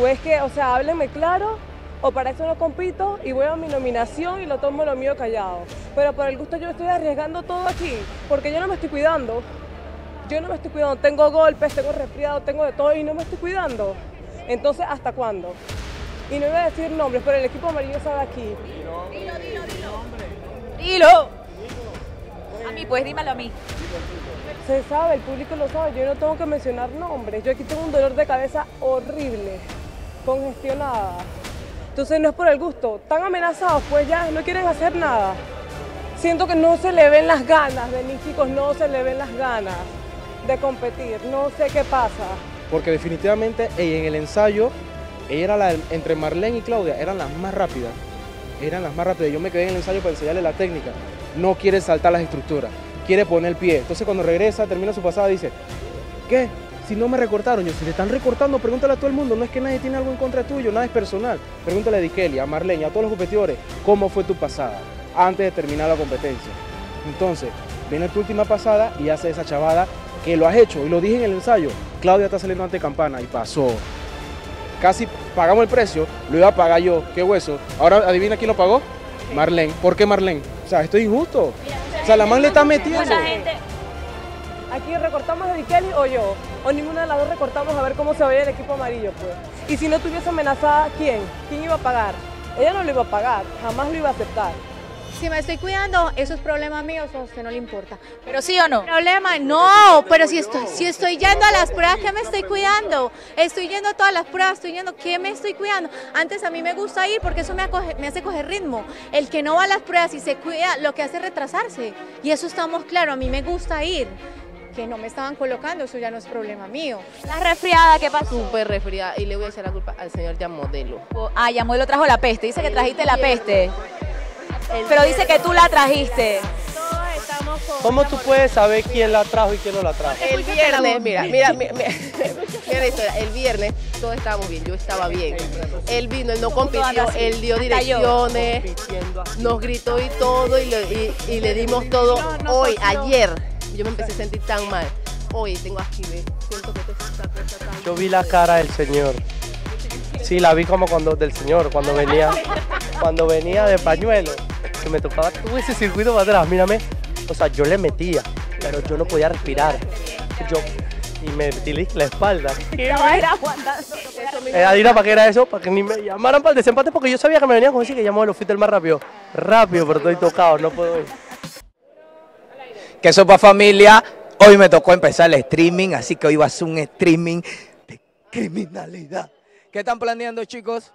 es que, o sea, háblenme claro, o para eso no compito y voy a mi nominación y lo tomo lo mío callado. Pero por el gusto yo estoy arriesgando todo aquí, porque yo no me estoy cuidando. Yo no me estoy cuidando, tengo golpes, tengo resfriado, tengo de todo y no me estoy cuidando. Entonces, ¿hasta cuándo? Y no iba a decir nombres, pero el equipo amarillo sabe aquí. Dilo. A mí, pues dímelo a mí. Se sabe, el público lo sabe, yo no tengo que mencionar nombres. Yo aquí tengo un dolor de cabeza horrible, congestionada. Entonces no es por el gusto, están amenazados, pues ya no quieren hacer nada. Siento que no se le ven las ganas de mis chicos, no se le ven las ganas de competir, no sé qué pasa. Porque definitivamente en el ensayo, ella era entre Marlene y Claudia, eran las más rápidas. Yo me quedé en el ensayo para enseñarle la técnica. No quiere saltar las estructuras, quiere poner el pie. Entonces cuando regresa, termina su pasada, dice, ¿qué? Si no me recortaron, yo, si le están recortando, pregúntale a todo el mundo, no es que nadie tiene algo en contra tuyo, nada es personal. Pregúntale a Dikeli, a Marlene, a todos los competidores, ¿cómo fue tu pasada antes de terminar la competencia? Entonces, viene tu última pasada y hace esa chavada que lo has hecho, y lo dije en el ensayo, Claudia está saliendo ante campana y pasó. Casi pagamos el precio, lo iba a pagar yo, qué hueso. Ahora, ¿adivina quién lo pagó? Marlene. ¿Por qué Marlene? O sea, esto es injusto. O sea, la man le está metiendo. Mucha gente. Aquí recortamos a Dikeli o yo, o ninguna de las dos recortamos a ver cómo se veía el equipo amarillo, pues. Y si no estuviese amenazada, ¿quién? ¿Quién iba a pagar? Ella no lo iba a pagar, jamás lo iba a aceptar. Si me estoy cuidando, eso es problema mío, eso a usted no le importa. ¿Pero sí o no? Problema, no, pero si estoy yendo a las pruebas, ¿qué me estoy cuidando? Estoy yendo a todas las pruebas, estoy yendo, ¿qué me estoy cuidando? Antes a mí me gusta ir porque eso me hace coger ritmo. El que no va a las pruebas y se cuida, lo que hace es retrasarse. Y eso estamos claros, a mí me gusta ir. Que no me estaban colocando, eso ya no es problema mío. ¿Estás resfriada? ¿Qué pasó? Súper resfriada y le voy a echar la culpa al señor Yamodelo. Ah, Yamodelo trajo la peste, dice que trajiste la peste. Pero dice que tú la trajiste. ¿Cómo tú puedes saber quién la trajo y quién no la trajo? El viernes, mira la historia, el viernes todos estábamos bien, yo estaba bien. Él vino, él no compitió, él dio direcciones, nos gritó y todo y le dimos todo. Hoy, ayer, yo me empecé a sentir tan mal. Hoy tengo aquí, siento que esta cosa tan... Yo vi la cara del señor. Sí, la vi como del señor, cuando venía de pañuelo, que me tocaba todo ese circuito para atrás, mírame. O sea, yo le metía, pero yo no podía respirar. Y me metí la espalda. Adivina para qué era eso, para que ni me llamaran para el desempate, porque yo sabía que me venían con decir que llamó el fuiste el más rápido. Rápido, pero estoy tocado, no puedo ir. Que sopa familia, hoy me tocó empezar el streaming, así que hoy va a ser un streaming de criminalidad. ¿Qué están planeando, chicos?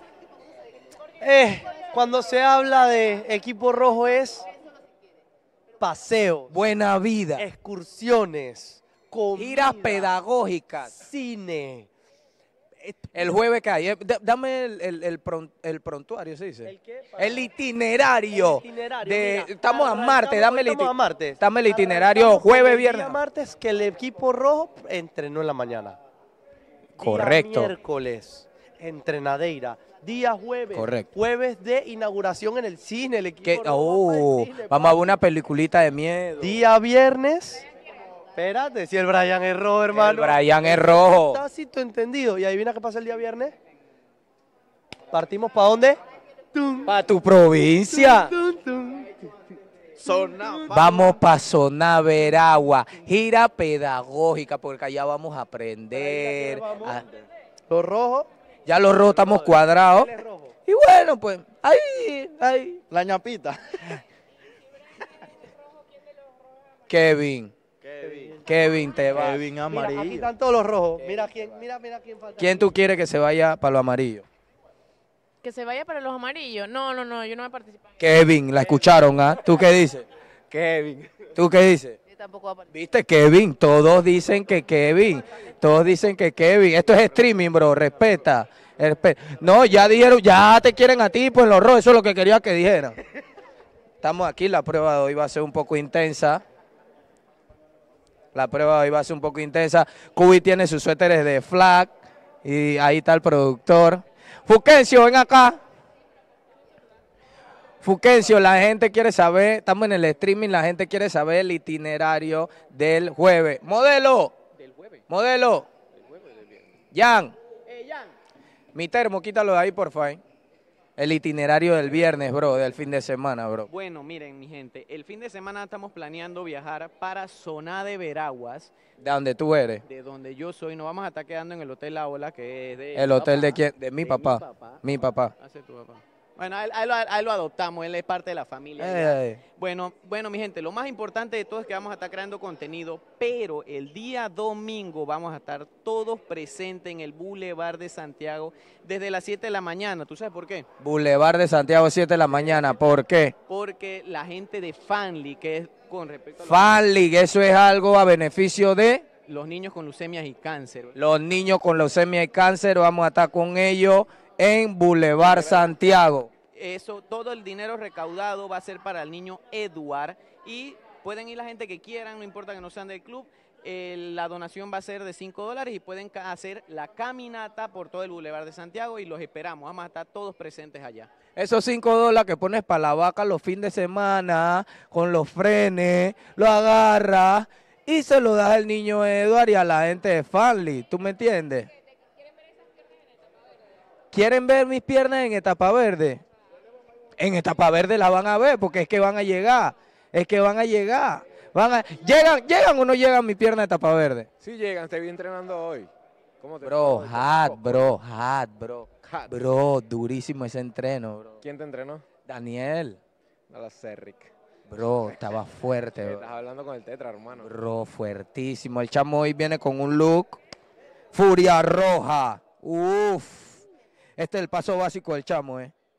Cuando se habla de equipo rojo es paseo, Buena vida, excursiones, comida, giras pedagógicas, cine. el jueves que hay. Dame el prontuario, ¿se dice? ¿El qué? El itinerario. Mira, estamos a martes, dame estamos a martes. Dame el itinerario jueves, viernes. Día martes que el equipo rojo entrenó en la mañana. Correcto. Día miércoles, entrenadeira. Día jueves. Correcto. Jueves de inauguración en el cine, el equipo rojo va para el cine, Vamos a ver una peliculita de miedo. Día viernes. Espérate, si el Brian es rojo, hermano. El Brian es rojo. Tácito entendido. ¿Y adivina qué pasa el día viernes? ¿Partimos para dónde? Para tu provincia. Zona. Vamos para Zona Veragua. Gira pedagógica, porque allá vamos a aprender. Los rojos. Ya los rojos estamos cuadrados. Y bueno, pues, ahí. La ñapita. Kevin, te va. Kevin amarillo. Mira, aquí están todos los rojos. Mira quién falta. ¿Quién tú quieres que se vaya para lo amarillo? ¿Que se vaya para los amarillos? No, yo no voy a participar. Kevin, la escucharon, ¿ah? ¿Tú qué dices? Kevin. ¿Tú qué dices? Yo tampoco voy a participar. ¿Viste, Kevin? Todos dicen que Kevin. Esto es streaming, bro, respeta. No, ya dijeron, ya te quieren a ti, pues los rojos, eso es lo que quería que dijeran. Estamos aquí, la prueba de hoy va a ser un poco intensa. Cubi tiene sus suéteres de flag y ahí está el productor. Fuquencio, ven acá. Fuquencio, la gente quiere saber, estamos en el streaming, la gente quiere saber el itinerario del jueves. Modelo. Jan. Mi termo, quítalo de ahí, por favor. El itinerario del viernes, bro, del fin de semana, bro. Bueno, miren, mi gente, el fin de semana estamos planeando viajar para Soná de Veraguas. ¿De donde tú eres? De donde yo soy. Nos vamos a estar quedando en el Hotel La Ola, que es de... ¿El hotel de quién? De mi papá. Mi papá. Hace tu papá. Bueno, a él lo adoptamos, él es parte de la familia. Bueno, mi gente, lo más importante de todo es que vamos a estar creando contenido, pero el día domingo vamos a estar todos presentes en el Boulevard de Santiago desde las 7 de la mañana. ¿Tú sabes por qué? Boulevard de Santiago, 7 de la mañana. ¿Por qué? Porque la gente de Fanly, que es con respecto a... Fanly, eso es algo a beneficio de... Los niños con leucemias y cáncer. Los niños con leucemia y cáncer, vamos a estar con ellos en Boulevard Santiago. Eso, todo el dinero recaudado va a ser para el niño Edward y pueden ir la gente que quieran, no importa que no sean del club. La donación va a ser de $5 y pueden hacer la caminata por todo el Boulevard de Santiago y los esperamos. Vamos a estar todos presentes allá. Esos $5 que pones para la vaca los fines de semana, con los frenes, lo agarras y se lo das al niño Edward y a la gente de Fanly. ¿Tú me entiendes? ¿Quieren ver mis piernas en etapa verde? En etapa verde la van a ver porque es que van a llegar. Es que van a llegar. ¿Llegan o no llegan mis piernas en etapa verde? Sí llegan, te vi entrenando hoy. ¿Cómo te Bro, bro. Bro, durísimo ese entreno, bro. ¿Quién te entrenó? Daniel. No lo sé, Rick. Bro, estaba fuerte, bro. Estás hablando con el Tetra, hermano. Bro, fuertísimo. El chamo hoy viene con un look furia roja. Uf. Este es el paso básico del chamo,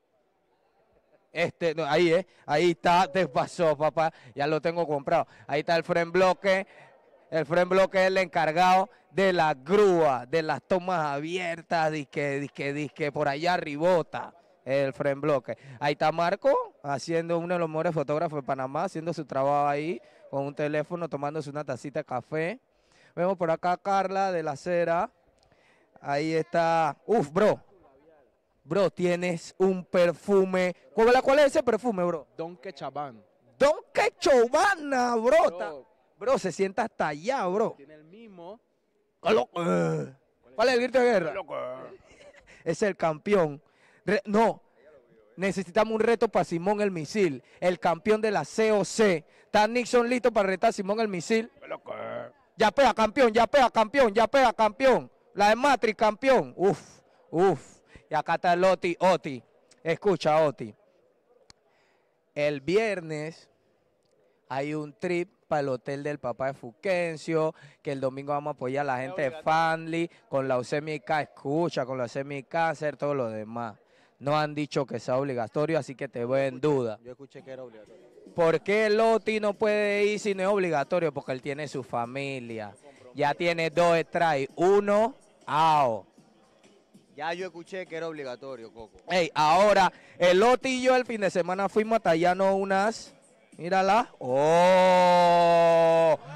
no, ahí, ahí está, te pasó, papá, ya lo tengo comprado. Ahí está el frame bloque. El frame bloque es el encargado de la grúa, de las tomas abiertas, disque por allá ribota el frame bloque. Ahí está Marco, haciendo uno de los mejores fotógrafos de Panamá, haciendo su trabajo ahí, con un teléfono, tomándose una tacita de café. Vemos por acá a Carla de la Acera. Ahí está, uf, bro. Bro, tienes un perfume. ¿Cuál es ese perfume, bro? Donke Chabán. Donke Chabana, bro. Bro, se sienta hasta allá, bro. Tiene el mismo. ¿Cuál es el grito de guerra? Es el campeón. No, necesitamos un reto para Simón el Misil, el campeón de la COC. ¿Está Nixon listo para retar a Simón el Misil? Ya pega campeón, ya pega campeón, ya pega campeón. La de Matrix, campeón. Uf. Y acá está el Oti. Escucha, Oti. El viernes hay un trip para el hotel del papá de Fulgencio, que el domingo vamos a apoyar a la gente de Fanly con leucemia y cáncer. Escucha, con leucemia y cáncer, todo lo demás. No han dicho que sea obligatorio, así que te voy en duda. Yo escuché que era obligatorio. ¿Por qué el Oti no puede ir si no es obligatorio? Porque él tiene su familia. Ya tiene 2 strikes, 1 out. Ya yo escuché que era obligatorio, Coco. Ey, ahora, el Oti y yo el fin de semana fuimos a tallarnos unas... Mírala. ¡Oh!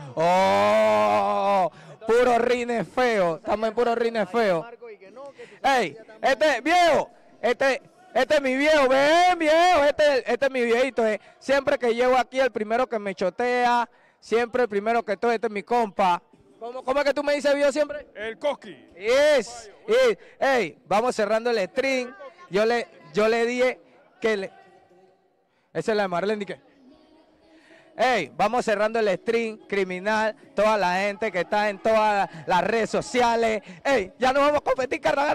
Puro rines feo. Estamos en puro rines feo. Ey, viejo. Este es mi viejo. Ven, viejo. Este es mi viejito. Siempre que llego aquí, el primero que me chotea. Siempre el primero que todo. Este es mi compa. ¿Cómo es que tú me dices, viejo, siempre? El Coqui. Ey, vamos cerrando el stream. Yo le dije que esa es la de Marlene, ¿qué? Ey, vamos cerrando el stream criminal, toda la gente que está en todas las redes sociales. Ey, ya nos vamos a competir, carnal.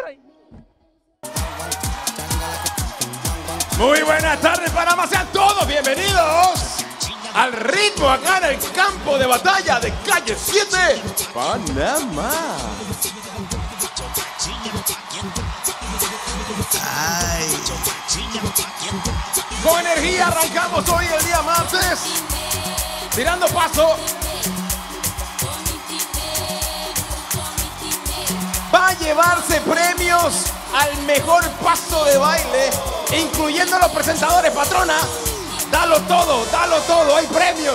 Muy buenas tardes, Panamá, sean todos bienvenidos al ritmo acá en el campo de batalla de Calle 7, Panamá. Con energía arrancamos hoy el día martes, tirando paso. Va a llevarse premios al mejor paso de baile, incluyendo los presentadores, patrona. Dalo todo, hay premio.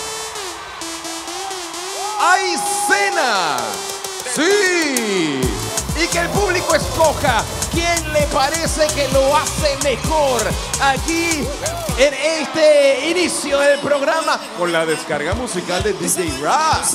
Hay cena. Sí. Y que el público escoja quién le parece que lo hace mejor aquí en este inicio del programa con la descarga musical de DJ Raz.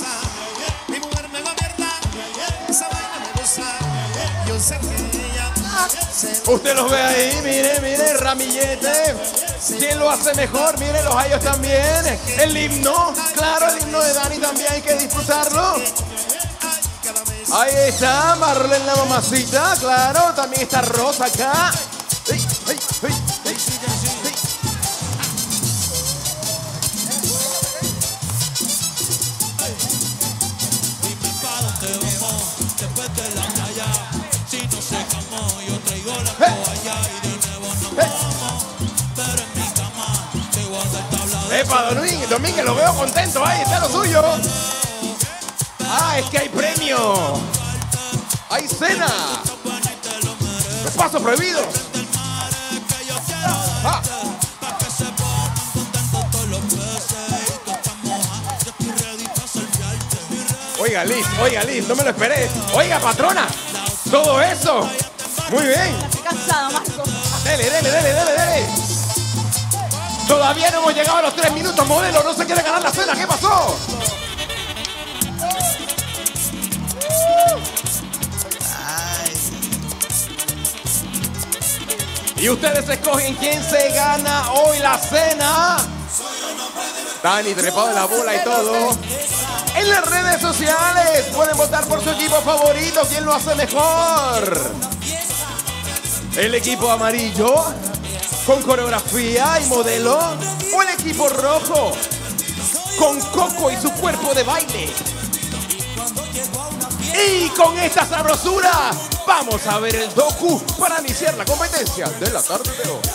Usted los ve ahí, mire, mire, ramillete. ¿Quién lo hace mejor? Mire, los hallos también. El himno, claro, el himno de Dani también hay que disfrutarlo. Ahí está Marlene la mamacita, claro. También está Rosa acá. ¡Ey, ey, ey, ey! ¡Epa, Domínguez, lo veo contento! ¡Ahí está lo suyo! ¡Ah, es que hay premio! ¡Hay cena! ¡Los pasos prohibidos! ¡Ah! Oiga, Liz, no me lo esperé. Oiga, patrona, todo eso. Muy bien. Estoy cansada, Marco. Dele. Todavía no hemos llegado a los 3 minutos, modelo. No se quiere ganar la cena. ¿Qué pasó? Y ustedes escogen quién se gana hoy la cena. Dani trepado en la bola y todo. En las redes sociales pueden votar por su equipo favorito. ¿Quién lo hace mejor? ¿El equipo amarillo con coreografía y modelo? ¿O el equipo rojo con Coco y su cuerpo de baile? Y con esta sabrosura vamos a ver el docu para iniciar la competencia de la tarde de hoy.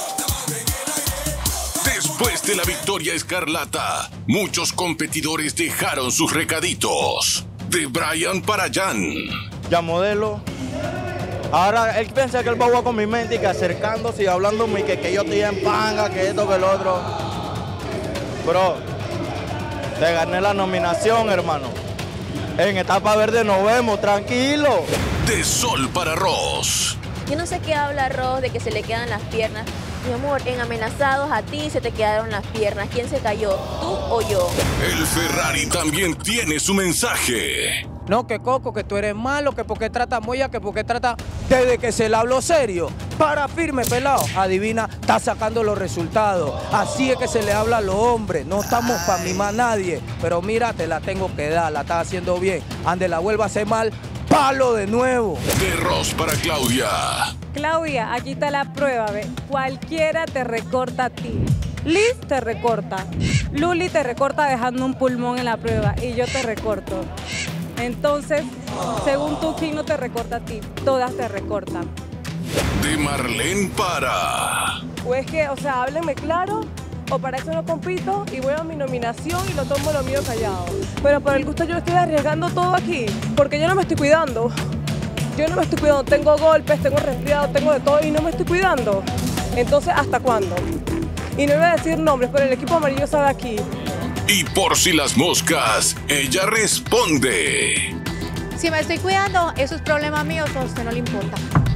Después de la victoria escarlata, muchos competidores dejaron sus recaditos. De Brian para Jan. Ya modelo. Ahora él piensa que él va a jugar con mi mente y que acercándose y hablándome que yo estoy en panga, que esto, que el otro. Bro, te gané la nominación, hermano. En etapa verde nos vemos, tranquilo. De Sol para Ross. Yo no sé qué habla Ross de que se le quedan las piernas. Mi amor, en Amenazados a ti se te quedaron las piernas. ¿Quién se cayó, tú o yo? El Ferrari también tiene su mensaje. No, que Coco, que tú eres malo, que porque trata Moya, que porque trata... Desde que se le habló serio, para firme, pelado. Adivina, está sacando los resultados. Así es que se le habla a los hombres. No estamos para mimar a nadie. Pero mira, te la tengo que dar, la estás haciendo bien. Ande la vuelva a hacer mal, palo de nuevo. De Ross para Claudia. Claudia, aquí está la prueba, ¿ve? Cualquiera te recorta a ti. Liz te recorta. Luli te recorta dejando un pulmón en la prueba y yo te recorto. Entonces, según tú, ¿quién no te recorta a ti? Todas te recortan. De Marlene para... O es que, o sea, háblenme claro, o para eso no compito y voy a mi nominación y lo tomo lo mío callado. Pero por el gusto yo estoy arriesgando todo aquí, porque yo no me estoy cuidando. Yo no me estoy cuidando, tengo golpes, tengo resfriado, tengo de todo y no me estoy cuidando. Entonces, ¿hasta cuándo? Y no voy a decir nombres, pero el equipo amarillo sabe aquí. Y por si las moscas, ella responde. Si me estoy cuidando, eso es problema mío, a usted no le importa.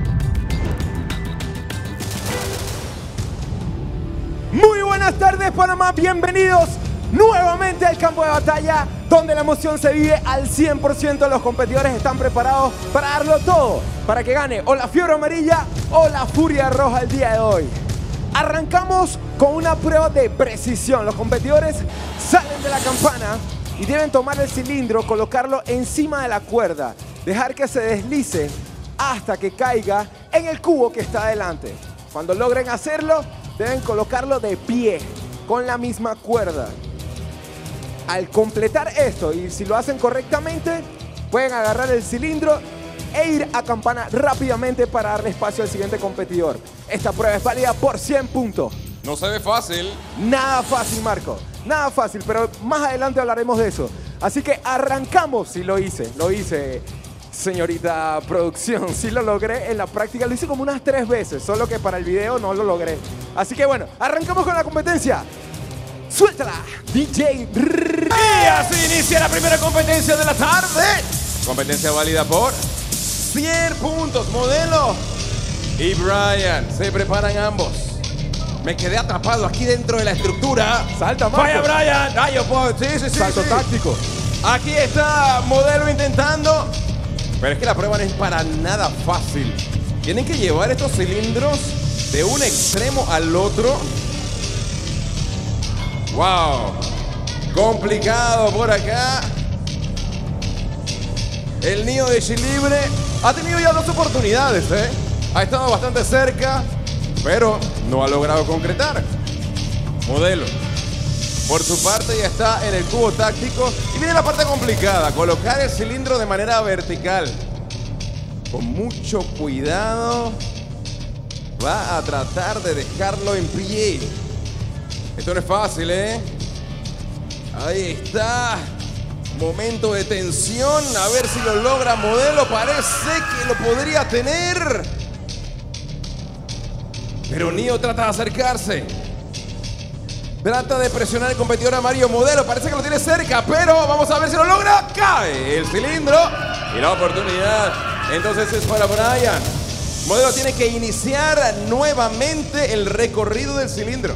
Muy buenas tardes, Panamá. Bienvenidos nuevamente al campo de batalla, donde la emoción se vive al 100%. Los competidores están preparados para darlo todo, para que gane o la fiebre amarilla o la furia roja el día de hoy. Arrancamos con una prueba de precisión. Los competidores salen de la campana y deben tomar el cilindro, colocarlo encima de la cuerda, dejar que se deslice hasta que caiga en el cubo que está adelante. Cuando logren hacerlo, deben colocarlo de pie, con la misma cuerda. Al completar esto, y si lo hacen correctamente, pueden agarrar el cilindro e ir a campana rápidamente para darle espacio al siguiente competidor. Esta prueba es válida por 100 puntos. No se ve fácil. Nada fácil, Marco. Nada fácil, pero más adelante hablaremos de eso. Así que arrancamos. Sí, lo hice, señorita producción. Sí lo logré en la práctica. Lo hice como unas 3 veces, solo que para el video no lo logré. Así que bueno, arrancamos con la competencia. ¡Suéltala, DJ! Y así inicia la primera competencia de la tarde. Competencia válida por 100 puntos. Modelo y Brian se preparan ambos. Me quedé atrapado aquí dentro de la estructura. Salta, Marco. Vaya, Brian. Ah, yo puedo. Sí. Salto táctico. Aquí está Modelo intentando. Pero es que la prueba no es para nada fácil. Tienen que llevar estos cilindros de un extremo al otro. ¡Wow! Complicado por acá. El niño de Chilibre ha tenido ya 2 oportunidades, ¿eh? Ha estado bastante cerca, pero no ha logrado concretar. Modelo, por su parte, ya está en el cubo táctico. Y viene la parte complicada, colocar el cilindro de manera vertical. Con mucho cuidado, va a tratar de dejarlo en pie. Esto no es fácil, ¿eh? Ahí está. Momento de tensión, a ver si lo logra Modelo, parece que lo podría tener. Pero Nio trata de acercarse. Trata de presionar el competidor amarillo. Modelo, parece que lo tiene cerca, pero vamos a ver si lo logra. Cae el cilindro y la oportunidad entonces es para Brian. Modelo tiene que iniciar nuevamente el recorrido del cilindro.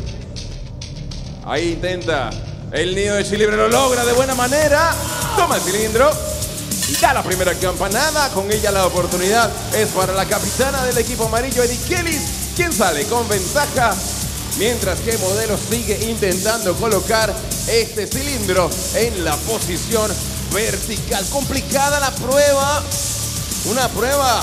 Ahí intenta. El niño de Chilibre lo logra de buena manera. Toma el cilindro. Da la primera campanada. Con ella la oportunidad es para la capitana del equipo amarillo, Eddie Kelly, quien sale con ventaja. Mientras que Modelo sigue intentando colocar este cilindro en la posición vertical. Complicada la prueba. Una prueba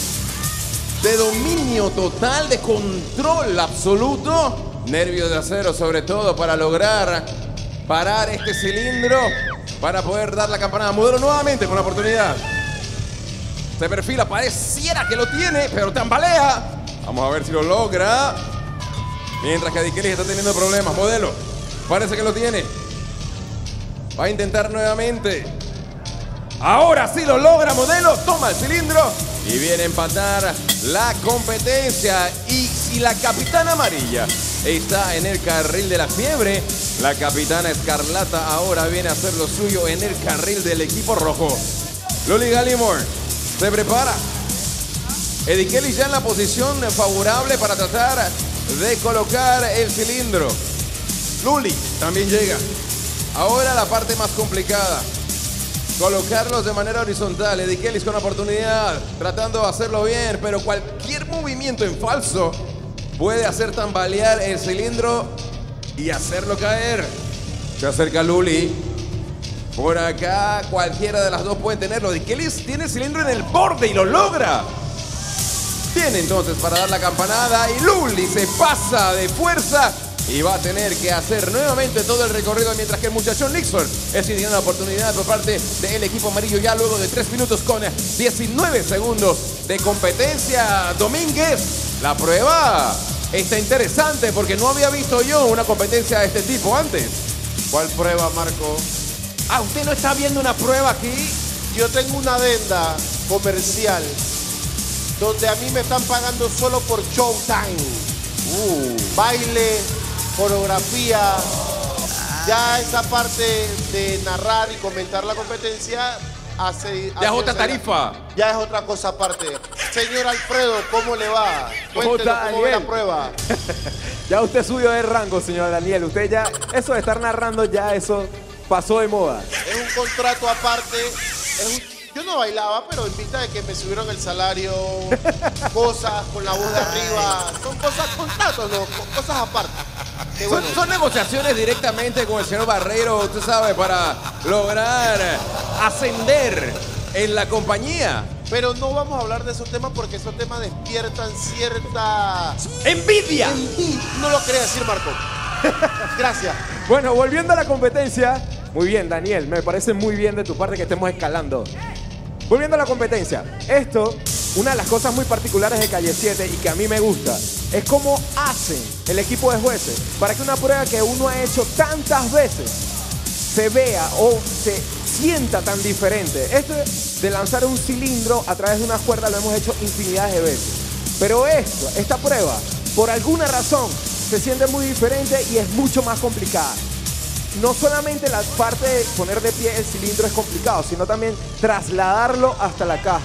de dominio total, de control absoluto. Nervios de acero sobre todo para lograr parar este cilindro, para poder dar la campanada. Modelo nuevamente con la oportunidad. Se perfila, pareciera que lo tiene, pero tambalea. Vamos a ver si lo logra. Mientras que Adikelis está teniendo problemas. Modelo, parece que lo tiene. Va a intentar nuevamente. Ahora sí lo logra Modelo. Toma el cilindro y viene a empatar la competencia. Y si la capitana amarilla está en el carril de la fiebre, la capitana Escarlata ahora viene a hacer lo suyo en el carril del equipo rojo. Luli Gallimore se prepara. Eddie Kelly ya en la posición favorable para tratar de colocar el cilindro. Luli también llega. Ahora la parte más complicada. Colocarlos de manera horizontal. Eddie Kelly con oportunidad, tratando de hacerlo bien, pero cualquier movimiento en falso puede hacer tambalear el cilindro y hacerlo caer. Se acerca Luli. Por acá cualquiera de las dos puede tenerlo. Eddie Kelly tiene el cilindro en el borde y lo logra. Tiene entonces para dar la campanada y Luli se pasa de fuerza y va a tener que hacer nuevamente todo el recorrido, mientras que el muchachón Nixon es tiene una oportunidad por parte del equipo amarillo ya luego de 3 minutos con 19 segundos de competencia. Domínguez, la prueba está interesante porque no había visto yo una competencia de este tipo antes. ¿Cuál prueba, Marco? Ah, ¿usted no está viendo una prueba aquí? Yo tengo una adenda comercial donde a mí me están pagando solo por showtime. Baile, coreografía. Ya esa parte de narrar y comentar la competencia ya es otra tarifa. Ya es otra cosa aparte. Señor Alfredo, ¿cómo le va? Cuéntenos cómo ve la prueba. Ya usted subió de rango, señor Daniel. Usted ya, eso de estar narrando, ya eso pasó de moda. Es un contrato aparte. Yo no bailaba, pero en vista de que me subieron el salario, cosas con la voz de arriba, son cosas, contratos, no, cosas aparte. Son negociaciones directamente con el señor Barreiro, usted sabe, para lograr ascender en la compañía. Pero no vamos a hablar de esos temas porque esos temas despiertan cierta... ¡envidia! No lo quería decir, Marco. Gracias. Bueno, volviendo a la competencia. Muy bien, Daniel, me parece muy bien de tu parte que estemos escalando. Volviendo a la competencia, esto, una de las cosas muy particulares de Calle 7 y que a mí me gusta, es cómo hacen el equipo de jueces para que una prueba que uno ha hecho tantas veces se vea o se sienta tan diferente. Esto de lanzar un cilindro a través de una cuerda lo hemos hecho infinidades de veces. Pero esta prueba, por alguna razón, se siente muy diferente y es mucho más complicada. No solamente la parte de poner de pie el cilindro es complicado, sino también trasladarlo hasta la caja.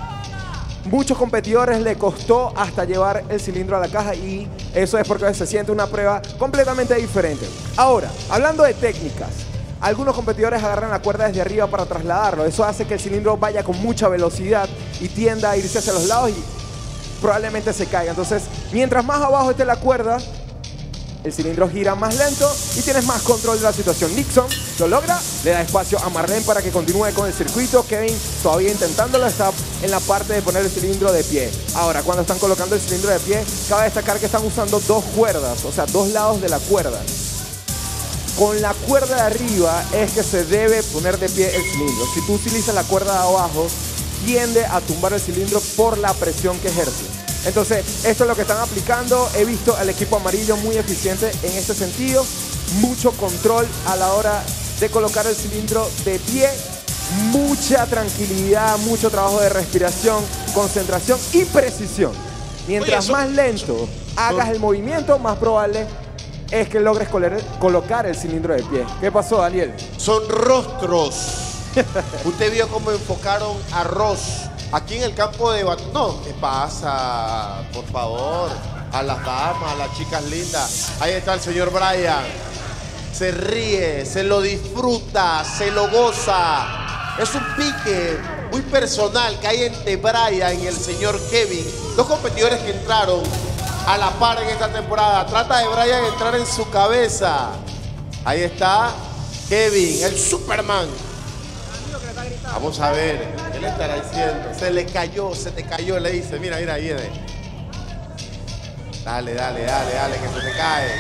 Muchos competidores le costó hasta llevar el cilindro a la caja y eso es porque se siente una prueba completamente diferente. Ahora, hablando de técnicas, algunos competidores agarran la cuerda desde arriba para trasladarlo. Eso hace que el cilindro vaya con mucha velocidad y tienda a irse hacia los lados y probablemente se caiga. Entonces, mientras más abajo esté la cuerda, el cilindro gira más lento y tienes más control de la situación. Nixon lo logra, le da espacio a Marlene para que continúe con el circuito. Kevin todavía intentándolo, está en la parte de poner el cilindro de pie. Ahora, cuando están colocando el cilindro de pie, cabe destacar que están usando dos cuerdas, o sea, dos lados de la cuerda. Con la cuerda de arriba es que se debe poner de pie el cilindro. Si tú utilizas la cuerda de abajo, tiende a tumbar el cilindro por la presión que ejerce. Entonces, esto es lo que están aplicando. He visto al equipo amarillo muy eficiente en este sentido. Mucho control a la hora de colocar el cilindro de pie. Mucha tranquilidad, mucho trabajo de respiración, concentración y precisión. Mientras más lento hagas el movimiento, más probable es que logres colocar el cilindro de pie. ¿Qué pasó, Daniel? Son rostros. Usted vio cómo enfocaron a Ross aquí en el campo de batalla. No, ¿qué pasa? Por favor, a las damas, a las chicas lindas. Ahí está el señor Brian. Se ríe, se lo disfruta, se lo goza. Es un pique muy personal que hay entre Brian y el señor Kevin. Dos competidores que entraron a la par en esta temporada. Trata de Brian entrar en su cabeza. Ahí está Kevin, el Superman. Vamos a ver, ¿qué le estará diciendo? Se le cayó, se te cayó, le dice. Mira, mira, viene. Dale, dale, dale, dale, que se te cae.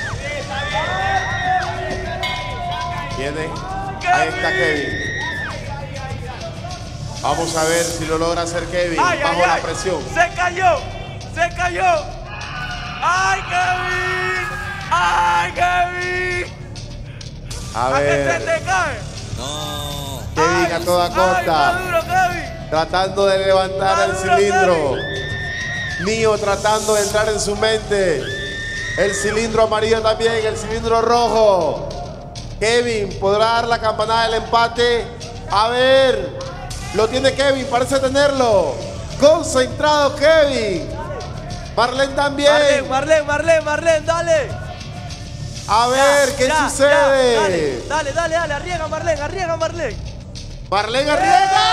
Viene. Ahí está Kevin. Vamos a ver si lo logra hacer Kevin bajo la presión. ¡Se cayó! ¡Se cayó! ¡Ay, Kevin! ¡Ay, Kevin! A ver. ¿A qué se te cae? Kevin a toda costa. Ay, duro, Kevin. Tratando de levantar el cilindro. Nio tratando de entrar en su mente. El cilindro amarillo también, el cilindro rojo. Kevin podrá dar la campanada del empate. A ver, lo tiene Kevin, parece tenerlo. Concentrado Kevin. Marlene también. Marlene, dale. A ver, ¿qué sucede? Dale, arriesga Marlene. Marlene arriesga.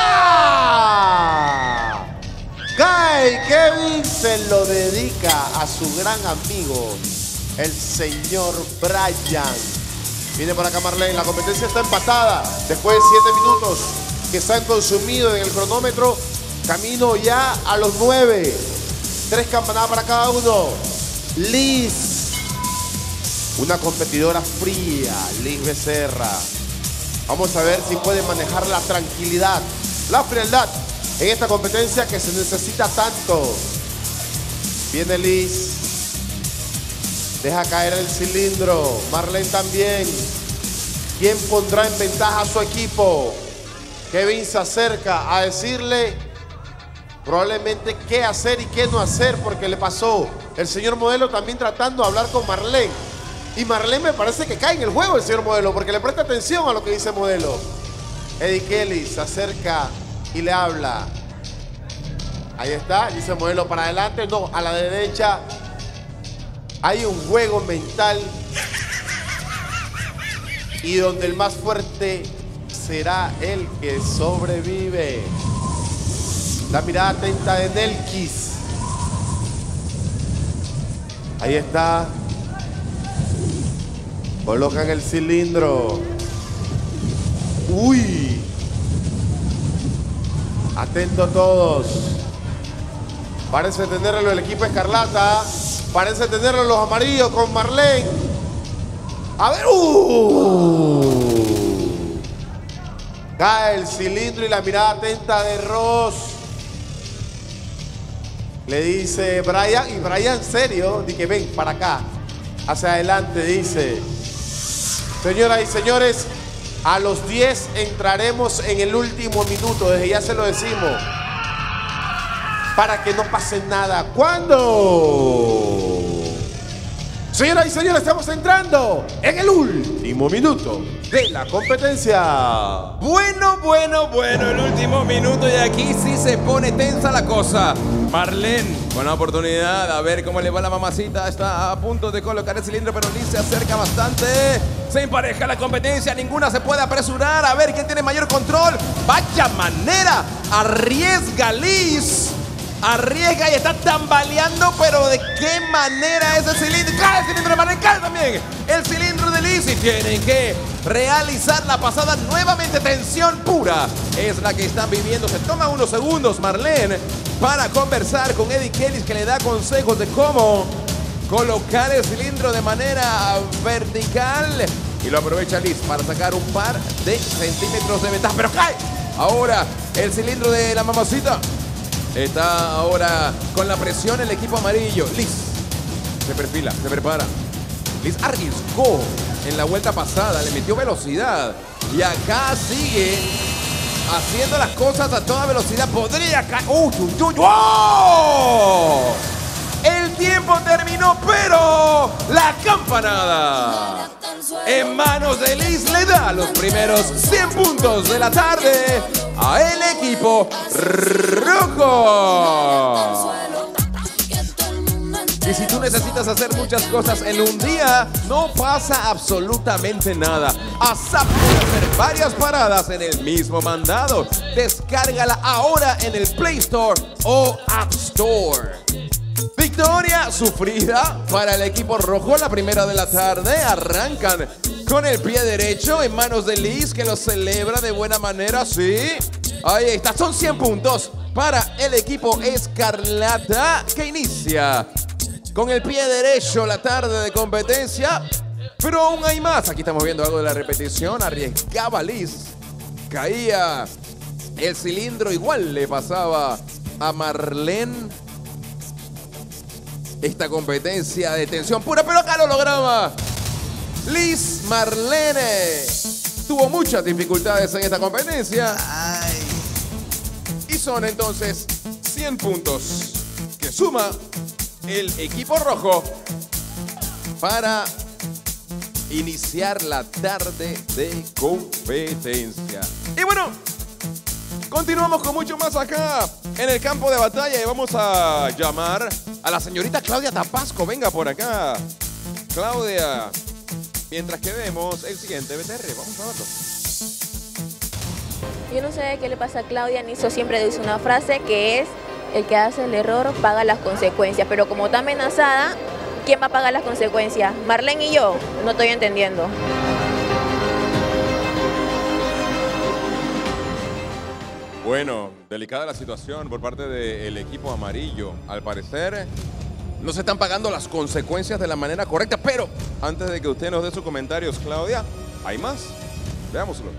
Cae Kevin, se lo dedica a su gran amigo, el señor Brian. Viene por acá Marlene, la competencia está empatada. Después de 7 minutos que se han consumido en el cronómetro, camino ya a los 9. 3 campanadas para cada uno. Liz, una competidora fría, Liz Becerra. Vamos a ver si puede manejar la tranquilidad, la frialdad en esta competencia que se necesita tanto. Viene Liz. Deja caer el cilindro. Marlene también. ¿Quién pondrá en ventaja a su equipo? Kevin se acerca a decirle probablemente qué hacer y qué no hacer, porque le pasó el señor Modelo también tratando de hablar con Marlene. Y Marlene me parece que cae en el juego el señor Modelo, porque le presta atención a lo que dice Modelo. Eddie Kelly se acerca y le habla. Ahí está, dice Modelo para adelante, no, a la derecha. Hay un juego mental y donde el más fuerte será el que sobrevive. La mirada atenta de Nelkis. Ahí está. Colocan el cilindro. Uy. Atento todos. Parece tenerlo el equipo Escarlata. Parece tenerlo los amarillos con Marlene. A ver. Cae el cilindro y la mirada atenta de Ross. Le dice Brian, y Brian serio, dice ven para acá, hacia adelante, dice. Señoras y señores, a los 10 entraremos en el último minuto, desde ya se lo decimos, para que no pase nada. ¿Cuándo? Señoras y señores, estamos entrando en el último minuto de la competencia. Bueno, el último minuto y aquí sí se pone tensa la cosa. Marlene, buena oportunidad, a ver cómo le va la mamacita. Está a punto de colocar el cilindro, pero Liz se acerca bastante. Se empareja la competencia, ninguna se puede apresurar. A ver quién tiene mayor control. Vaya manera, arriesga Liz. Arriesga y está tambaleando, pero ¿de qué manera ese cilindro? ¡Cae el cilindro de Marlene! ¡Cae también el cilindro de Liz! Y tienen que realizar la pasada nuevamente. Tensión pura es la que están viviendo. Se toma unos segundos Marlene para conversar con Eddie Kelly, que le da consejos de cómo colocar el cilindro de manera vertical. Y lo aprovecha Liz para sacar un par de centímetros de ventaja. ¡Pero cae! Ahora el cilindro de la mamacita. Está ahora con la presión el equipo amarillo. Liz se perfila, se prepara. Liz arriesgó en la vuelta pasada, le metió velocidad. Y acá sigue haciendo las cosas a toda velocidad. Podría caer. ¡Oh! El tiempo terminó, pero la campanada en manos de Liz le da los primeros 100 puntos de la tarde a el equipo rojo. Y si tú necesitas hacer muchas cosas en un día, no pasa absolutamente nada. ASAP puede hacer varias paradas en el mismo mandado. Descárgala ahora en el Play Store o App Store. Victoria sufrida para el equipo rojo, la primera de la tarde. Arrancan con el pie derecho en manos de Liz, que lo celebra de buena manera, sí. Ahí está, son 100 puntos para el equipo Escarlata, que inicia con el pie derecho la tarde de competencia. Pero aún hay más. Aquí estamos viendo algo de la repetición. Arriesgaba Liz, caía el cilindro, igual le pasaba a Marlene. Esta competencia de tensión pura, pero acá lo lograba Liz. Marlene tuvo muchas dificultades en esta competencia. Y son entonces 100 puntos que suma el equipo rojo para iniciar la tarde de competencia. Y bueno, continuamos con mucho más acá en el campo de batalla y vamos a llamar a la señorita Claudia Tapasco. Venga por acá, Claudia. Mientras que vemos el siguiente BTR, vamos a verlo. Yo no sé qué le pasa a Claudia. Niso siempre dice una frase que es: el que hace el error paga las consecuencias. Pero como está amenazada, ¿quién va a pagar las consecuencias? ¿Marlene y yo? No estoy entendiendo. Bueno, delicada la situación por parte del equipo amarillo. Al parecer no se están pagando las consecuencias de la manera correcta. Pero antes de que usted nos dé sus comentarios, Claudia, hay más. Veámoslo.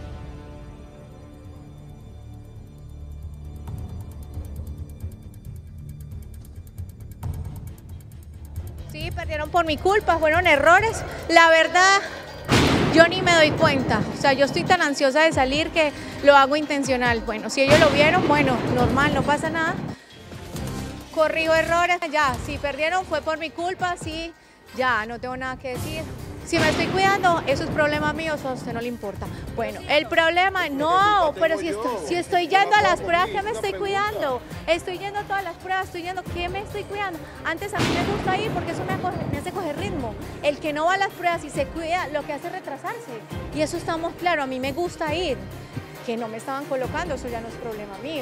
Sí, perdieron por mi culpa, fueron errores. La verdad, yo ni me doy cuenta. O sea, yo estoy tan ansiosa de salir que lo hago intencional. Bueno, si ellos lo vieron, bueno, normal, no pasa nada. Corrijo errores, ya. Si perdieron fue por mi culpa, sí, ya, no tengo nada que decir. Si me estoy cuidando, eso es problema mío, eso a usted no le importa. Bueno, el problema, no, pero si estoy yendo a las pruebas, ¿qué me estoy cuidando? Estoy yendo a todas las pruebas, estoy yendo, ¿qué me estoy cuidando? Antes a mí me gusta ir porque eso me hace coger ritmo. El que no va a las pruebas y se cuida, lo que hace es retrasarse. Y eso estamos claros, a mí me gusta ir. Que no me estaban colocando, eso ya no es problema mío.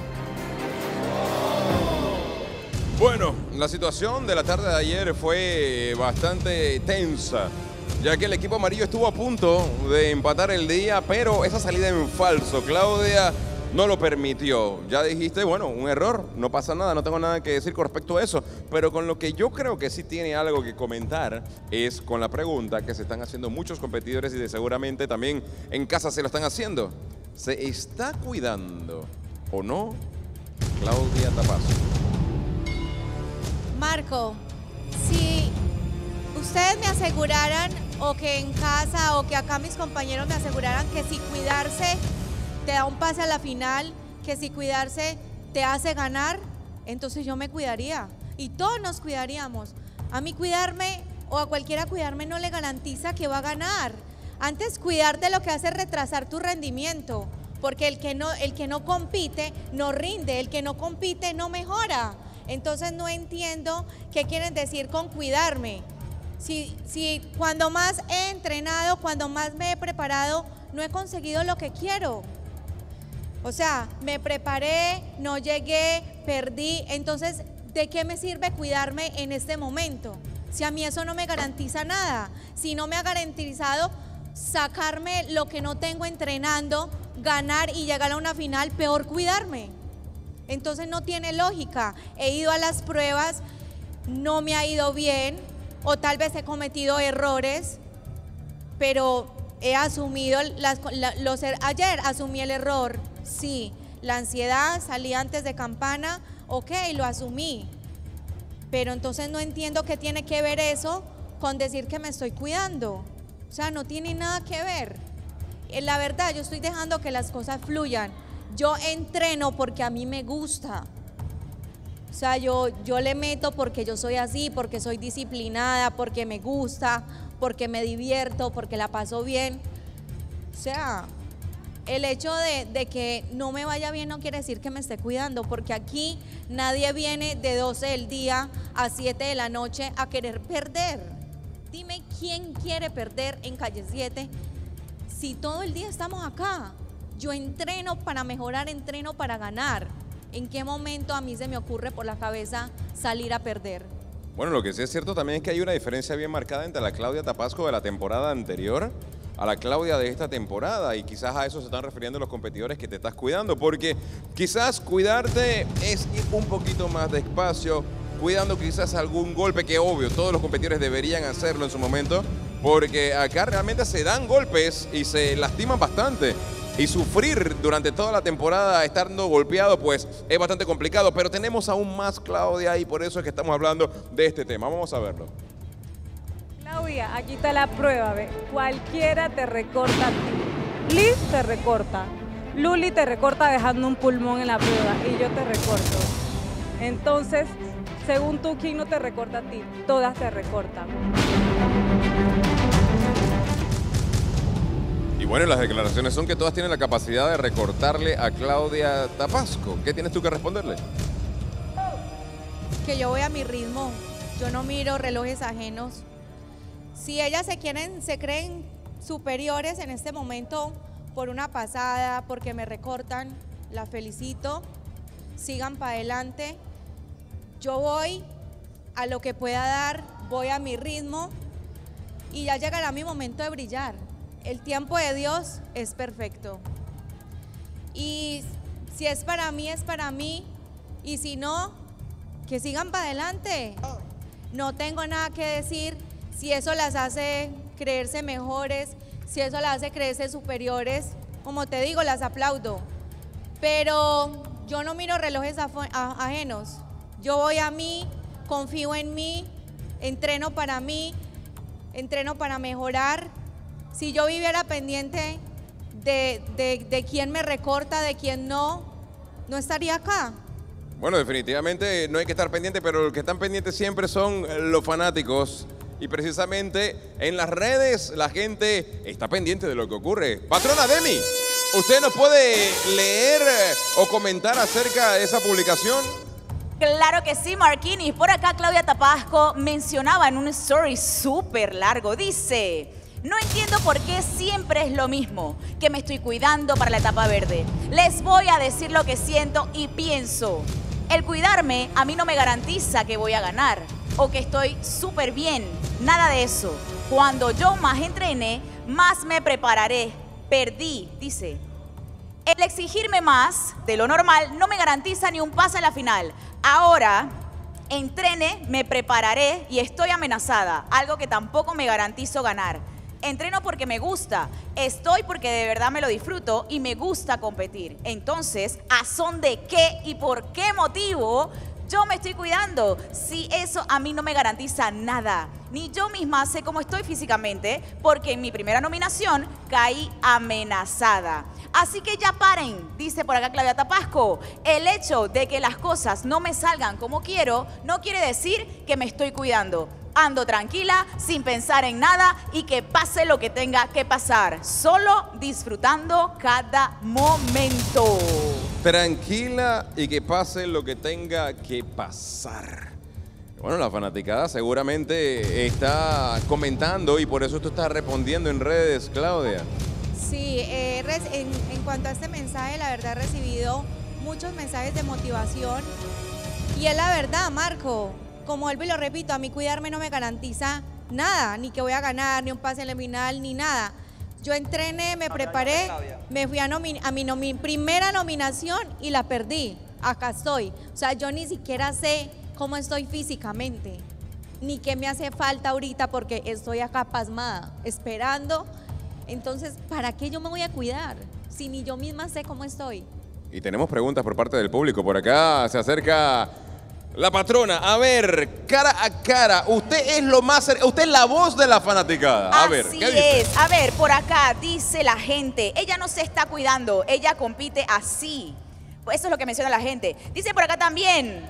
Bueno, la situación de la tarde de ayer fue bastante tensa, ya que el equipo amarillo estuvo a punto de empatar el día, pero esa salida en falso, Claudia, no lo permitió. Ya dijiste, bueno, un error, no pasa nada, no tengo nada que decir con respecto a eso, pero con lo que yo creo que sí tiene algo que comentar es con la pregunta que se están haciendo muchos competidores y de seguramente también en casa se lo están haciendo. ¿Se está cuidando o no Claudia Tapasco? Marco, si ustedes me aseguraran, o que en casa, o que acá mis compañeros me aseguraran que si cuidarse te da un pase a la final, que si cuidarse te hace ganar, entonces yo me cuidaría y todos nos cuidaríamos. A mí cuidarme o a cualquiera cuidarme no le garantiza que va a ganar. Antes, cuidarte lo que hace es retrasar tu rendimiento, porque el que no compite no rinde, el que no compite no mejora. Entonces no entiendo qué quieren decir con cuidarme. Si cuando más he entrenado, cuando más me he preparado, no he conseguido lo que quiero. O sea, me preparé, no llegué, perdí, entonces, ¿de qué me sirve cuidarme en este momento? Si a mí eso no me garantiza nada, si no me ha garantizado sacarme lo que no tengo entrenando, ganar y llegar a una final, peor cuidarme. Entonces no tiene lógica. He ido a las pruebas, no me ha ido bien, o tal vez he cometido errores, pero he asumido ayer asumí el error, sí, la ansiedad, salí antes de campana, ok, lo asumí, pero entonces no entiendo qué tiene que ver eso con decir que me estoy cuidando. O sea, no tiene nada que ver. La verdad, yo estoy dejando que las cosas fluyan. Yo entreno porque a mí me gusta. O sea, yo le meto porque yo soy así, porque soy disciplinada, porque me gusta, porque me divierto, porque la paso bien. O sea, el hecho de que no me vaya bien no quiere decir que me esté cuidando, porque aquí nadie viene de 12 del día a 7 de la noche a querer perder. Dime quién quiere perder en Calle 7 si todo el día estamos acá. Yo entreno para mejorar, entreno para ganar. ¿En qué momento a mí se me ocurre por la cabeza salir a perder? Bueno, lo que sí es cierto también es que hay una diferencia bien marcada entre la Claudia Tapasco de la temporada anterior a la Claudia de esta temporada, y quizás a eso se están refiriendo los competidores que te estás cuidando, porque quizás cuidarte es ir un poquito más despacio, cuidando quizás algún golpe, que obvio, todos los competidores deberían hacerlo en su momento, porque acá realmente se dan golpes y se lastiman bastante. Y sufrir durante toda la temporada estando golpeado, pues es bastante complicado. Pero tenemos aún más, Claudia, y por eso es que estamos hablando de este tema. Vamos a verlo. Claudia, aquí está la prueba, ¿ve? Cualquiera te recorta a ti. Liz te recorta. Luli te recorta dejando un pulmón en la prueba y yo te recorto. Entonces, según tú, ¿quién no te recorta a ti? Todas te recortan. Y bueno, las declaraciones son que todas tienen la capacidad de recortarle a Claudia Tapasco. ¿Qué tienes tú que responderle? Que yo voy a mi ritmo, yo no miro relojes ajenos. Si ellas se creen superiores en este momento por una pasada, porque me recortan, las felicito, sigan para adelante. Yo voy a lo que pueda dar, voy a mi ritmo y ya llegará mi momento de brillar. El tiempo de Dios es perfecto. Y si es para mí, es para mí. Y si no, que sigan para adelante. No tengo nada que decir. Si eso las hace creerse mejores, si eso las hace creerse superiores, como te digo, las aplaudo. Pero yo no miro relojes ajenos. Yo voy a mí, confío en mí, entreno para mí, entreno para mejorar. Si yo viviera pendiente de quién me recorta, de quién no estaría acá. Bueno, definitivamente no hay que estar pendiente, pero los que están pendientes siempre son los fanáticos. Y precisamente en las redes la gente está pendiente de lo que ocurre. Patrona Demi, ¿usted nos puede leer o comentar acerca de esa publicación? Claro que sí, Marquini. Por acá Claudia Tapasco mencionaba en un story súper largo. Dice: no entiendo por qué siempre es lo mismo, que me estoy cuidando para la etapa verde. Les voy a decir lo que siento y pienso. El cuidarme a mí no me garantiza que voy a ganar o que estoy súper bien. Nada de eso. Cuando yo más entrene, más me prepararé. Perdí, dice. El exigirme más de lo normal no me garantiza ni un pase a la final. Ahora entrene, me prepararé y estoy amenazada, algo que tampoco me garantizo ganar. Entreno porque me gusta, estoy porque de verdad me lo disfruto y me gusta competir. Entonces, ¿a son de qué y por qué motivo yo me estoy cuidando? Si eso a mí no me garantiza nada. Ni yo misma sé cómo estoy físicamente, porque en mi primera nominación caí amenazada. Así que ya paren, dice por acá Claudia Tapasco. El hecho de que las cosas no me salgan como quiero no quiere decir que me estoy cuidando. Ando tranquila, sin pensar en nada y que pase lo que tenga que pasar. Solo disfrutando cada momento. Tranquila y que pase lo que tenga que pasar. Bueno, la fanaticada seguramente está comentando y por eso tú estás respondiendo en redes, Claudia. Sí, en cuanto a este mensaje, la verdad he recibido muchos mensajes de motivación. Y es la verdad, Marco, como vuelvo y lo repito, a mí cuidarme no me garantiza nada, ni que voy a ganar, ni un pase eliminal, ni nada. Yo entrené, me preparé, me fui a mi primera nominación y la perdí. Acá estoy. O sea, yo ni siquiera sé cómo estoy físicamente, ni qué me hace falta ahorita porque estoy acá pasmada, esperando. Entonces, ¿para qué yo me voy a cuidar si ni yo misma sé cómo estoy? Y tenemos preguntas por parte del público. Por acá se acerca la patrona. A ver, cara a cara, usted es lo más usted es la voz de la fanaticada. A ver, Así ¿qué dice? es. A ver, por acá dice la gente, ella no se está cuidando, ella compite así. Pues eso es lo que menciona la gente. Dice por acá también,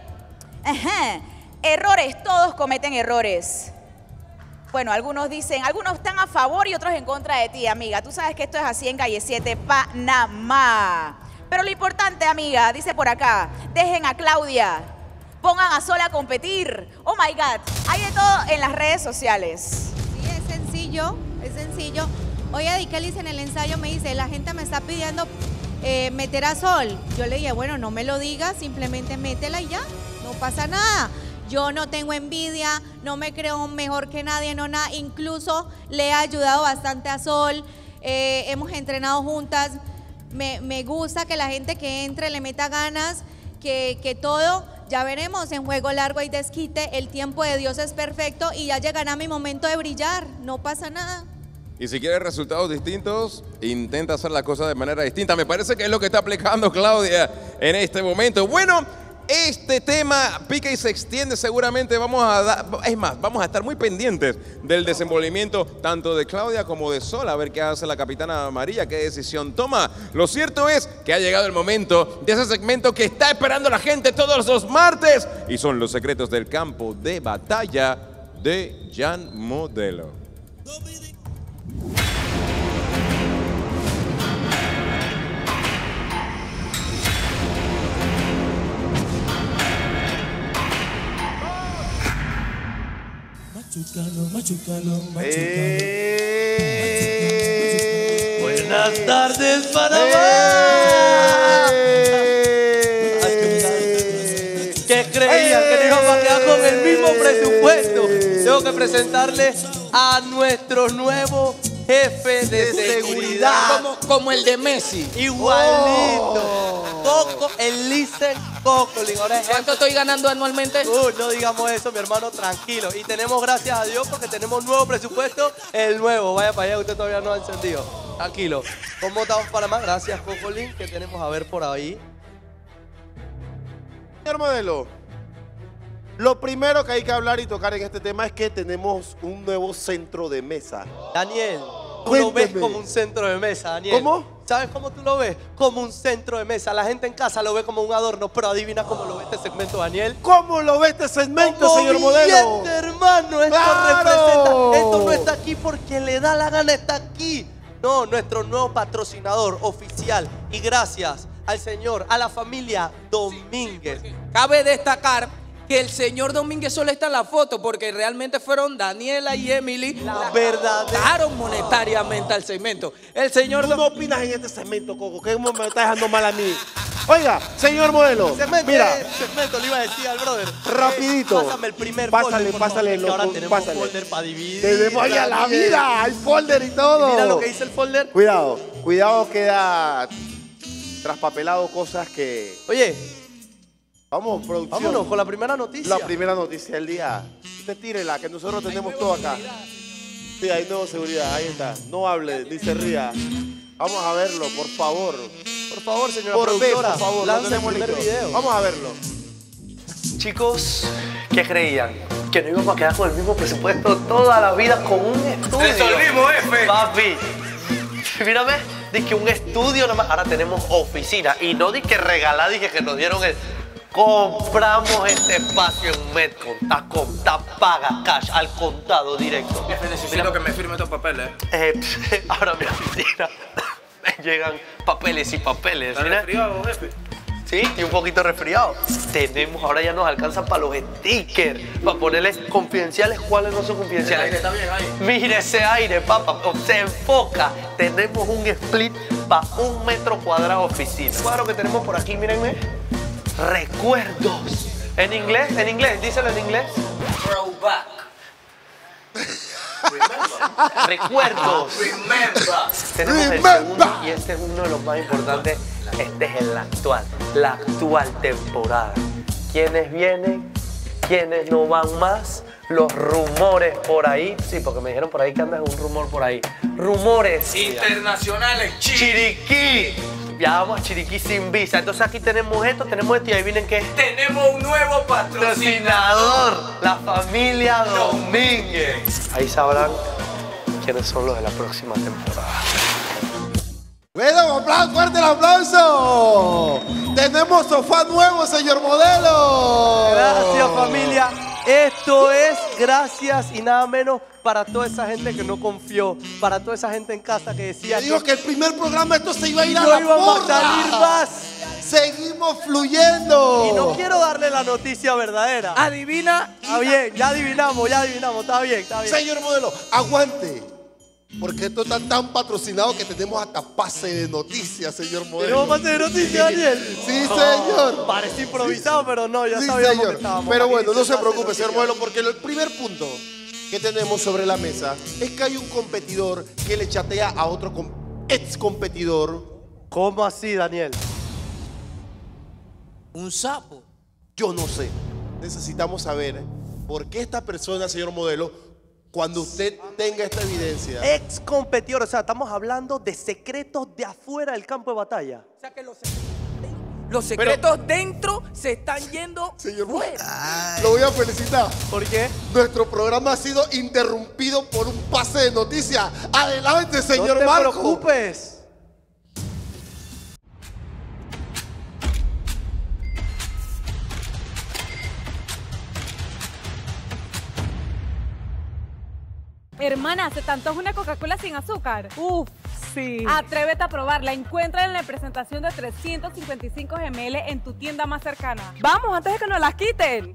errores, todos cometen errores. Bueno, algunos dicen, algunos están a favor y otros en contra de ti, amiga. Tú sabes que esto es así en Calle 7, Panamá. Pero lo importante, amiga, dice por acá, dejen a Claudia, pongan a Sol a competir. Oh my God, hay de todo en las redes sociales. Sí, es sencillo, es sencillo. Hoy Adikelis en el ensayo me dice, la gente me está pidiendo meter a Sol. Yo le dije, bueno, no me lo digas, simplemente métela y ya, no pasa nada. Yo no tengo envidia, no me creo mejor que nadie, no nada. Incluso le he ayudado bastante a Sol, hemos entrenado juntas. Me gusta que la gente que entre le meta ganas, que todo, ya veremos, en juego largo y desquite, el tiempo de Dios es perfecto y ya llegará mi momento de brillar, no pasa nada. Y si quiere resultados distintos, intenta hacer la cosa de manera distinta. Me parece que es lo que está aplicando Claudia en este momento. Bueno, este tema pica y se extiende, seguramente vamos a estar muy pendientes del desenvolvimiento tanto de Claudia como de Sol, a ver qué hace la capitana María, qué decisión toma. Lo cierto es que ha llegado el momento de ese segmento que está esperando la gente todos los martes y son los secretos del campo de batalla de Jan Modelo. Machucalo. Buenas tardes, Panamá. ¿Qué creían? Que nos íbamos a quedar con el mismo presupuesto. Tengo que presentarles a nuestro nuevo jefe de seguridad. Como el de Messi. Igualito. Coco, el Listen Cocolín. ¿Cuánto estoy ganando anualmente? No digamos eso, mi hermano, tranquilo. Y tenemos, gracias a Dios, porque tenemos nuevo presupuesto, el nuevo. Vaya para allá, usted todavía no ha encendido. Tranquilo. ¿Cómo estamos, Panamá? Gracias, Cocolín. ¿Qué tenemos a ver por ahí? Señor Modelo, lo primero que hay que hablar y tocar en este tema es que tenemos un nuevo centro de mesa. Daniel, tú lo ves como un centro de mesa, Daniel. ¿Cómo? ¿Sabes cómo tú lo ves? Como un centro de mesa. La gente en casa lo ve como un adorno, pero adivina cómo lo ve este segmento, Daniel. ¿Cómo lo ve este segmento, como señor Modelo? billete, hermano. Esto representa. Esto no está aquí porque le da la gana, está aquí. No, nuestro nuevo patrocinador oficial. Y gracias al señor, a la familia Domínguez. Cabe destacar que el señor Domínguez solo está en la foto porque realmente fueron Daniela y Emily la verdadera monetariamente al segmento. El señor ¿Tú no opinas en este segmento, Coco? ¿Qué me está dejando mal a mí? Oiga, señor Modelo, mira. Segmento le iba a decir al brother. Rapidito. Pásame el primer Pásale, folder, pásale, loco. Ahora tenemos pásale. folder para dividir. Tenemos ya la vida, hay folder y todo. Mira lo que dice el folder. Cuidado, queda traspapelado cosas que... Oye, vamos, producción. vámonos con la primera noticia. La primera noticia del día. Usted tírela, que nosotros tenemos todo acá. Sí, hay nueva seguridad, ahí está. No hable, ni se ría. Vamos a verlo, por favor. Por favor, señora Por productora, por favor, lanza lo tenemos el primer listo. video. Vamos a verlo. Chicos, ¿qué creían? Que no íbamos a quedar con el mismo presupuesto toda la vida con un estudio. Resolvimos, F. Papi, mírame, dije un estudio nomás. Ahora tenemos oficina. Y no dije regalar, dije que nos dieron el... Compramos este espacio en Medcon. Conta paga cash al contado directo. Necesito que me firme estos papeles. Ahora mi oficina me llegan papeles y papeles. ¿Estás resfriado, jefe? Sí, y un poquito resfriado. Tenemos, ahora ya nos alcanzan para los stickers, para ponerles confidenciales. ¿Cuáles no son confidenciales? El aire está bien ahí. Mire ese aire, papá, se enfoca. Tenemos un split para 1 metro cuadrado de oficina. El cuadro que tenemos por aquí, mírenme. Recuerdos. En inglés, díselo en inglés. Throwback. Recuerdos. Tenemos el segundo y este es uno de los más importantes. Este es el actual, la actual temporada. ¿Quiénes vienen? ¿Quiénes no van más? Los rumores por ahí. Sí, porque me dijeron por ahí que anda un rumor por ahí. Rumores internacionales. Chiriquí. Ya vamos a Chiriquí sin visa. Entonces aquí tenemos esto y adivinen qué. Tenemos un nuevo patrocinador. La familia Domínguez. Ahí sabrán quiénes son los de la próxima temporada. Bueno, fuerte el aplauso. Tenemos sofá nuevo, señor modelo. Gracias, familia. Esto es gracias y nada menos para toda esa gente que no confió, para toda esa gente en casa que decía que el primer programa esto se iba a ir a no la íbamos porra. a salir más. Seguimos fluyendo. Y no quiero darle la noticia verdadera. Adivina. Está bien, ya adivinamos, está bien. Señor modelo, aguante. Porque esto está tan patrocinado que tenemos hasta pase de noticias, señor modelo. ¿Tenemos pase de noticias, Daniel? Sí, señor. Parece improvisado, pero no, ya Sí, sabíamos señor. que estábamos. Pero aquí. bueno, no se preocupe, señor modelo, porque el primer punto que tenemos sobre la mesa es que hay un competidor que le chatea a otro ex competidor. ¿Cómo así, Daniel? Un sapo. Yo no sé. Necesitamos saber por qué esta persona, señor modelo, cuando usted tenga esta evidencia. Ex competidor, o sea, estamos hablando de secretos de afuera del campo de batalla. O sea que los secretos dentro se están yendo señor fuera. Lo voy a felicitar. ¿Por qué? Nuestro programa ha sido interrumpido por un pase de noticias. Adelante, señor Marco. No te preocupes. Hermana, ¿se te antoja una Coca-Cola sin azúcar? Uf, sí. Atrévete a probarla. Encuéntrala en la presentación de 355 ml en tu tienda más cercana. Vamos, antes de que nos las quiten.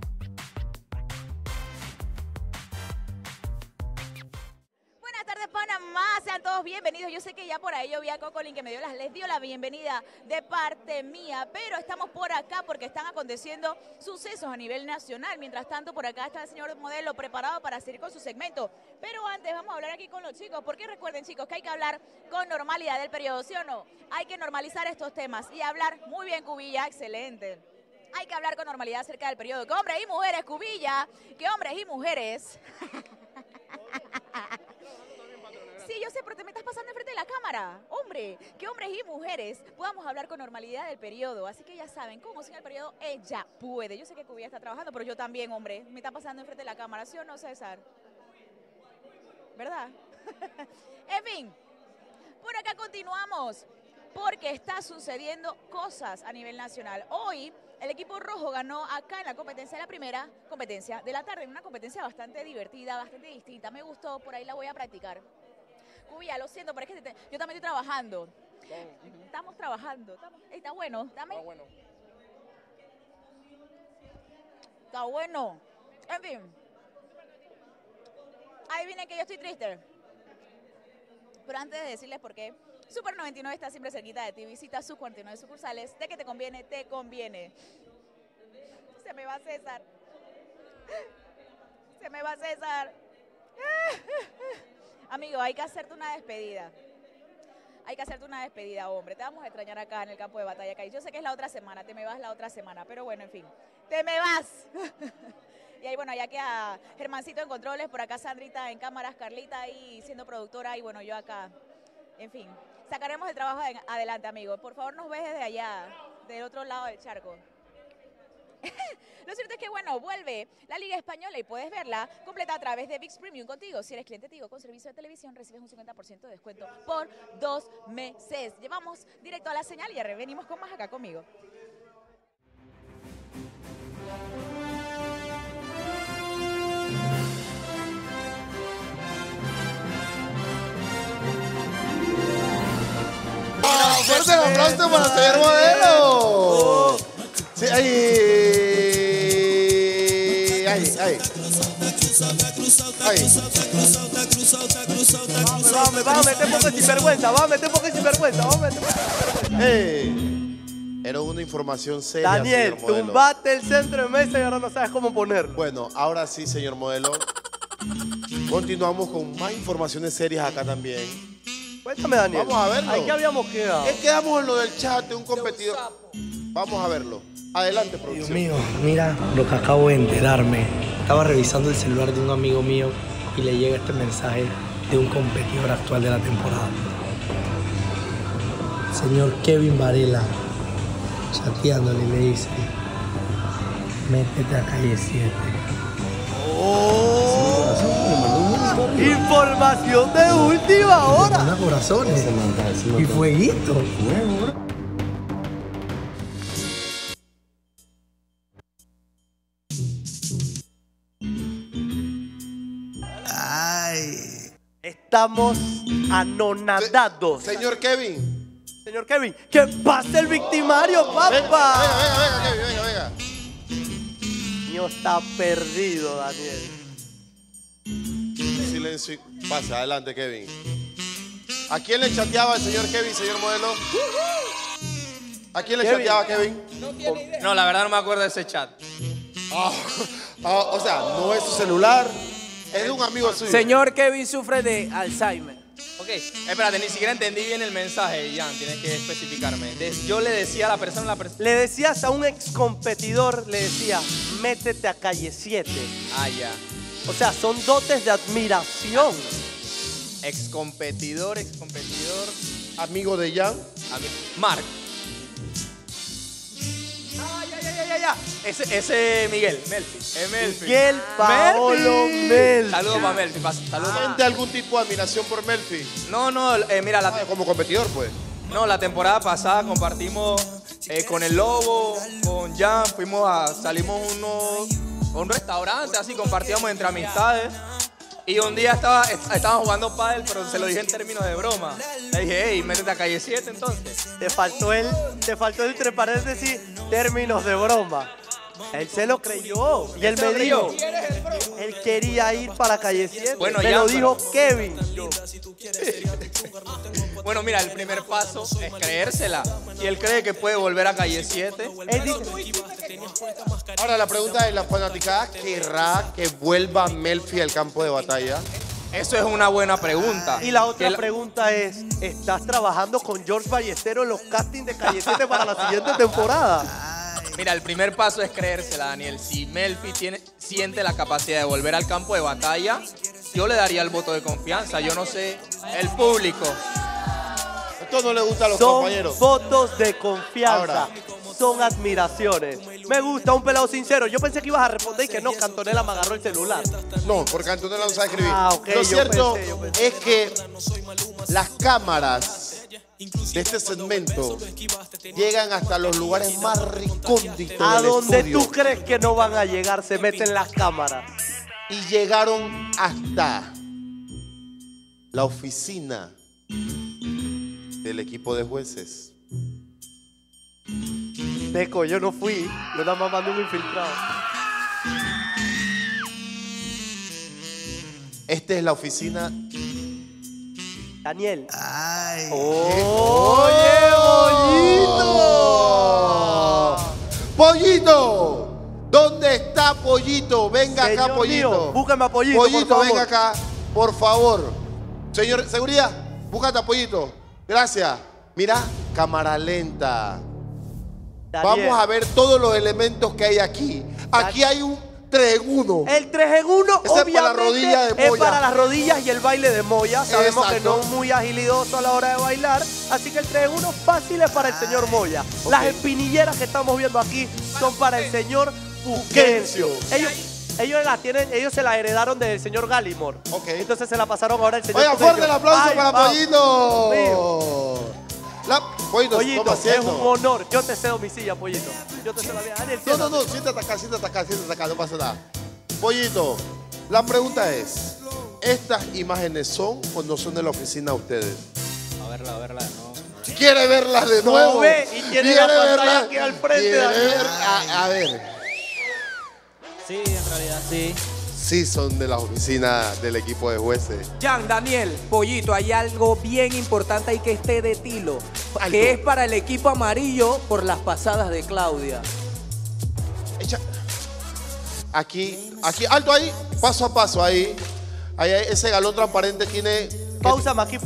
Buenas tardes, Panamá. Sean todos bienvenidos. Yo sé que ya por ahí yo vi a Cocolín que les dio la bienvenida de parte mía, pero estamos por acá porque están aconteciendo sucesos a nivel nacional. Mientras tanto, por acá está el señor modelo preparado para seguir con su segmento. Pero antes vamos a hablar aquí con los chicos, porque recuerden, chicos, que hay que hablar con normalidad del periodo, ¿sí o no? Hay que normalizar estos temas y hablar muy bien, Cubilla, excelente. Hay que hablar con normalidad acerca del periodo. Que hombres y mujeres, Cubilla, que hombres y mujeres... Sí, yo sé, pero te me estás pasando enfrente de la cámara. Hombre, que hombres y mujeres podamos hablar con normalidad del periodo. Así que ya saben, como sin el periodo, ella puede. Yo sé que Cubilla está trabajando, pero yo también, hombre. Me está pasando enfrente de la cámara, ¿sí o no, César? ¿Verdad? En fin, por acá continuamos, porque está sucediendo cosas a nivel nacional. Hoy, el equipo rojo ganó acá en la competencia de la primera competencia de la tarde. En una competencia bastante divertida, bastante distinta. Me gustó, por ahí la voy a practicar. Cubilla, lo siento, pero es que yo también estoy trabajando. Estamos trabajando. Está bueno. Dame. Está bueno. Está bueno. En fin. Adivinen que yo estoy triste. Pero antes de decirles por qué, Super 99 está siempre cerquita de ti. Visita sus 49 sucursales. De que te conviene, te conviene. Se me va César. Se me va César. Amigo, hay que hacerte una despedida. Hay que hacerte una despedida, hombre. Te vamos a extrañar acá en el campo de batalla. Yo sé que es la otra semana, te me vas la otra semana, pero bueno, en fin. ¡Te me vas! Y ahí, bueno, ya queda Germancito en controles, por acá Sandrita en cámaras, Carlita ahí siendo productora y bueno, yo acá. En fin, sacaremos el trabajo adelante, amigo. Por favor, nos ves desde allá, del otro lado del charco. Lo cierto es que, bueno, vuelve la Liga Española y puedes verla completa a través de ViX Premium contigo. Si eres cliente Tigo con servicio de televisión, recibes un 50% de descuento por 2 meses. Llevamos directo a la señal y ya venimos con más acá conmigo. ¡Fuerte el aplauso para el señor modelo! Sí, ahí. Vamos a meter poco sinvergüenza, vamos a meter poco sinvergüenza. Era una información seria, Daniel, señor modelo. tumbaste el centro de mesa y ahora no sabes cómo ponerlo. Bueno, ahora sí, señor modelo. Continuamos con más informaciones serias acá también. Cuéntame, Daniel. Vamos a verlo. ¿En qué habíamos quedado? Quedamos en lo del chat de un competidor. Vamos a verlo. Adelante, producción. Dios mío, mira lo que acabo de enterarme. Estaba revisando el celular de un amigo mío y le llega este mensaje de un competidor actual de la temporada. Señor Kevin Varela, chateándole, le dice: métete a calle 7. Información de última hora. Manda corazones y fueguito. Estamos anonadados. Señor Kevin. Señor Kevin, que pase el victimario, papá. Venga, Kevin, venga. Niño está perdido, Daniel. Silencio. Pasa, adelante, Kevin. ¿A quién le chateaba el señor Kevin, señor modelo? ¿A quién le chateaba Kevin? No, la verdad no me acuerdo de ese chat. O sea, no es su celular, es de un amigo suyo. Señor Kevin sufre de Alzheimer. Ok, espérate, ni siquiera entendí bien el mensaje, Jan, tienes que especificarme. Yo le decía a la persona, Le decías a un ex competidor, le decía: métete a calle 7. Ah, ya. O sea, son dotes de admiración. Ex competidor. Amigo de Jan. Mark. Ya. Ese Miguel, Melfi. Miguel Paolo Melfi. Saludos para Melfi. ¿Siente algún tipo de admiración por Melfi? No, mira. Como competidor, pues. No, la temporada pasada compartimos con el Lobo, con Jan, salimos a un restaurante, así compartíamos entre amistades. Y un día estábamos jugando pádel, pero se lo dije en términos de broma. Le dije: hey, métete a calle 7 entonces. Te faltó el entre paréntesis, términos de broma. Él se lo creyó. Y él me dijo: él quería ir para calle 7. Bueno, me ya, lo dijo Kevin. Bueno, mira, el primer paso es creérsela. Si él cree que puede volver a calle 7. Ahora la pregunta es: ¿la fanaticada querrá que vuelva Melfi al campo de batalla? Eso es una buena pregunta. Y la otra pregunta es: ¿estás trabajando con George Ballesteros en los castings de calle 7 para la siguiente temporada? Mira, el primer paso es creérsela, Daniel. Si Melfi siente la capacidad de volver al campo de batalla, yo le daría el voto de confianza. Yo no sé, el público. Esto no le gusta a los compañeros. Son votos de confianza. Ahora. Son admiraciones. Me gusta un pelado sincero. Yo pensé que ibas a responder y que no, Antonella me agarró el celular. No, porque Antonella no sabe escribir. Ok, Lo cierto es que las cámaras de este segmento llegan hasta los lugares más recónditos a del donde estudio. tú crees que no van a llegar, se meten las cámaras. Y llegaron hasta la oficina del equipo de jueces. Deco, yo no fui. Yo nada más mandé un infiltrado. Esta es la oficina. Daniel. ¡Oye, Pollito! ¡Pollito! ¿Dónde está Pollito? Venga acá, Señor Pollito. mío, búscame a Pollito, Pollito, por favor. venga acá, por favor. Señor, seguridad, búscate a Pollito. Gracias. Mira, cámara lenta. Daniel. Vamos a ver todos los elementos que hay aquí. Aquí hay un 3 en 1. El 3 en 1 Ese es obviamente para la rodilla de es Moya. para las rodillas y el baile de Moya. Sabemos Exacto. que no es muy agilidoso a la hora de bailar, así que el 3 en 1 fácil es para el señor Moya. Las espinilleras que estamos viendo aquí son para el señor Puquencio. Ellos se la heredaron del señor Gallimore. Entonces se la pasaron ahora al señor Oiga, Puquencio. fuerte el aplauso Ay, para va. Pollito. Pollito, Pollito, toma es asiento. un honor. Yo te cedo mi silla, Pollito. Yo te cedo la mía. Daniel, No, siéntate acá, no pasa nada. Pollito, la pregunta es, ¿estas imágenes son o no son de la oficina de ustedes? A verla, no. ¿Quiere verlas de No nuevo? ve y tiene la pantalla aquí al frente, ¿Quiere Daniel. ver? A ver. Sí, en realidad sí. sí son de las oficinas del equipo de jueces. Jan, Daniel, Pollito, hay algo bien importante ahí que esté de tilo, Alto. que es para el equipo amarillo por las pasadas de Claudia. Aquí, alto ahí, paso a paso ahí. Ahí ese galón transparente tiene... Páusame aquí.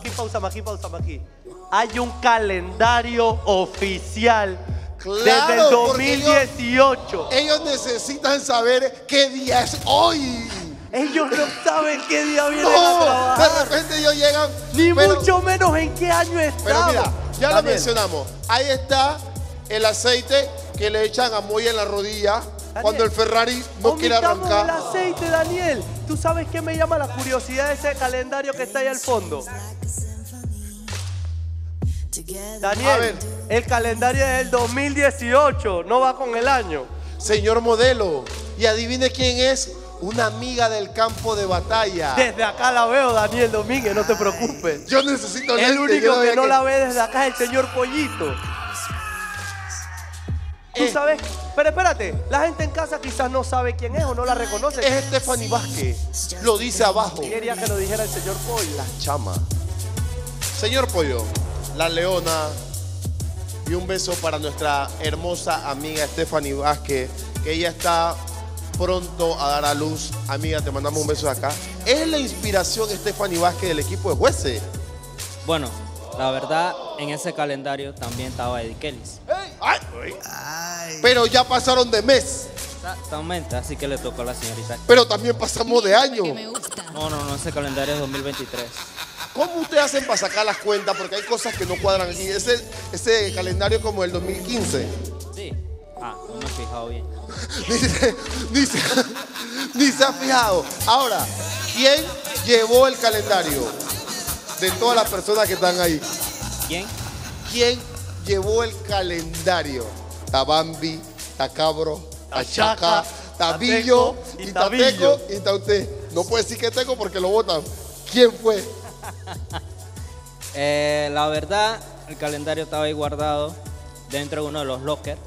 Hay un calendario oficial desde el 2018. Ellos necesitan saber qué día es hoy. Ellos no saben qué día vienen No, a trabajar. de repente ellos llegan. Ni mucho menos en qué año estamos. Pero mira, ya lo Daniel. mencionamos. Ahí está el aceite que le echan a Moya en la rodilla cuando el Ferrari no quiere Omitamos arrancar. el aceite, Daniel. ¿Tú sabes qué me llama la curiosidad de ese calendario que está ahí al fondo? Daniel, el calendario es del 2018, no va con el año. Señor modelo, y adivine quién es, una amiga del campo de batalla. Desde acá la veo, Daniel Domínguez, no te preocupes. Yo necesito El lente, único yo que no que- la ve desde acá es el señor Pollito. Tú sabes, pero espérate, la gente en casa quizás no sabe quién es o no la reconoce. Es Stephanie Vázquez, lo dice abajo. Quería que lo dijera el señor Pollo. La chama. Señor Pollo, la leona, y un beso para nuestra hermosa amiga Stephanie Vázquez, que ella está pronto a dar a luz. Amiga, te mandamos un beso de acá. ¿Es la inspiración Stephanie Vázquez del equipo de jueces? Bueno, la verdad, en ese calendario también estaba Eddie Kellis. Pero ya pasaron de mes. Exactamente, así que le tocó a la señorita. Pero también pasamos de año. No, ese calendario es 2023. ¿Cómo ustedes hacen para sacar las cuentas? Porque hay cosas que no cuadran aquí. Ese calendario como el 2015. Sí. No me he fijado bien. Ni se ha fijado. Ahora, ¿quién llevó el calendario de todas las personas que están ahí? ¿Quién? ¿Quién llevó el calendario? Está Bambi, está Cabro, está Chaca, está Billo, y está Teco, y está usted. No puede decir que Teco porque lo votan. ¿Quién fue? La verdad, el calendario estaba ahí guardado dentro de uno de los lockers.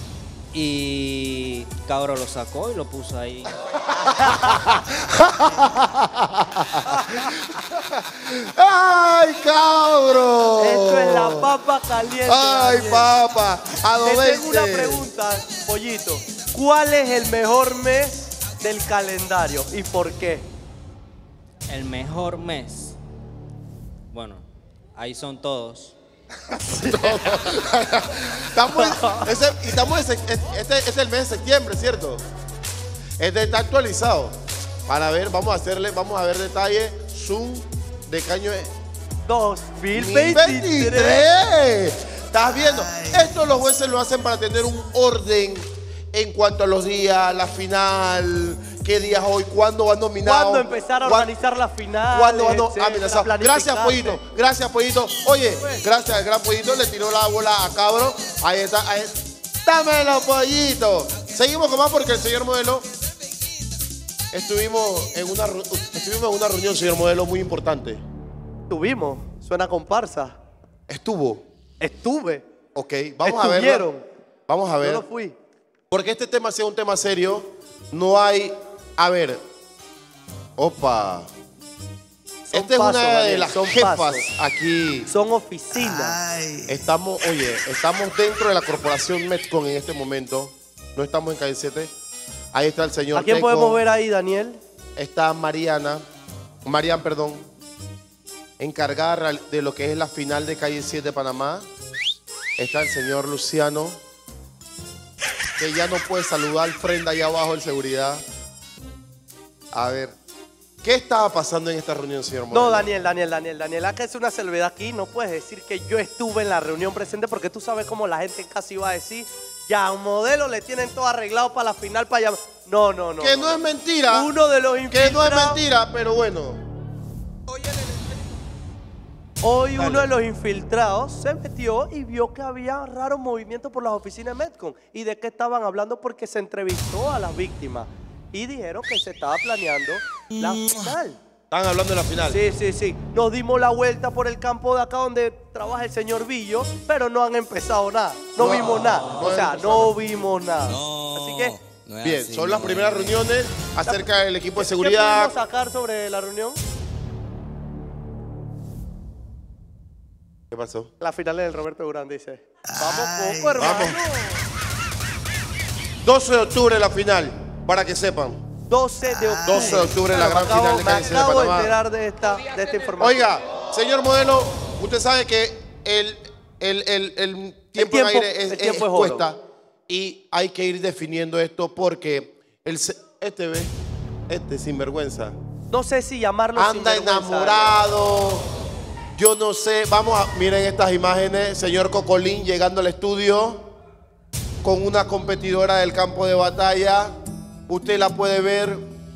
Y Cabro lo sacó y lo puso ahí. ¡Ay, Cabro! Esto es la papa caliente. ¡Ay, Daniel. papa! A Te tengo 220. una pregunta, Pollito. ¿Cuál es el mejor mes del calendario y por qué? El mejor mes. Bueno, ahí son todos. Este es el mes de septiembre, ¿cierto? Este está actualizado. Para ver, vamos a ver detalle. Zoom de caño 2023. ¿Estás viendo? Esto los jueces lo hacen para tener un orden en cuanto a los días, la final, qué días hoy, cuándo van nominados. ¿Cuándo empezar a organizar la final? ¿Cuándo van amenazados? Gracias, Pollito. Gracias, Pollito. Oye, gracias al gran Pollito. Le tiró la bola a Cabro. Ahí está. Ahí. ¡Dámelo, Pollito! Seguimos con más porque el señor modelo... Estuvimos en una reunión, señor modelo, muy importante. Estuvimos. Suena comparsa. Estuve. Ok, vamos a ver. Estuvieron. Vamos a ver. Yo no fui. Porque este tema sea un tema serio, no hay... A ver. Opa. Esta es pasos, una de Daniel, las son jefas pasos. aquí. Son oficinas. Estamos dentro de la corporación Metcon en este momento. No estamos en calle 7. Ahí está el señor ¿A quién Teco. podemos ver ahí, Daniel? Está Marian, encargada de lo que es la final de calle 7 de Panamá. Está el señor Luciano, que ya no puede saludar al frente allá abajo de seguridad. A ver, ¿qué estaba pasando en esta reunión, señor modelo? No, Daniel, acá es una salvedad aquí. No puedes decir que yo estuve en la reunión presente porque tú sabes cómo la gente casi iba a decir, ya, a un modelo le tienen todo arreglado para la final, para allá. No. Que no es mentira. Uno de los infiltrados. Que no es mentira, pero bueno. Hoy uno de los infiltrados se metió y vio que había raros movimientos por las oficinas de Metcon. ¿Y de qué estaban hablando? Porque se entrevistó a las víctimas y dijeron que se estaba planeando la final. ¿Están hablando de la final? Sí. Nos dimos la vuelta por el campo de acá donde trabaja el señor Billo, pero no han empezado nada. No vimos nada. O sea, no vimos nada. Así que No es Bien, así, son las no primeras es. reuniones acerca del equipo de ¿Qué seguridad. pudimos sacar sobre la reunión? ¿Qué pasó? La final del Roberto Durán dice. Vamos, Coco, hermano. Vamos. 12 de octubre la final, para que sepan. 12 de octubre. 12 de octubre la gran final de Cáliz de Me acabo de Panamá. enterar de esta información. Oiga, señor modelo, usted sabe que el tiempo en aire el es tiempo es oro. cuesta y hay que ir definiendo esto porque este sinvergüenza No sé si llamarlo anda sinvergüenza. enamorado. Yo no sé, miren estas imágenes, señor Cocolín llegando al estudio con una competidora del campo de batalla. Usted la puede ver.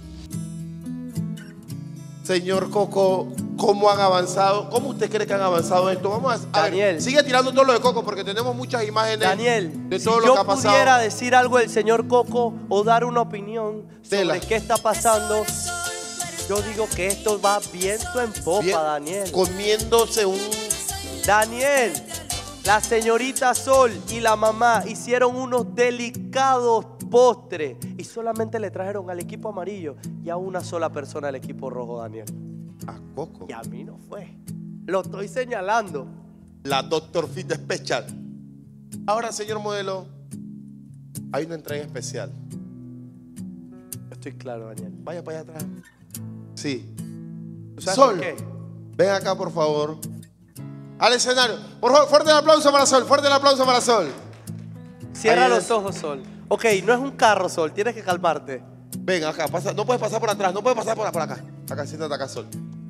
Señor Coco, ¿cómo han avanzado? ¿Cómo usted cree que han avanzado esto? Vamos a Daniel. ver, sigue tirando todo lo de Coco porque tenemos muchas imágenes Daniel, de si todo lo yo que ha pasado. pudiera decir algo del señor Coco o dar una opinión sobre qué está pasando, yo digo que esto va viento en popa, Daniel. Comiéndose un... Daniel, la señorita Sol y la mamá hicieron unos delicados postres y solamente le trajeron al equipo amarillo y a una sola persona al equipo rojo, Daniel. A Coco. Y a mí no fue. Lo estoy señalando. La Dr. Fit Special. Ahora, señor modelo, hay una entrega especial. Estoy claro, Daniel. Vaya para allá atrás. Sí. ¿Sabes Sol, por qué? ven acá, por favor. Al escenario. Por favor, fuerte el aplauso para Sol. Fuerte el aplauso para Sol. Cierra Ahí los es. ojos, Sol. Ok, no es un carro, Sol. Tienes que calmarte. Ven acá, pasa. No puedes pasar por atrás. No puedes pasar por acá. Acá, siéntate acá, Sol.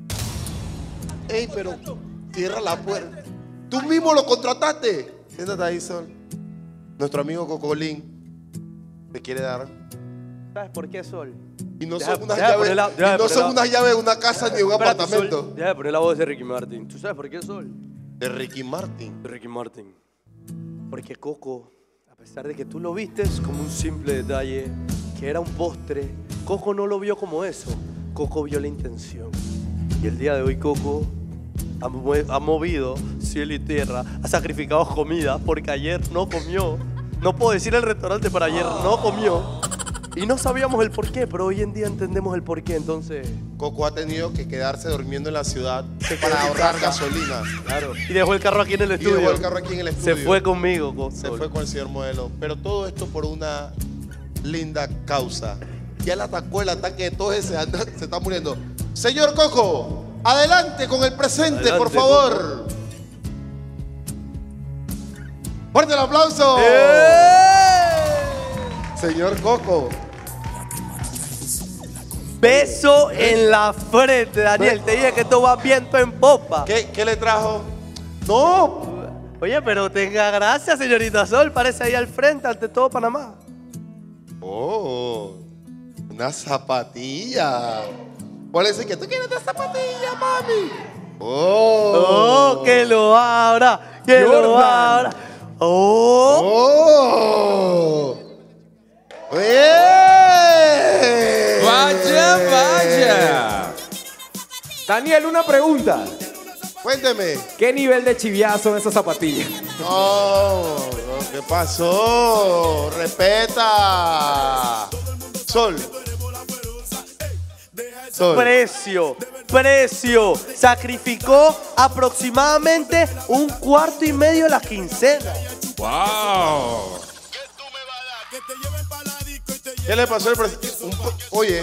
Ey, pero cierra la puerta. Tú mismo lo contrataste. Siéntate ahí, Sol. Nuestro amigo Cocolín te quiere dar. ¿Sabes por qué, Sol? Y no Deja- son unas deja de llaves, poner la- deja de y no poner son la- unas llaves de una casa ni de un Espérate, apartamento. Sol. Deja de poner la voz de Ricky Martin. ¿Tú sabes por qué, Sol? De Ricky Martin. De Ricky Martin. Porque Coco, a pesar de que tú lo vistes como un simple detalle, que era un postre, Coco no lo vio como eso. Coco vio la intención. Y el día de hoy Coco ha movido cielo y tierra, ha sacrificado comida porque ayer no comió. No puedo decir el restaurante, pero ayer no comió. Y no sabíamos el por qué, pero hoy en día entendemos el por qué, entonces... Coco ha tenido que quedarse durmiendo en la ciudad para ahorrar gasolina. Claro. Y dejó el carro aquí en el estudio. Y dejó el carro aquí en el estudio. Se fue conmigo, Se fue con el señor modelo. Pero todo esto por una linda causa. Ya le atacó el ataque de todo ese, se está muriendo. Señor Coco, adelante con el presente, Adelante, por favor. Coco. ¡Fuerte el aplauso! Señor Coco. Beso en la frente, Daniel. Te dije que esto va viento en popa. ¿Qué le trajo? No. Oye, pero tenga gracia, señorita Sol. Parece ahí al frente, ante todo Panamá. Oh, una zapatilla. Parece que tú quieres una zapatilla, mami. Oh, que lo abra, que lo abra. Oh. Vaya, vaya. Daniel, una pregunta. Cuénteme. ¿Qué nivel de chiviazo son esas zapatillas? No, ¿qué pasó? Respeta. Sol. Precio. Sacrificó aproximadamente 1/4 de la quincena. ¡Wow! ¿Qué le pasó al presidente? Oye,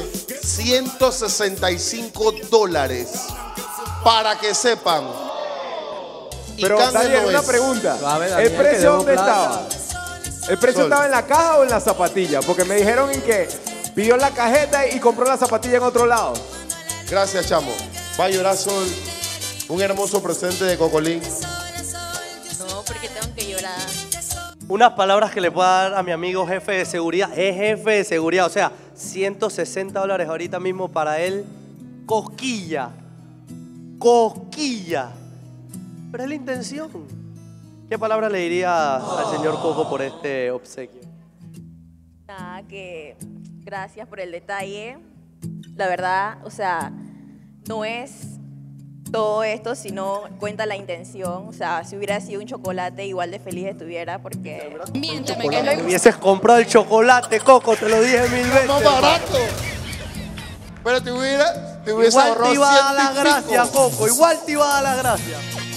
$165. Para que sepan. Y Pero Cande Daniel, no una es. pregunta. Daniel, ¿El que precio debo dónde plata. estaba? ¿El precio Sol. estaba en la caja o en la zapatilla? Porque me dijeron en que pidió la cajeta y compró la zapatilla en otro lado. Gracias, chamo. Va a llorar Sol. Un hermoso presente de Cocolín. No, porque tengo que llorar. Unas palabras que le puedo dar a mi amigo jefe de seguridad. Es jefe de seguridad, o sea, $160 ahorita mismo para él. Cosquilla. Pero es la intención. ¿Qué palabra le diría al señor Coco por este obsequio? Nada, que gracias por el detalle. La verdad, o sea, no es todo esto si no cuenta la intención. O sea, si hubiera sido un chocolate, igual de feliz estuviera porque... Miénteme, que me hubieses comprado el chocolate, Coco, te lo dije 1000 veces. Más barato. Pero te hubiese Igual ahorrado te iba a dar la 100 y gracia, pico. Coco. Igual te iba a dar la gracia.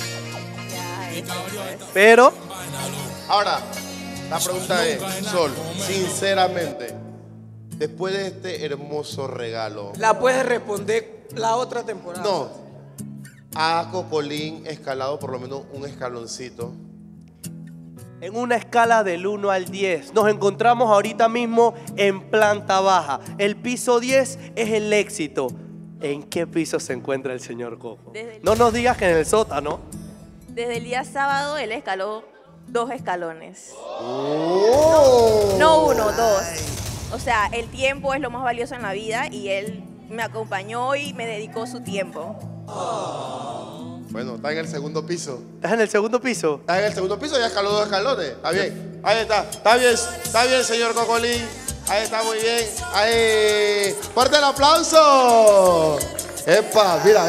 Pero... Ahora, la pregunta es, Sol, sinceramente, después de este hermoso regalo... La puedes responder la otra temporada. No. ¿Ha Cocolín escalado por lo menos un escaloncito? En una escala del 1 al 10, nos encontramos ahorita mismo en planta baja. El piso 10 es el éxito. ¿En qué piso se encuentra el señor Coco? No nos digas que en el sótano. Desde el día sábado él escaló 2 escalones. Oh. No 1, 2. O sea, el tiempo es lo más valioso en la vida y él me acompañó y me dedicó su tiempo. Bueno, está en el segundo piso. ¿Estás en el segundo piso? Está en el segundo piso, ya escaló 2 escalones. Está bien. Ahí está. Está bien, señor Cocolín. Ahí está, muy bien. Ahí. ¡Fuerte el aplauso! ¡Epa! Mira,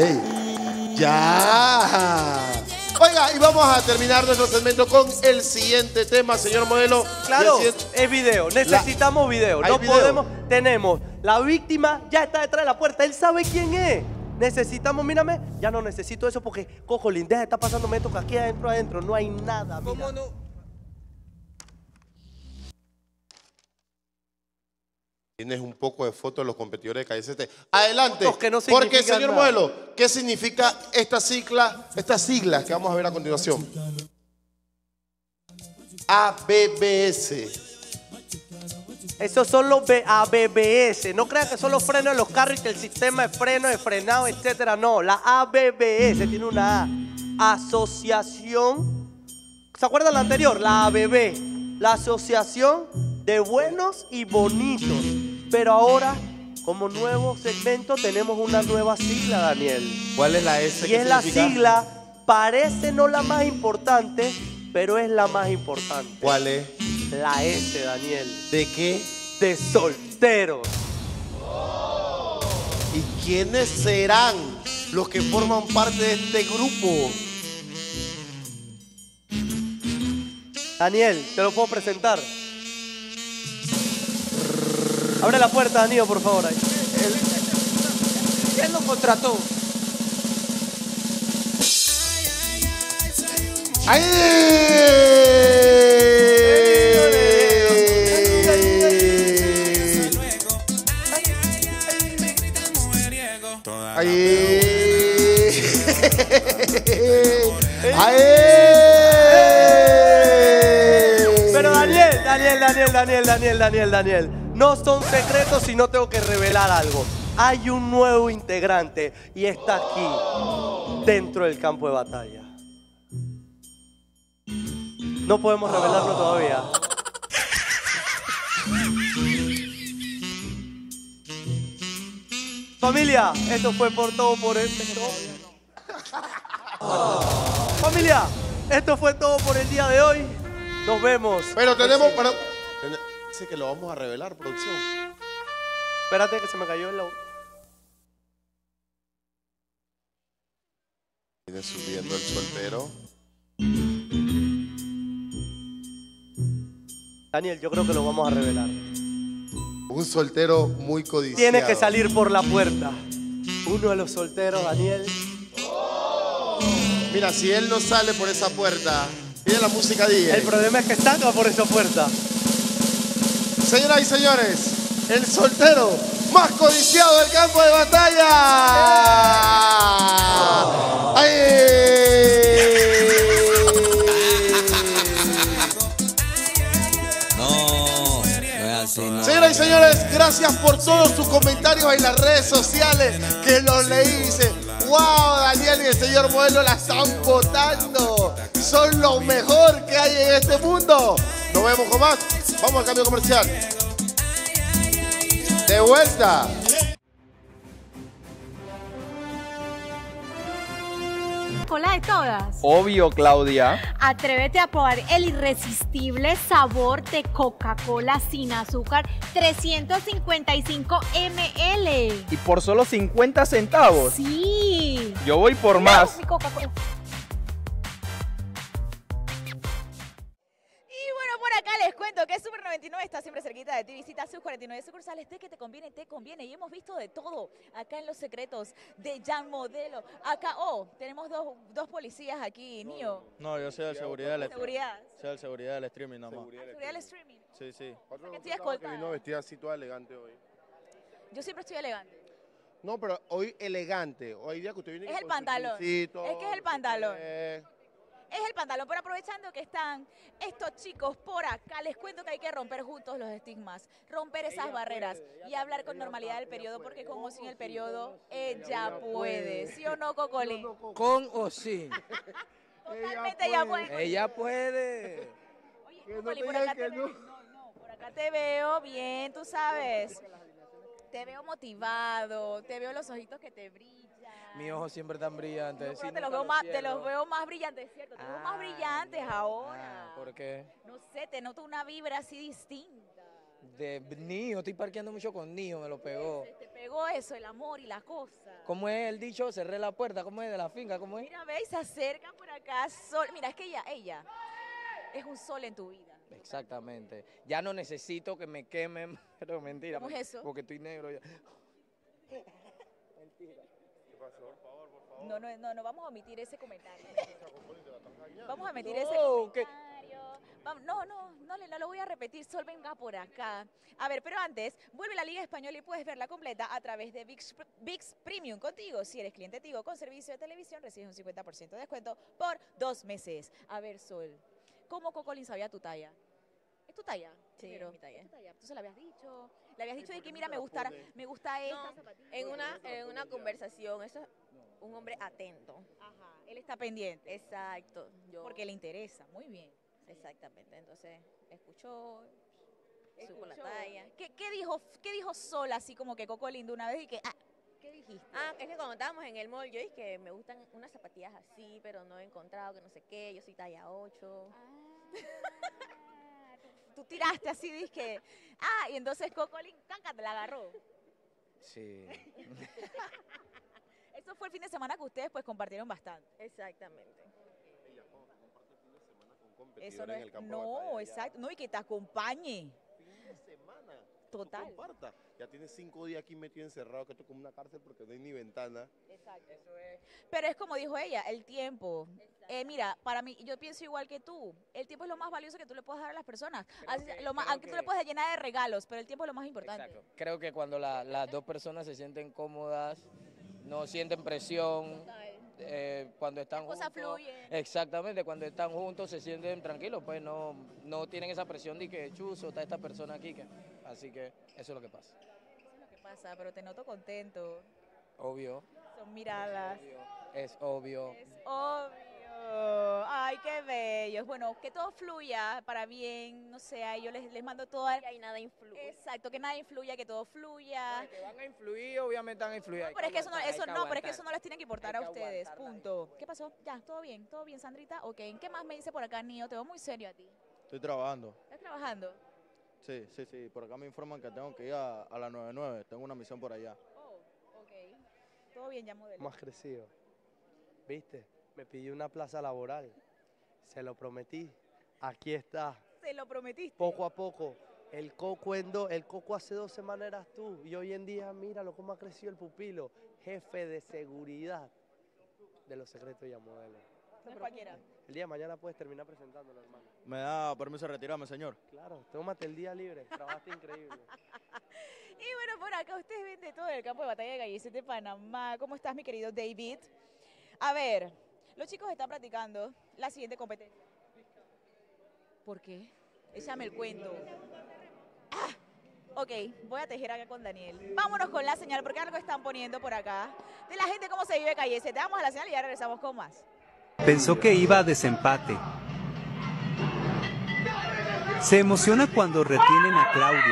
¡ya! Oiga, y vamos a terminar nuestro segmento con el siguiente tema, señor modelo. Claro, es video. Necesitamos video. ¿Hay No video? podemos. Tenemos. La víctima ya está detrás de la puerta. Él sabe quién es. Necesitamos, mírame. Ya no necesito eso porque Coco Lindeja está pasándome esto que aquí adentro no hay nada. Mira. ¿Cómo no? Tienes un poco de fotos de los competidores de Calle 7. Adelante. Fotos que no porque, significan señor nada. modelo, ¿qué significa estas siglas que vamos a ver a continuación? ABBS. Esos son los ABBS. No crean que son los frenos de los carros y que el sistema de freno, de frenado, etcétera. No, la ABBS tiene una A. Asociación. ¿Se acuerdan la anterior? La ABB. La Asociación de Buenos y Bonitos. Pero ahora, como nuevo segmento, tenemos una nueva sigla, Daniel. ¿Cuál es la S? Y es la sigla, parece no la más importante, pero es la más importante. ¿Cuál es? La S, Daniel. ¿De qué? De solteros. ¿Y quiénes serán los que forman parte de este grupo? Daniel, te lo puedo presentar. Abre la puerta, Daniel, por favor. Ahí. ¿Quién lo contrató? Pero Daniel, no son secretos si no tengo que revelar algo. Hay un nuevo integrante y está aquí, dentro del campo de batalla. No podemos revelarlo todavía. Familia, esto fue por todo por el... Familia, esto fue todo por el día de hoy. Nos vemos. Pero tenemos... Dice que lo vamos a revelar, producción. Espérate que se me cayó el... Viene subiendo el soltero. Daniel, yo creo que lo vamos a revelar. Un soltero muy codiciado. Tiene que salir por la puerta. Uno de los solteros, Daniel. Mira, si él no sale por esa puerta, tiene la música DJ. El problema es que salga por esa puerta. Señoras y señores, el soltero más codiciado del campo de batalla. No es así, no. Señoras y señores, gracias por todos sus comentarios en las redes sociales que los leí. Dice, wow, Daniel y el señor modelo la están votando. Son lo mejor que hay en este mundo. Nos vemos con más. Vamos al cambio comercial. De vuelta. Coca-Cola de todas? Obvio, Claudia. Atrévete a probar el irresistible sabor de Coca-Cola sin azúcar, 355 ml. Y por solo 50 centavos. Sí. Yo voy por más. Mi Coca-Cola. Y bueno, por acá les cuento que Super 99 está siempre cerquita de ti. Visita sus 49 sucursales de que te conviene, te conviene. Y hemos visto de todo acá en Los Secretos de Jan Modelo. Acá, tenemos dos policías aquí, Nio. No, yo soy el seguridad del Seguridad. Soy el seguridad del streaming nada más. Seguridad del streaming. Sí, sí. Que estoy escoltada. Que vino vestida así toda elegante hoy. Yo siempre estoy elegante. No, pero hoy elegante. Hoy día que usted viene Es el con su pantalón. jeansito, Es que es el pantalón. eh, Es el pantalón, pero aprovechando que están estos chicos por acá, les cuento que hay que romper juntos los estigmas, romper esas barreras y hablar con normalidad del periodo, porque con o sin el periodo, ella puede. ¿Sí o no, Cocolín? Con o sin. Totalmente ella puede. Ella puede. Oye, Cocolín, por acá te veo. No, por acá te veo bien, tú sabes. Te veo motivado, te veo los ojitos que te brillan. Mis ojos siempre tan brillantes. Pero te los veo más brillantes, ¿cierto? Te veo más brillantes ahora. ¿Por qué? No sé, te noto una vibra así distinta. De Nijo, estoy parqueando mucho con Nijo, me lo pegó. Te pegó eso, el amor y la cosa. ¿Cómo es el dicho? Cerré la puerta, ¿cómo es de la finca? ¿Cómo es? Mira, ve, y se acerca por acá, sol. Mira, es que ella es un sol en tu vida. Exactamente. Ya no necesito que me quemen, pero mentira. ¿Cómo es eso? Porque estoy negro ya. ¿Qué pasó? Por favor. No, vamos a omitir ese comentario. Vamos a omitir ese No, ¿qué? comentario. No lo voy a repetir, Sol, venga por acá. A ver, pero antes, vuelve la Liga Española y puedes verla completa a través de ViX Premium contigo. Si eres cliente Tigo con servicio de televisión, recibes un 50% de descuento por 2 meses. A ver, Sol, ¿cómo Cocolín sabía tu talla? ¿Es tu talla? Sí, Pero, es mi talla. ¿es tu talla? Entonces le habías dicho. Le habías dicho de que, mira, me gusta esta zapatilla. En una conversación, eso es un hombre atento. Ajá, él está pendiente. Exacto. Porque le interesa, muy bien. Exactamente, entonces escuchó, supo la talla. ¿Qué dijo Sol así como que Cocolín de una vez y que, ¿qué dijiste? Es que cuando estábamos en el mall, yo dije que me gustan unas zapatillas así, pero no he encontrado que no sé qué, yo soy talla 8. Tú tiraste así, dije, y entonces Cocolín, te la agarró. Sí. Eso fue el fin de semana que ustedes pues compartieron bastante. Exactamente. Eso no es, no, exacto, no, y que te acompañe. Fin de semana. Total. No comparta. Ya tienes 5 días aquí metido encerrado, que esto es como una cárcel porque no hay ni ventana. Exacto. Eso es. Pero es como dijo ella, el tiempo. Mira, para mí, yo pienso igual que tú. El tiempo es lo más valioso que tú le puedes dar a las personas. Aunque tú le puedes llenar de regalos, pero el tiempo es lo más importante. Exacto. Creo que cuando las dos personas se sienten cómodas, no sienten presión, cuando están juntos. Las cosas fluyen. Exactamente, cuando están juntos se sienten tranquilos, pues no tienen esa presión de que chuzo, está esta persona aquí. Así que eso es lo que pasa. Eso es lo que pasa, pero te noto contento. Obvio. Son miradas. Es obvio. Es obvio. Ay, qué bellos. Bueno, que todo fluya para bien, no sé, yo les mando todo. Que ahí nada influye. Exacto, que nada influya, que todo fluya. Que van a influir, obviamente van a influir. No, pero es que eso no les tiene que importar a ustedes, punto. ¿Qué pasó? Ya, todo bien, Sandrita. Ok, ¿qué más me dice por acá, Nio? Te veo muy serio a ti. Estoy trabajando. ¿Estás trabajando? Sí. Por acá me informan que tengo que ir a la 99. Tengo una misión por allá. Ok. Todo bien, ya modelo. Más crecido. ¿Viste? Me pidió una plaza laboral. Se lo prometí. Aquí está. Se lo prometiste. Poco a poco. El coco hace 2 semanas eras tú. Y hoy en día, míralo cómo ha crecido el pupilo. Jefe de seguridad de Los Secretos y a Modelo. No es cualquiera. El día de mañana puedes terminar presentándolo, hermano. ¿Me da permiso de retirarme, señor? Claro, tómate el día libre. Trabajaste increíble. Y bueno, por acá ustedes ven de todo el campo de batalla de Galleces de Panamá. ¿Cómo estás, mi querido David? A ver, los chicos están practicando la siguiente competencia. ¿Por qué? Échame el cuento. Ok, voy a tejer acá con Daniel. Vámonos con la señal, porque algo están poniendo por acá. De la gente, cómo se vive Galleces. Te damos a la señal y ya regresamos con más. Pensó que iba a desempate. Se emociona cuando retienen a Claudia.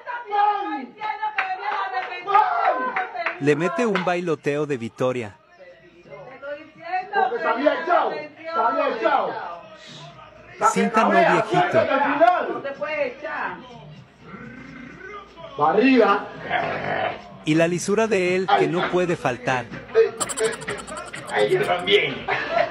Le mete un bailoteo de victoria. Sabía el chao. Sabía el chao. Cinta no viejito. No te puedes echar. Barriga. Y la lisura de él que no puede faltar. Ahí yo también.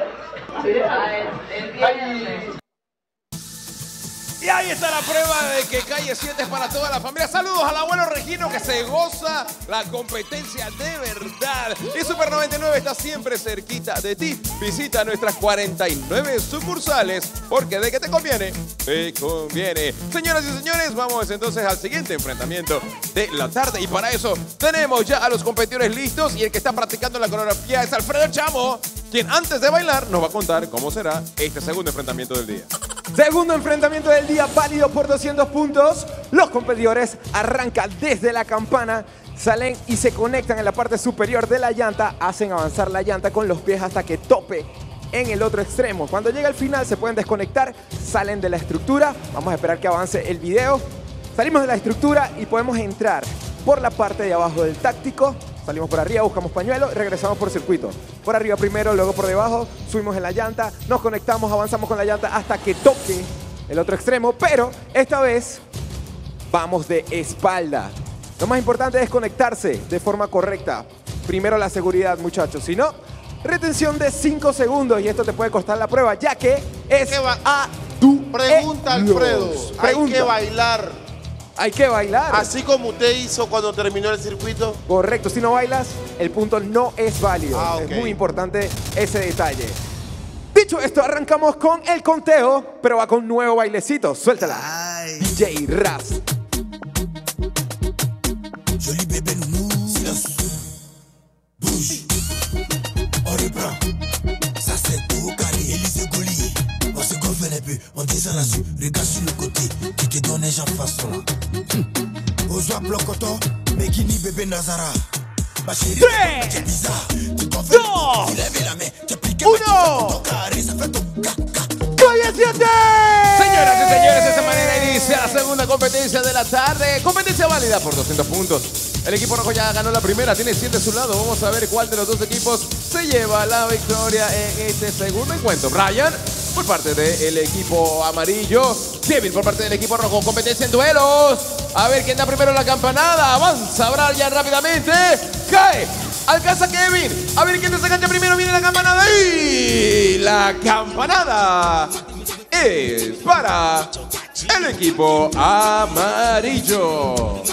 Y ahí está la prueba de que Calle 7 es para toda la familia. Saludos al abuelo Regino que se goza la competencia de verdad. Y Super 99 está siempre cerquita de ti. Visita nuestras 49 sucursales porque de que te conviene, te conviene. Señoras y señores, vamos entonces al siguiente enfrentamiento de la tarde. Y para eso tenemos ya a los competidores listos y el que está practicando la coreografía es Alfredo Chamo, quien antes de bailar nos va a contar cómo será este segundo enfrentamiento del día. Segundo enfrentamiento del día, válido por 200 puntos. Los competidores arrancan desde la campana, salen y se conectan en la parte superior de la llanta, hacen avanzar la llanta con los pies hasta que tope en el otro extremo. Cuando llega al final se pueden desconectar, salen de la estructura. Vamos a esperar que avance el video. Salimos de la estructura y podemos entrar por la parte de abajo del táctico. Salimos por arriba, buscamos pañuelo y regresamos por circuito. Por arriba primero, luego por debajo, subimos en la llanta, nos conectamos, avanzamos con la llanta hasta que toque el otro extremo, pero esta vez vamos de espalda. Lo más importante es conectarse de forma correcta. Primero la seguridad, muchachos. Si no, retención de 5 segundos y esto te puede costar la prueba, ya que es a tu Pregunta, Alfredo. Hay que bailar. Hay que bailar. Así como usted hizo cuando terminó el circuito. Correcto, si no bailas, el punto no es válido. Ok. Es muy importante ese detalle. Dicho esto, arrancamos con el conteo, pero va con nuevo bailecito. Suéltala. DJ Raz. Joli bébé nounou, silence. Bouge. On reprend. Ça c'est tout carré. Élysée Goli. On se gonfle un peu. On descend là-dessus. Regarde sur le côté. Qui te donne un genre de façon là. Ozoa Blocoto. Megini bébé Nazara. Ma chérie. 3, 2, 1. Calle 7. Señoras y señores, de esta manera inicia la segunda competencia de la tarde. Competencia válida por 200 puntos. El equipo rojo ya ganó la primera, tiene 100 de su lado. Vamos a ver cuál de los dos equipos se lleva la victoria en este segundo encuentro. Brian, por parte del equipo amarillo. Kevin, por parte del equipo rojo. Competencia en duelos. A ver quién da primero la campanada. Avanza Brian rápidamente. Cae. Alcanza Kevin. A ver quién desengancha primero. Viene la campanada. Y la campanada es para el equipo amarillo.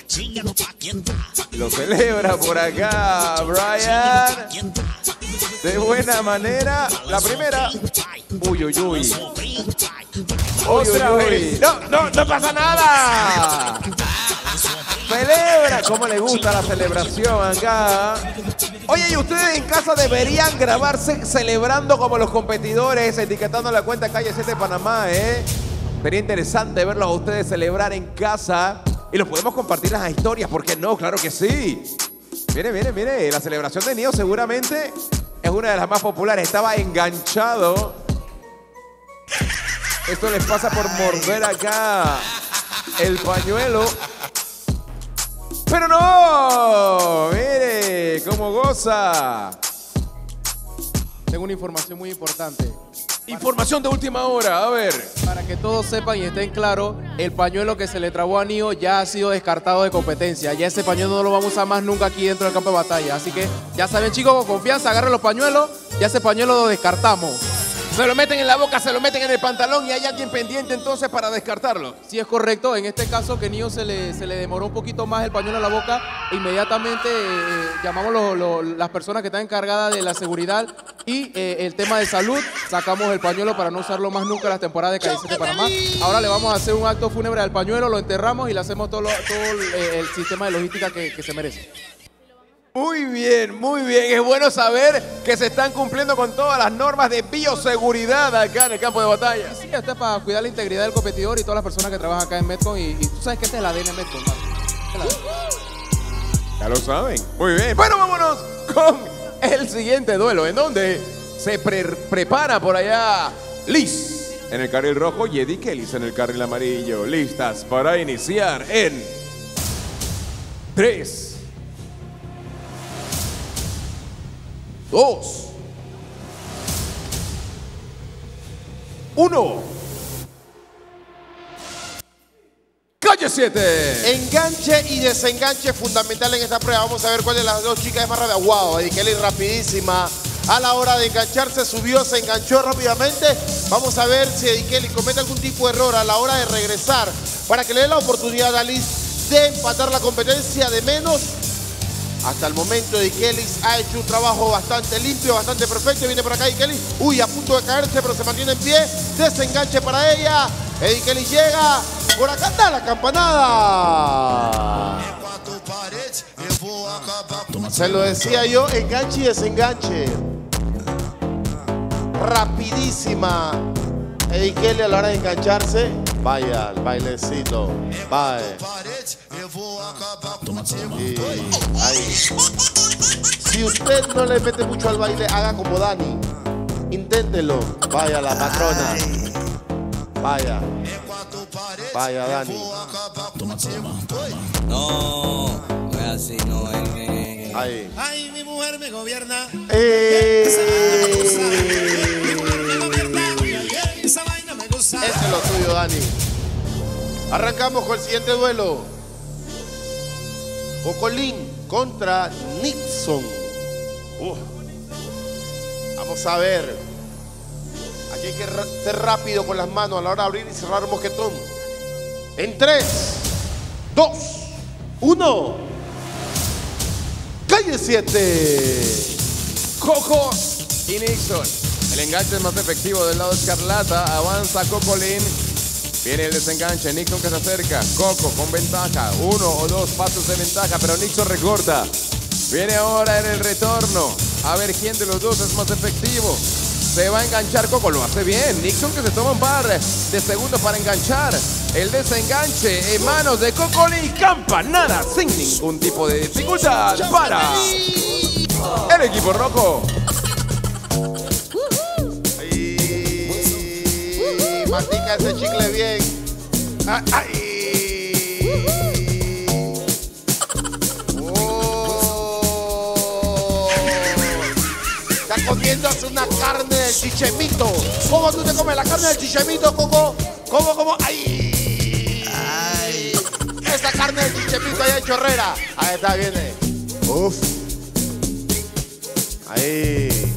Lo celebra por acá Brian. De buena manera. La primera. Uy, uy, uy. Otra Uy, uy, vez. uy. No pasa nada. Celebra. ¿Cómo le gusta la celebración acá? Oye, y ustedes en casa deberían grabarse celebrando como los competidores, etiquetando la cuenta Calle 7 de Panamá, ¿eh? Sería interesante verlos a ustedes celebrar en casa y los podemos compartir en las historias, ¿por qué no? Claro que sí. Mire, mire, mire, la celebración de Nio seguramente es una de las más populares. Estaba enganchado. Esto les pasa por morder acá el pañuelo. Pero no, mire cómo goza. Tengo una información muy importante. Información de última hora, a ver. Para que todos sepan y estén claros, el pañuelo que se le trabó a Nio ya ha sido descartado de competencia. Ya ese pañuelo no lo vamos a usar más nunca aquí dentro del campo de batalla. Así que ya saben, chicos, con confianza, agarren los pañuelos. Ya ese pañuelo lo descartamos. Se lo meten en la boca, se lo meten en el pantalón y hay alguien pendiente entonces para descartarlo. Sí, es correcto. En este caso que Nio se le demoró un poquito más el pañuelo en la boca. Inmediatamente llamamos las personas que están encargadas de la seguridad y el tema de salud. Sacamos el pañuelo para no usarlo más nunca en las temporadas de Calle 7 de Panamá. Ahora le vamos a hacer un acto fúnebre al pañuelo, lo enterramos y le hacemos todo el sistema de logística que se merece. Muy bien, muy bien. Es bueno saber que se están cumpliendo con todas las normas de bioseguridad acá en el campo de batalla. Sí, esto es para cuidar la integridad del competidor y todas las personas que trabajan acá en Metcon. Y tú sabes que este es el ADN de Metcon, ¿vale? Ya lo saben. Muy bien. Bueno, vámonos con el siguiente duelo, en donde se prepara por allá Liz en el carril rojo y Eddie Kelly en el carril amarillo. Listas para iniciar en 3, 2, 1. Calle 7. Enganche y desenganche fundamental en esta prueba. Vamos a ver cuál de las dos chicas es más rápida. Wow, Kelly rapidísima. A la hora de engancharse subió, se enganchó rápidamente. Vamos a ver si Kelly comete algún tipo de error a la hora de regresar para que le dé la oportunidad a Alice de empatar la competencia de menos. Hasta el momento Kelly ha hecho un trabajo bastante limpio, bastante perfecto. Viene por acá Kelly. Uy, a punto de caerse, pero se mantiene en pie. Desenganche para ella. Kelly llega. Por acá está la campanada. Se lo decía yo, enganche y desenganche. Rapidísima. Kelly a la hora de engancharse. Vaya, el bailecito. Vaya. Y ahí. Si usted no le mete mucho al baile, haga como Dani. Inténtelo. Vaya la patrona. Vaya. Vaya, Dani. No, no es así, no es. Ahí. Ay, mi mujer me gobierna. Esa vaina me gusta. Ese es lo tuyo, Dani. Arrancamos con el siguiente duelo. Cocolín contra Nixon. Vamos a ver. Aquí hay que ser rápido con las manos a la hora de abrir y cerrar el mosquetón. En 3, 2, 1. Calle 7. Coco y Nixon. El enganche es más efectivo del lado escarlata. Avanza Cocolín. Viene el desenganche. Nixon que se acerca. Coco con ventaja. 1 o 2 pasos de ventaja, pero Nixon recorta. Viene ahora en el retorno. A ver quién de los dos es más efectivo. Se va a enganchar Coco, lo hace bien. Nixon que se toma un par de segundos para enganchar. El desenganche en manos de Cocolín. Campanada sin ningún tipo de dificultad para el equipo rojo. Mastica ese chicle bien. Está comiéndose una carne del chichemito. ¿Cómo tú te comes la carne del chichemito, Coco? ¿Cómo? ¡Ay! Esa carne del chichemito allá en Chorrera. Ahí está, viene. Uf. Ahí.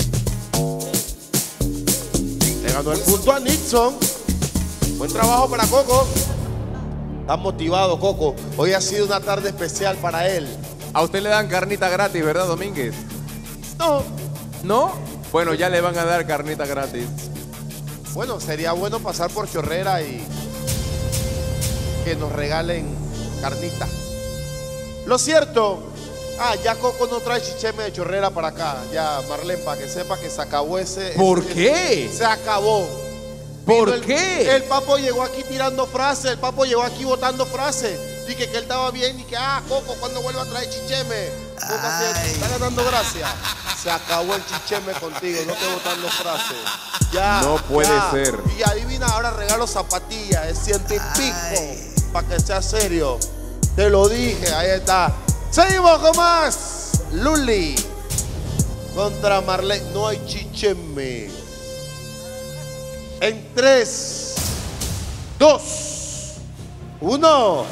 Le ganó el punto a Nixon. Buen trabajo para Coco. Está motivado, Coco. Hoy ha sido una tarde especial para él. A usted le dan carnita gratis, ¿verdad, Domínguez? No. ¿No? Bueno, ya le van a dar carnita gratis. Bueno, sería bueno pasar por Chorrera y que nos regalen carnita. Lo cierto, ya Coco no trae chicheme de Chorrera para acá. Ya, Marlene, para que sepa que se acabó ese... ¿Por qué? Se acabó. ¿Por qué? El Papo llegó aquí tirando frases, el Papo llegó aquí botando frases. Dije que él estaba bien y que, Coco, ¿cuándo vuelve a traer chicheme? Está ganando gracia. Se acabó el chicheme contigo, no te botando frases. Ya. No puede ser. Y adivina, ahora regalo zapatillas de 100 y pico. Para que sea serio. Te lo dije, ahí está. Seguimos con más. Luli contra Marlene. No hay chicheme. En 3, 2, 1.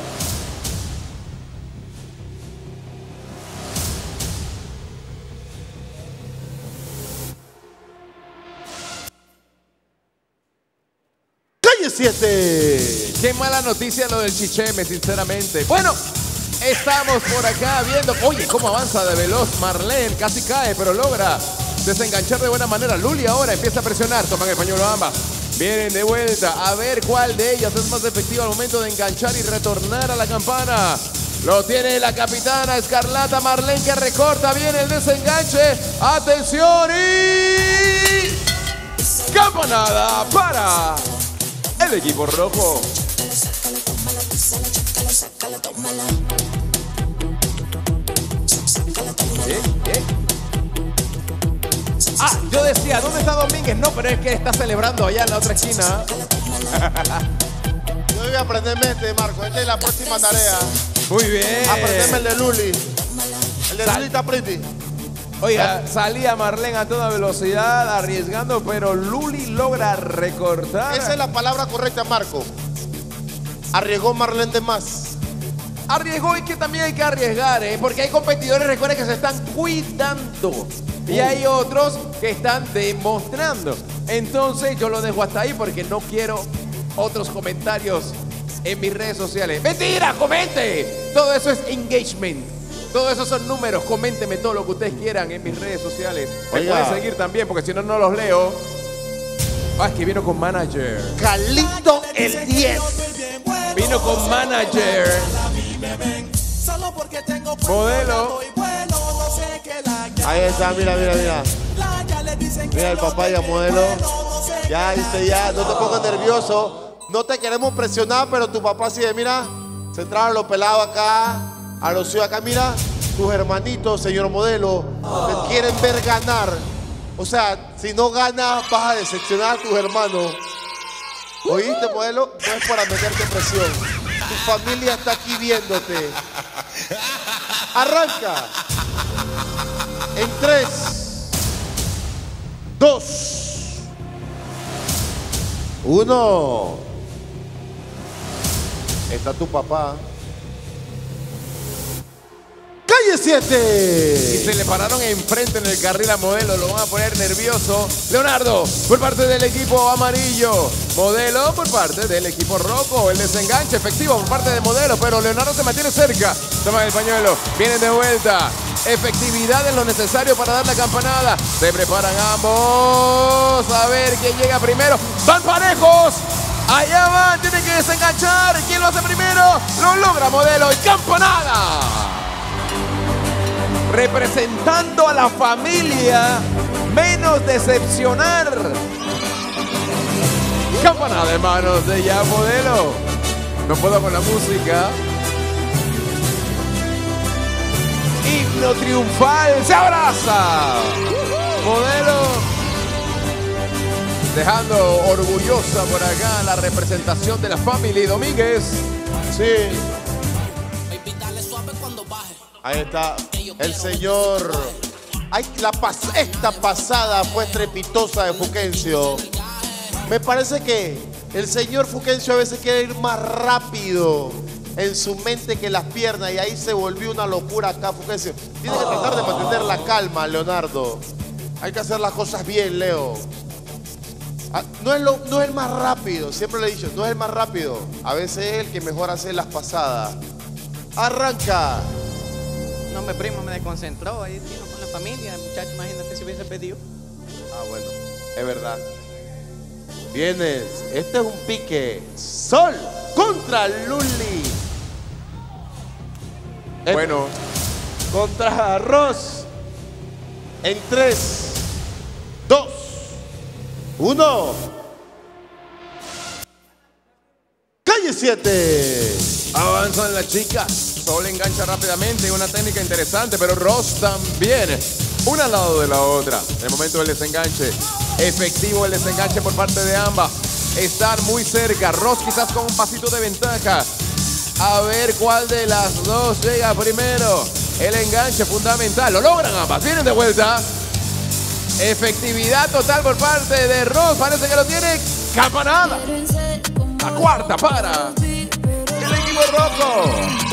Calle 7. Qué mala noticia lo del chicheme, sinceramente. Bueno, estamos por acá viendo. Oye, cómo avanza de veloz Marlene. Casi cae, pero logra desenganchar de buena manera. Luli ahora empieza a presionar. Toman el pañuelo ambas. Vienen de vuelta. A ver cuál de ellas es más efectiva al momento de enganchar y retornar a la campana. Lo tiene la capitana escarlata Marlene que recorta. Viene el desenganche. Atención y... campanada para el equipo rojo. Yo decía, ¿dónde está Domínguez? No, pero es que está celebrando allá en la otra esquina. Yo voy a aprenderme Marco. Esta es la próxima tarea. Muy bien. Aprenderme el de Luli. El de Luli está pretty. Oiga, salía Marlene a toda velocidad, arriesgando, pero Luli logra recortar. Esa es la palabra correcta, Marco. Arriesgó Marlene de más. Arriesgó y que también hay que arriesgar, porque hay competidores, recuerden, que se están cuidando. Y hay otros que están demostrando. Entonces yo lo dejo hasta ahí porque no quiero otros comentarios en mis redes sociales. ¡Mentira! ¡Comente! Todo eso es engagement. Todo eso son números. Coménteme todo lo que ustedes quieran en mis redes sociales. Me Oiga. pueden seguir también porque si no, no los leo. Ah, es que vino con manager. Calito el 10. Vino con manager. Modelo. Ahí está, mira. Mira el papaya modelo. Ya dice, ya, no te pongas nervioso. No te queremos presionar, pero tu papá sí, mira, se entraron los pelados acá, a los ciudadanos acá, mira, tus hermanitos, señor modelo, te quieren ver ganar. O sea, si no ganas, vas a decepcionar a tus hermanos. ¿Oíste, modelo? No es para meterte presión. Tu familia está aquí viéndote. Arranca. En 3, 2, 1. Está tu papá. Calle 7. Y se le pararon enfrente en el carril a Modelo. Lo van a poner nervioso. Leonardo, por parte del equipo amarillo. Modelo, por parte del equipo rojo. El desenganche efectivo por parte de Modelo. Pero Leonardo se mantiene cerca. Toma el pañuelo. Vienen de vuelta. Efectividad en lo necesario para dar la campanada. Se preparan ambos. A ver quién llega primero. ¡Van parejos! Allá van. Tienen que desenganchar. ¿Quién lo hace primero? Lo logra Modelo. ¡Y campanada! Representando a la familia, menos decepcionar. Campanada de manos de ya Modelo. No puedo con la música. Himno triunfal, se abraza. Modelo dejando orgullosa por acá la representación de la familia Domínguez. Sí. Ahí está el señor. Ay, esta pasada fue estrepitosa de Fuquencio. Me parece que el señor Fuquencio a veces quiere ir más rápido en su mente que las piernas y ahí se volvió una locura acá, Fuquencio. Tiene que tratar de mantener la calma, Leonardo. Hay que hacer las cosas bien, Leo. No es el más rápido, siempre le he dicho, no es el más rápido. A veces es el que mejor hace las pasadas. Arranca. No, mi primo me desconcentró ahí con la familia, el muchacho, imagínate si hubiese pedido. Ah, bueno, es verdad. Vienes, este es un pique. Sol contra Luli. Bueno. Contra Arroz. En 3, 2, 1. Calle 7. Avanzan las chicas. Sol engancha rápidamente. Una técnica interesante, pero Ross también. Una al lado de la otra. En el momento del desenganche. Efectivo el desenganche por parte de ambas. Están muy cerca. Ross quizás con un pasito de ventaja. A ver cuál de las dos llega primero. El enganche fundamental. Lo logran ambas. Vienen de vuelta. Efectividad total por parte de Ross. Parece que lo tiene. Campanada. La cuarta para el equipo rojo.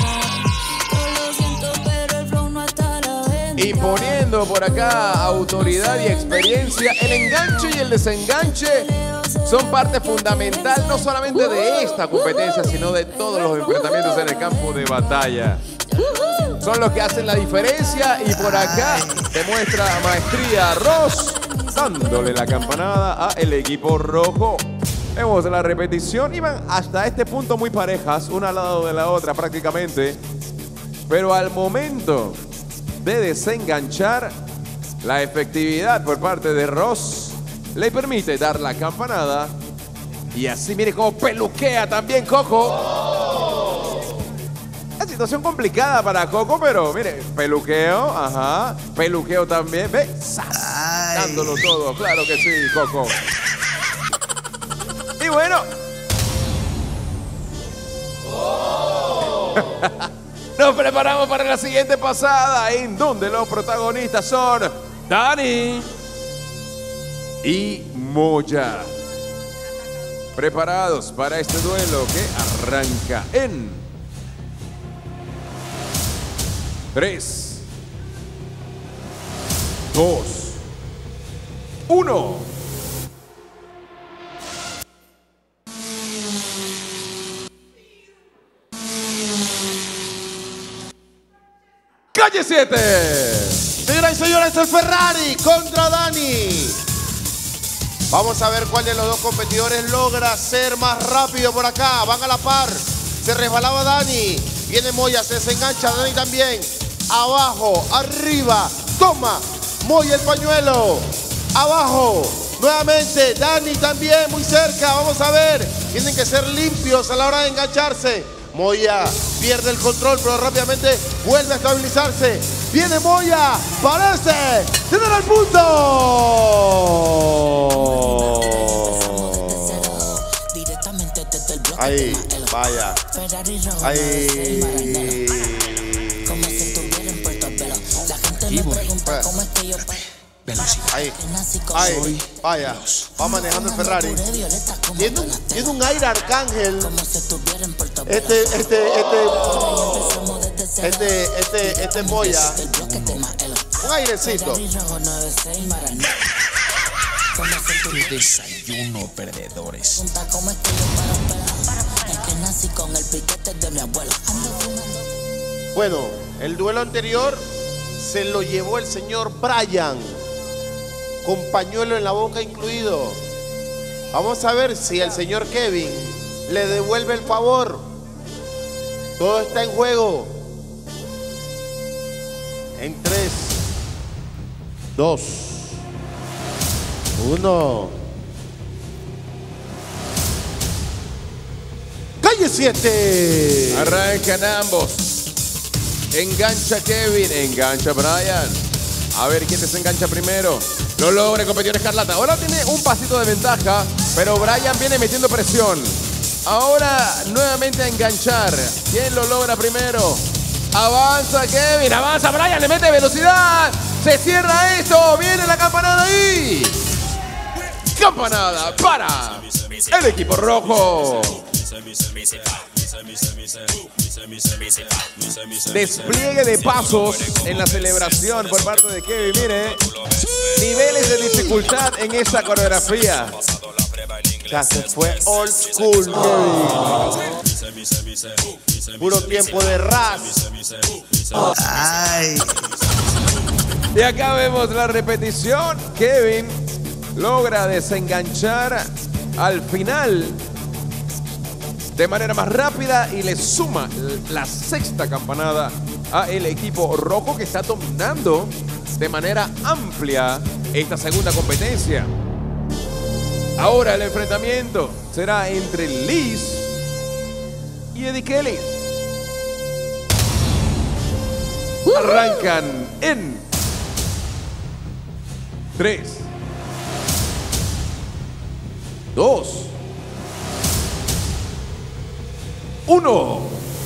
Imponiendo por acá autoridad y experiencia. El enganche y el desenganche son parte fundamental no solamente de esta competencia, sino de todos los enfrentamientos en el campo de batalla. Son los que hacen la diferencia y por acá demuestra maestría Ross, dándole la campanada a el equipo rojo. Vemos la repetición, iban hasta este punto muy parejas, una al lado de la otra prácticamente. Pero al momento de desenganchar, la efectividad por parte de Ross le permite dar la campanada. Y así mire cómo peluquea también Coco. La situación complicada para Coco, pero mire, peluqueo, ajá, peluqueo también, ve, ¡zas! Dándolo todo, claro que sí, Coco. Y bueno, nos nos preparamos para la siguiente pasada, en donde los protagonistas son Dani y Moya. Preparados para este duelo que arranca en 3, 2, 1. Calle 7. Señoras y señores, el Ferrari contra Dani. Vamos a ver cuál de los dos competidores logra ser más rápido por acá. Van a la par. Se resbalaba Dani. Viene Moya, se desengancha. Dani también. Abajo, arriba. Toma. Moya el pañuelo. Abajo. Nuevamente. Dani también muy cerca. Vamos a ver. Tienen que ser limpios a la hora de engancharse. Moya pierde el control, pero rápidamente vuelve a estabilizarse. Viene Moya, parece tener el punto. Ahí, vaya. Ahí. Ahí, ahí, vaya, va manejando el Ferrari. Tiene un aire arcángel. Este Moya. Un airecito. Desayuno, perdedores. Bueno, el duelo anterior se lo llevó el señor Brian, con pañuelo en la boca incluido. Vamos a ver si el señor Kevin le devuelve el favor. Todo está en juego. En 3, 2, 1. Calle 7. Arrancan ambos. Engancha Kevin, engancha Brian. A ver quién desengancha primero. Lo logra el competidor Escarlata. Ahora tiene un pasito de ventaja, pero Brian viene metiendo presión. Ahora nuevamente a enganchar. ¿Quién lo logra primero? Avanza Kevin, avanza Brian, le mete velocidad. Se cierra esto, viene la campanada ahí. Campanada para el equipo rojo. Despliegue de pasos en la celebración por parte de Kevin. Mire, niveles de dificultad en esa coreografía. Ya se fue old school, Kevin. Puro tiempo de ras. Ay. Y acá vemos la repetición. Kevin logra desenganchar al final de manera más rápida y le suma la sexta campanada a el equipo rojo, que está dominando de manera amplia esta segunda competencia. Ahora el enfrentamiento será entre Liz y Eddie Kelly. Arrancan en 3, 2, 1.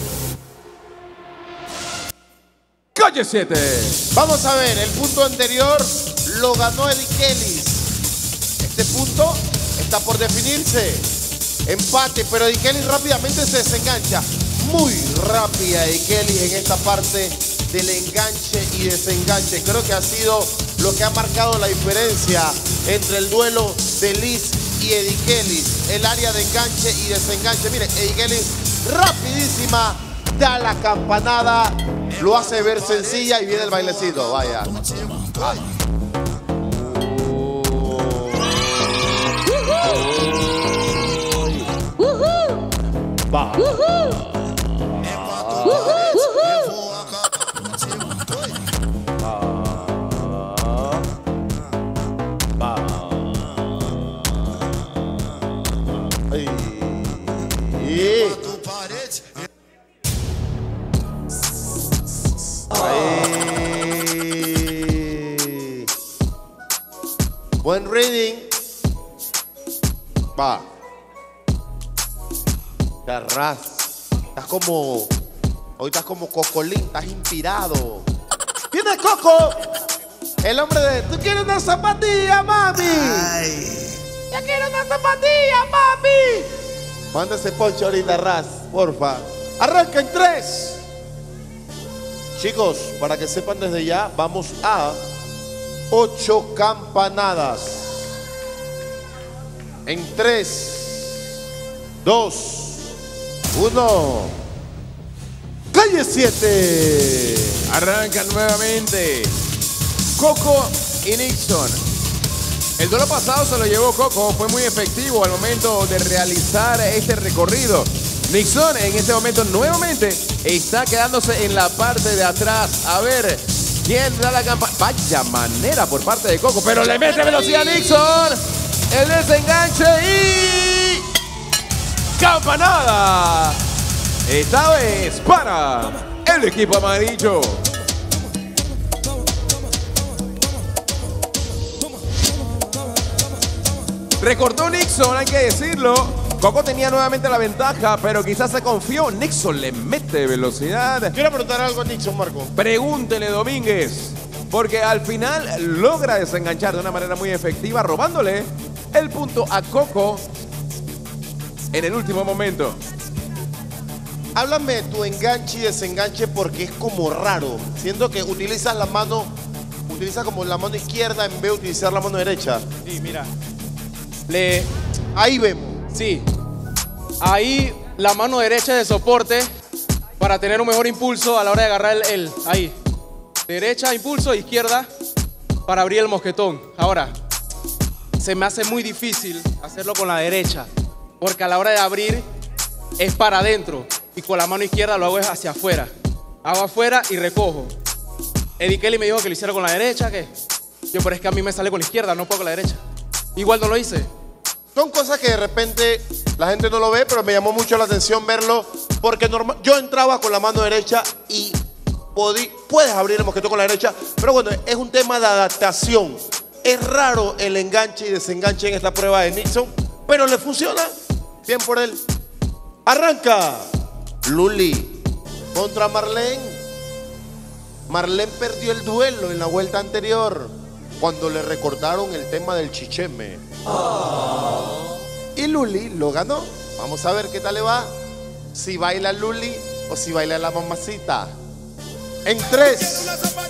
Calle 7. Vamos a ver, el punto anterior lo ganó Eddie Kelly. Este punto está por definirse. Empate, pero Eddie Kelly rápidamente se desengancha. Muy rápida Eddie Kelly en esta parte del enganche y desenganche. Creo que ha sido lo que ha marcado la diferencia entre el duelo de Liz y Eddie Kelly. El área de enganche y desenganche. Mire, Eddie Kelly rapidísima, da la campanada, lo hace ver sencilla y viene el bailecito. Vaya. Ay. Va. Buen reading. Va. Te arras. Estás como Hoy estás como Cocolín, estás inspirado. ¡Viene Coco! El hombre de... ¿Tú quieres una zapatilla, mami? ¡Ya quiero una zapatilla, mami! Manda ese poncho ahorita, Raz, porfa. Arranca en 3. Chicos, para que sepan desde ya, vamos a 8 campanadas. En 3, 2, 1. ¡Calle 7! Arrancan nuevamente Coco y Nixon. El duelo pasado se lo llevó Coco, fue muy efectivo al momento de realizar este recorrido. Nixon en este momento nuevamente está quedándose en la parte de atrás. A ver, ¿quién da la campana? Vaya manera por parte de Coco, pero le mete velocidad a Nixon. El desenganche y... ¡campanada! Esta vez para el equipo amarillo. Recortó Nixon, hay que decirlo. Coco tenía nuevamente la ventaja, pero quizás se confió. Nixon le mete velocidad. Quiero preguntar algo a Nixon, Marco. Pregúntele, Domínguez. Porque al final logra desenganchar de una manera muy efectiva, robándole el punto a Coco en el último momento. Háblame de tu enganche y desenganche porque es como raro. Siendo que utilizas la mano, utilizas como la mano izquierda en vez de utilizar la mano derecha. Sí, mira. Ahí vemos. Sí. Ahí la mano derecha de soporte para tener un mejor impulso a la hora de agarrar ahí. Derecha, impulso, izquierda para abrir el mosquetón. Ahora, se me hace muy difícil hacerlo con la derecha porque a la hora de abrir es para adentro y con la mano izquierda lo hago es hacia afuera. Hago afuera y recojo. Eddie Kelly me dijo que lo hiciera con la derecha, ¿qué? Yo, pero es que a mí me sale con la izquierda, no puedo con la derecha. Igual no lo hice. Son cosas que de repente la gente no lo ve, pero me llamó mucho la atención verlo porque yo entraba con la mano derecha y puedes abrir el mosquetón con la derecha, pero bueno, es un tema de adaptación. Es raro el enganche y desenganche en esta prueba de Nixon, pero le funciona. Bien por él. Arranca Luli contra Marlene. Marlene perdió el duelo en la vuelta anterior cuando le recordaron el tema del chicheme. Y Luli lo ganó. Vamos a ver qué tal le va. Si baila Luli o si baila la mamacita. En 3.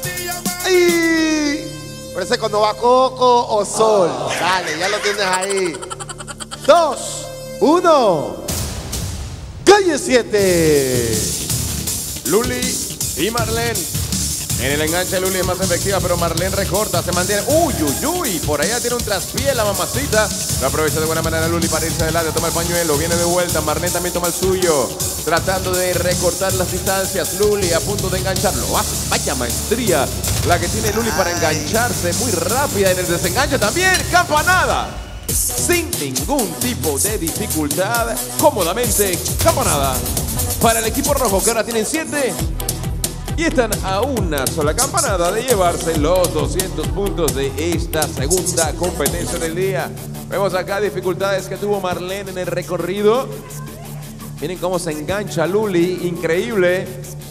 ¡Ay! Parece cuando va Coco o Sol. Dale, ya lo tienes ahí. 2, 1. Calle 7. Luli y Marlene. En el enganche Luli es más efectiva, pero Marlene recorta, se mantiene. ¡Uy, uy, uy! Por allá tiene un traspié la mamacita. Lo aprovecha de buena manera Luli para irse adelante, toma el pañuelo, viene de vuelta. Marlene también toma el suyo, tratando de recortar las distancias. Luli a punto de engancharlo. Vaya maestría la que tiene Luli para engancharse, muy rápida en el desenganche también. ¡Campanada! Sin ningún tipo de dificultad, cómodamente, campanada. Para el equipo rojo, que ahora tienen 7. Y están a una sola campanada de llevarse los 200 puntos de esta segunda competencia del día. Vemos acá dificultades que tuvo Marlene en el recorrido. Miren cómo se engancha Luli, increíble.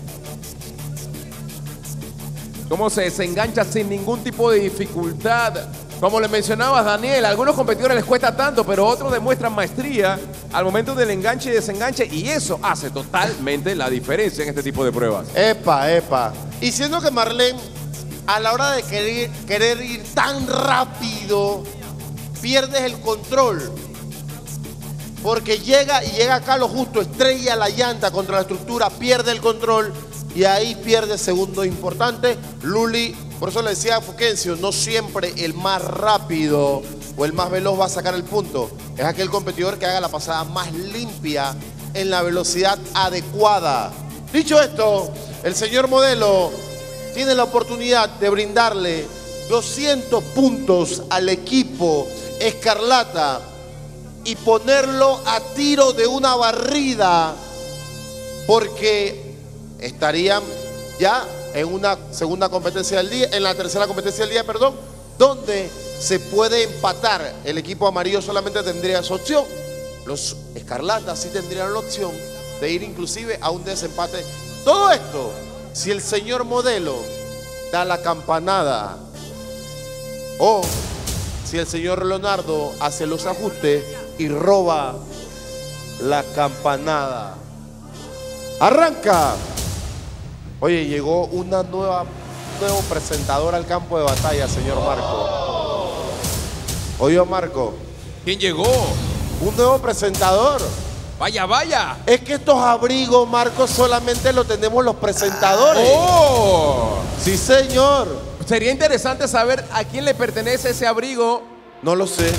Cómo se desengancha sin ningún tipo de dificultad. Como le mencionabas, Daniel, a algunos competidores les cuesta tanto, pero otros demuestran maestría al momento del enganche y desenganche, y eso hace totalmente la diferencia en este tipo de pruebas. Epa, epa. Y siendo que Marlene, a la hora de querer ir tan rápido, pierdes el control. Porque llega acá lo justo, estrella la llanta contra la estructura, pierde el control y ahí pierde segundo importante. Luli, por eso le decía a Fulgencio, no siempre el más rápido o el más veloz va a sacar el punto. Es aquel competidor que haga la pasada más limpia en la velocidad adecuada. Dicho esto, el señor modelo tiene la oportunidad de brindarle 200 puntos al equipo Escarlata y ponerlo a tiro de una barrida, porque estarían ya en una segunda competencia del día, en la tercera competencia del día, perdón, donde se puede empatar. El equipo amarillo solamente tendría esa opción. Los Escarlatas sí tendrían la opción de ir inclusive a un desempate todo esto, si el señor modelo da la campanada o si el señor Leonardo hace los ajustes y roba la campanada. ¡Arranca! Oye, llegó un nuevo presentador al campo de batalla, señor Marco. Oye, Marco. ¿Quién llegó? Un nuevo presentador. Vaya, vaya. Es que estos abrigos, Marco, solamente lo tenemos los presentadores. ¡Oh! Sí, señor. Sería interesante saber a quién le pertenece ese abrigo. No lo sé.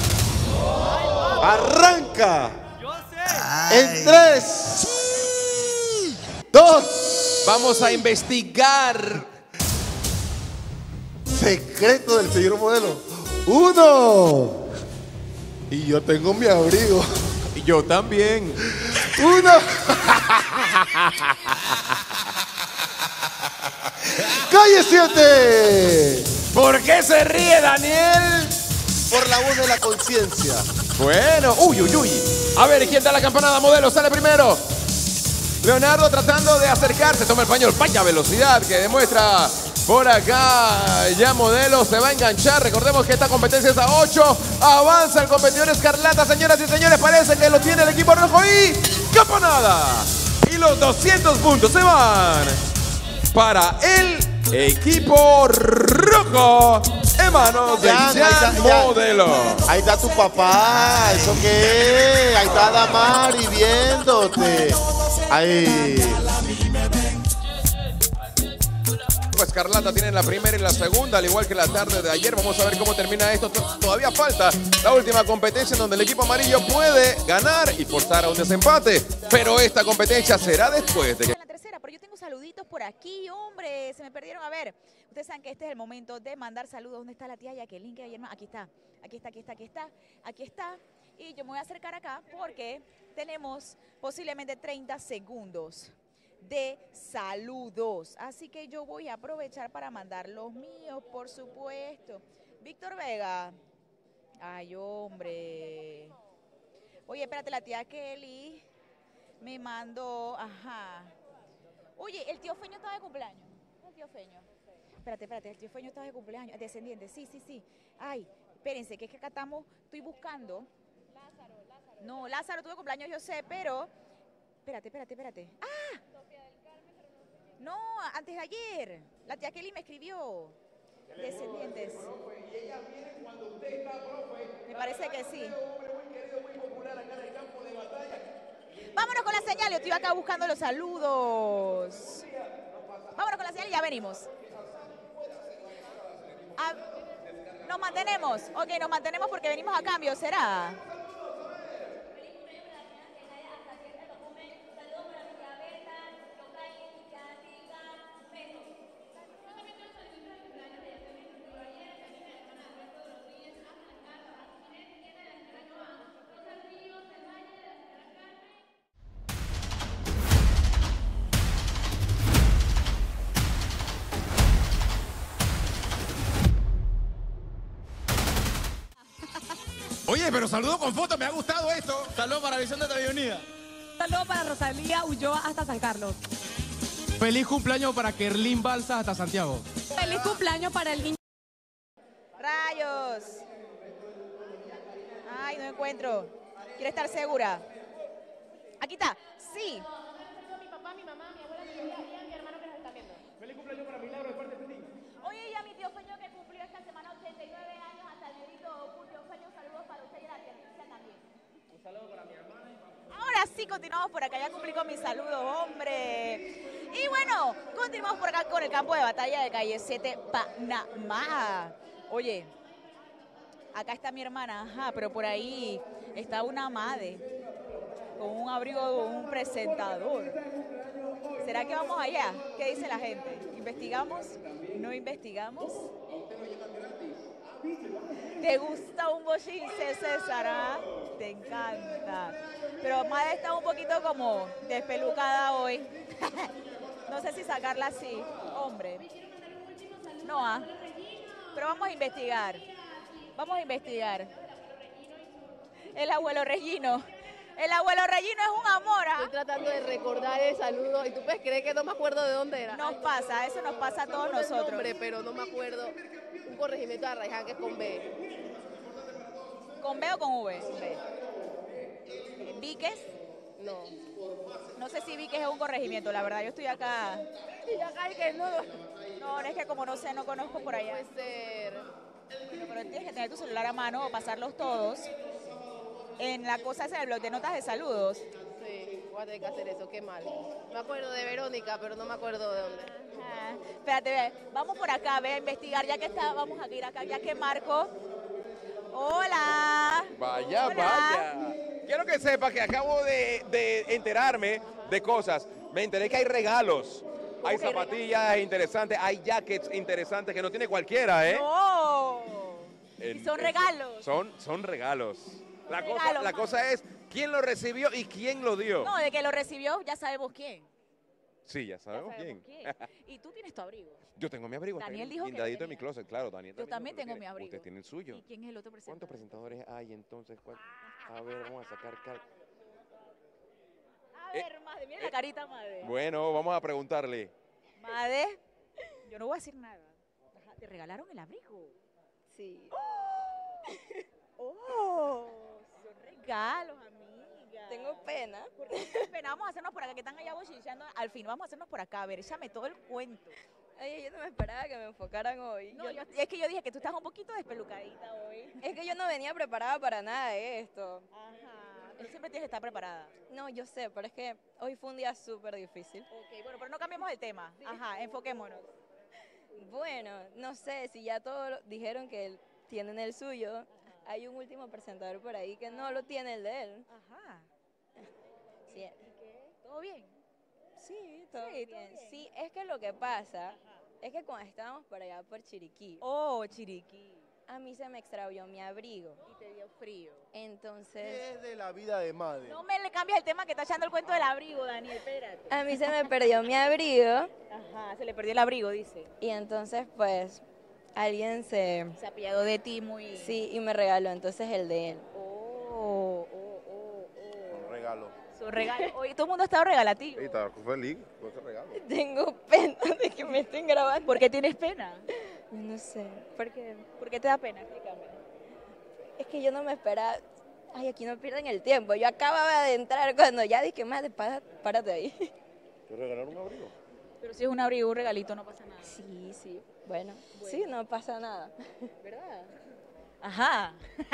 ¡Arranca! En 3, 2. Vamos a investigar. Secreto del señor modelo. 1. Y yo tengo mi abrigo. Y yo también. 1. ¡Calle 7! ¿Por qué se ríe, Daniel? Por la voz de la conciencia. Bueno, uy, uy, uy. A ver, ¿quién da la campanada, modelo? Sale primero. Leonardo tratando de acercarse. Toma el pañol. Vaya velocidad que demuestra por acá. Ya modelo se va a enganchar. Recordemos que esta competencia es a 8. Avanza el competidor Escarlata, señoras y señores. Parece que lo tiene el equipo rojo y campanada. Y los 200 puntos se van para el equipo rojo en manos de Jan Modelo. Ahí está tu papá. ¿Eso qué? Ahí está Damari viéndote. Ahí. Pues Escarlata tiene la primera y la segunda, al igual que la tarde de ayer. Vamos a ver cómo termina esto. Todavía falta la última competencia en donde el equipo amarillo puede ganar y forzar a un desempate. Pero esta competencia será después de que... La tercera, pero yo tengo saluditos por aquí, hombre. Se me perdieron. A ver, ustedes saben que este es el momento de mandar saludos. ¿Dónde está la tía Jacqueline? Que ayer... Aquí está. Aquí está, aquí está, aquí está. Aquí está. Y yo me voy a acercar acá porque tenemos posiblemente 30 segundos de saludos. Así que yo voy a aprovechar para mandar los míos, por supuesto. Víctor Vega. Ay, hombre. Oye, espérate, la tía Kelly me mandó, ajá. Oye, el tío Feño estaba de cumpleaños. El tío Feño. Espérate, el tío Feño estaba de cumpleaños. Descendiente, sí, sí, sí. Ay, espérense, que es que acá estamos, estoy buscando. Lázaro. No, Lázaro tuvo cumpleaños, yo sé, pero... Espérate. ¡Ah! No, antes de ayer. La tía Kelly me escribió. Descendientes. Me parece que sí. Vámonos con la señal. Yo estoy acá buscando los saludos. Vámonos con la señal y ya venimos. ¿Nos mantenemos? Ok, nos mantenemos porque venimos a cambio, ¿será? Oye, pero saludo con foto, me ha gustado esto. Saludos para Visión de Teleunida. Saludos para Rosalía Ulloa hasta San Carlos. Feliz cumpleaños para Kerlin Balsa hasta Santiago. Feliz cumpleaños para el niño. Rayos. Ay, no encuentro. Quiero estar segura. Aquí está. Sí. Mi papá, mi mamá, mi abuela, mi tía y mi hermano que nos están viendo. Feliz cumpleaños para Milagro de parte de ti. Oye, y a mi tío Feño que cumplió esta semana 89 años, hasta el dedito Julio Feño, saludos para usted y la tía Alicia también. Un saludo para mi hermana y papá. Ahora sí, continuamos por acá, ya cumplí con mis saludos, hombre. Y bueno, continuamos por acá con el campo de batalla de Calle 7, Panamá. Oye, acá está mi hermana, ajá, pero por ahí está una madre con un abrigo de un presentador. ¿Será que vamos allá? ¿Qué dice la gente? ¿Investigamos? ¿No investigamos? ¿Te gusta un bochinche, César? ¿Ah? Te encanta. Pero madre está un poquito como despelucada hoy. No sé si sacarla así. Hombre. No, ¿ah? Pero vamos a investigar. Vamos a investigar. El abuelo Regino. El abuelo Rellino es un amor, ¿ah? Estoy tratando de recordar el saludo y tú puedes creer que no me acuerdo de dónde era. Nos pasa, eso nos pasa a todos Me acuerdo el nosotros. nombre, pero no me acuerdo. Un corregimiento de Arraiján que es con B. ¿Con B o con V? ¿Víquez? No. No sé si Víquez es un corregimiento, la verdad, yo estoy acá. Y acá hay que no. No, es que como no sé, no conozco por allá. Puede ser. Bueno, pero tienes que tener tu celular a mano o pasarlos todos en la cosa esa del blog de notas de saludos. Sí, voy a tener que hacer eso, qué mal. Me acuerdo de Verónica, pero no me acuerdo de dónde. Ajá. Espérate, ve, vamos por acá, ve a investigar, ya que está, vamos a ir acá, ya que Marco. Hola. Vaya, Hola. vaya. Quiero que sepa que acabo de enterarme de cosas. Me enteré que hay regalos. Hay que zapatillas interesantes, hay jackets interesantes que no tiene cualquiera, ¿eh? No. Y son regalos. Son regalos. La Regalos, cosa es quién lo recibió y quién lo dio. No, de que lo recibió, ya sabemos quién. Sí, ya sabemos quién. Y tú tienes tu abrigo. Yo tengo mi abrigo. Daniel está dijo que guindadito lo en mi closet, claro, Daniel. Yo también lo tengo tiene. mi abrigo. Usted tiene el suyo. ¿Y quién es el otro presentador? ¿Cuántos presentadores hay entonces? A ver, vamos a sacar... A ver, Made, mira la carita, Made. Bueno, vamos a preguntarle. Made, yo no voy a decir nada. Ajá, ¿te regalaron el abrigo? Sí. ¡Oh! Son regalos, amiga. Tengo pena. ¿Por qué tienes pena? Vamos a hacernos por acá, que están allá bochillando. Al fin, vamos a hacernos por acá. A ver, échame todo el cuento. Ay, yo no me esperaba que me enfocaran hoy. No, es que yo dije que tú estás un poquito despelucadita hoy. Es que yo no venía preparada para nada de esto. Ajá. Tú siempre tienes que estar preparada. No, yo sé, pero es que hoy fue un día súper difícil. Ok, bueno, pero no cambiemos el tema. Ajá, enfoquémonos. Bueno, no sé, si ya todos dijeron que tienen el suyo, hay un último presentador por ahí que no lo tiene el de él. Ajá. Sí. ¿Todo bien? Sí, todo bien. Sí, es que lo que pasa es que cuando estábamos por allá por Chiriquí. Oh, Chiriquí. A mí se me extravió mi abrigo. Y te dio frío. Entonces... Es de la vida de madre. No me le cambies el tema que está echando el cuento del abrigo, Daniel, espérate. A mí se me perdió mi abrigo. Ajá, se le perdió el abrigo, dice. Y entonces, pues, alguien se apiadó de ti muy... Sí, y me regaló entonces el de él. Un regalo. Su regalo. Oye, todo el mundo ha estado regalativo. Sí, estaba feliz con ese regalo. Tengo pena de que me estén grabando. ¿Por qué tienes pena? Yo no sé. ¿Por qué? ¿Por qué te da pena? Explícame. Es que yo no me esperaba. Ay, aquí no pierden el tiempo. Yo acababa de entrar cuando ya dije, madre, párate ahí. ¿Te regalaron un abrigo? Pero si es un abrigo, un regalito, no pasa nada. Sí, sí. Bueno, sí, no pasa nada. ¿Verdad? Ajá.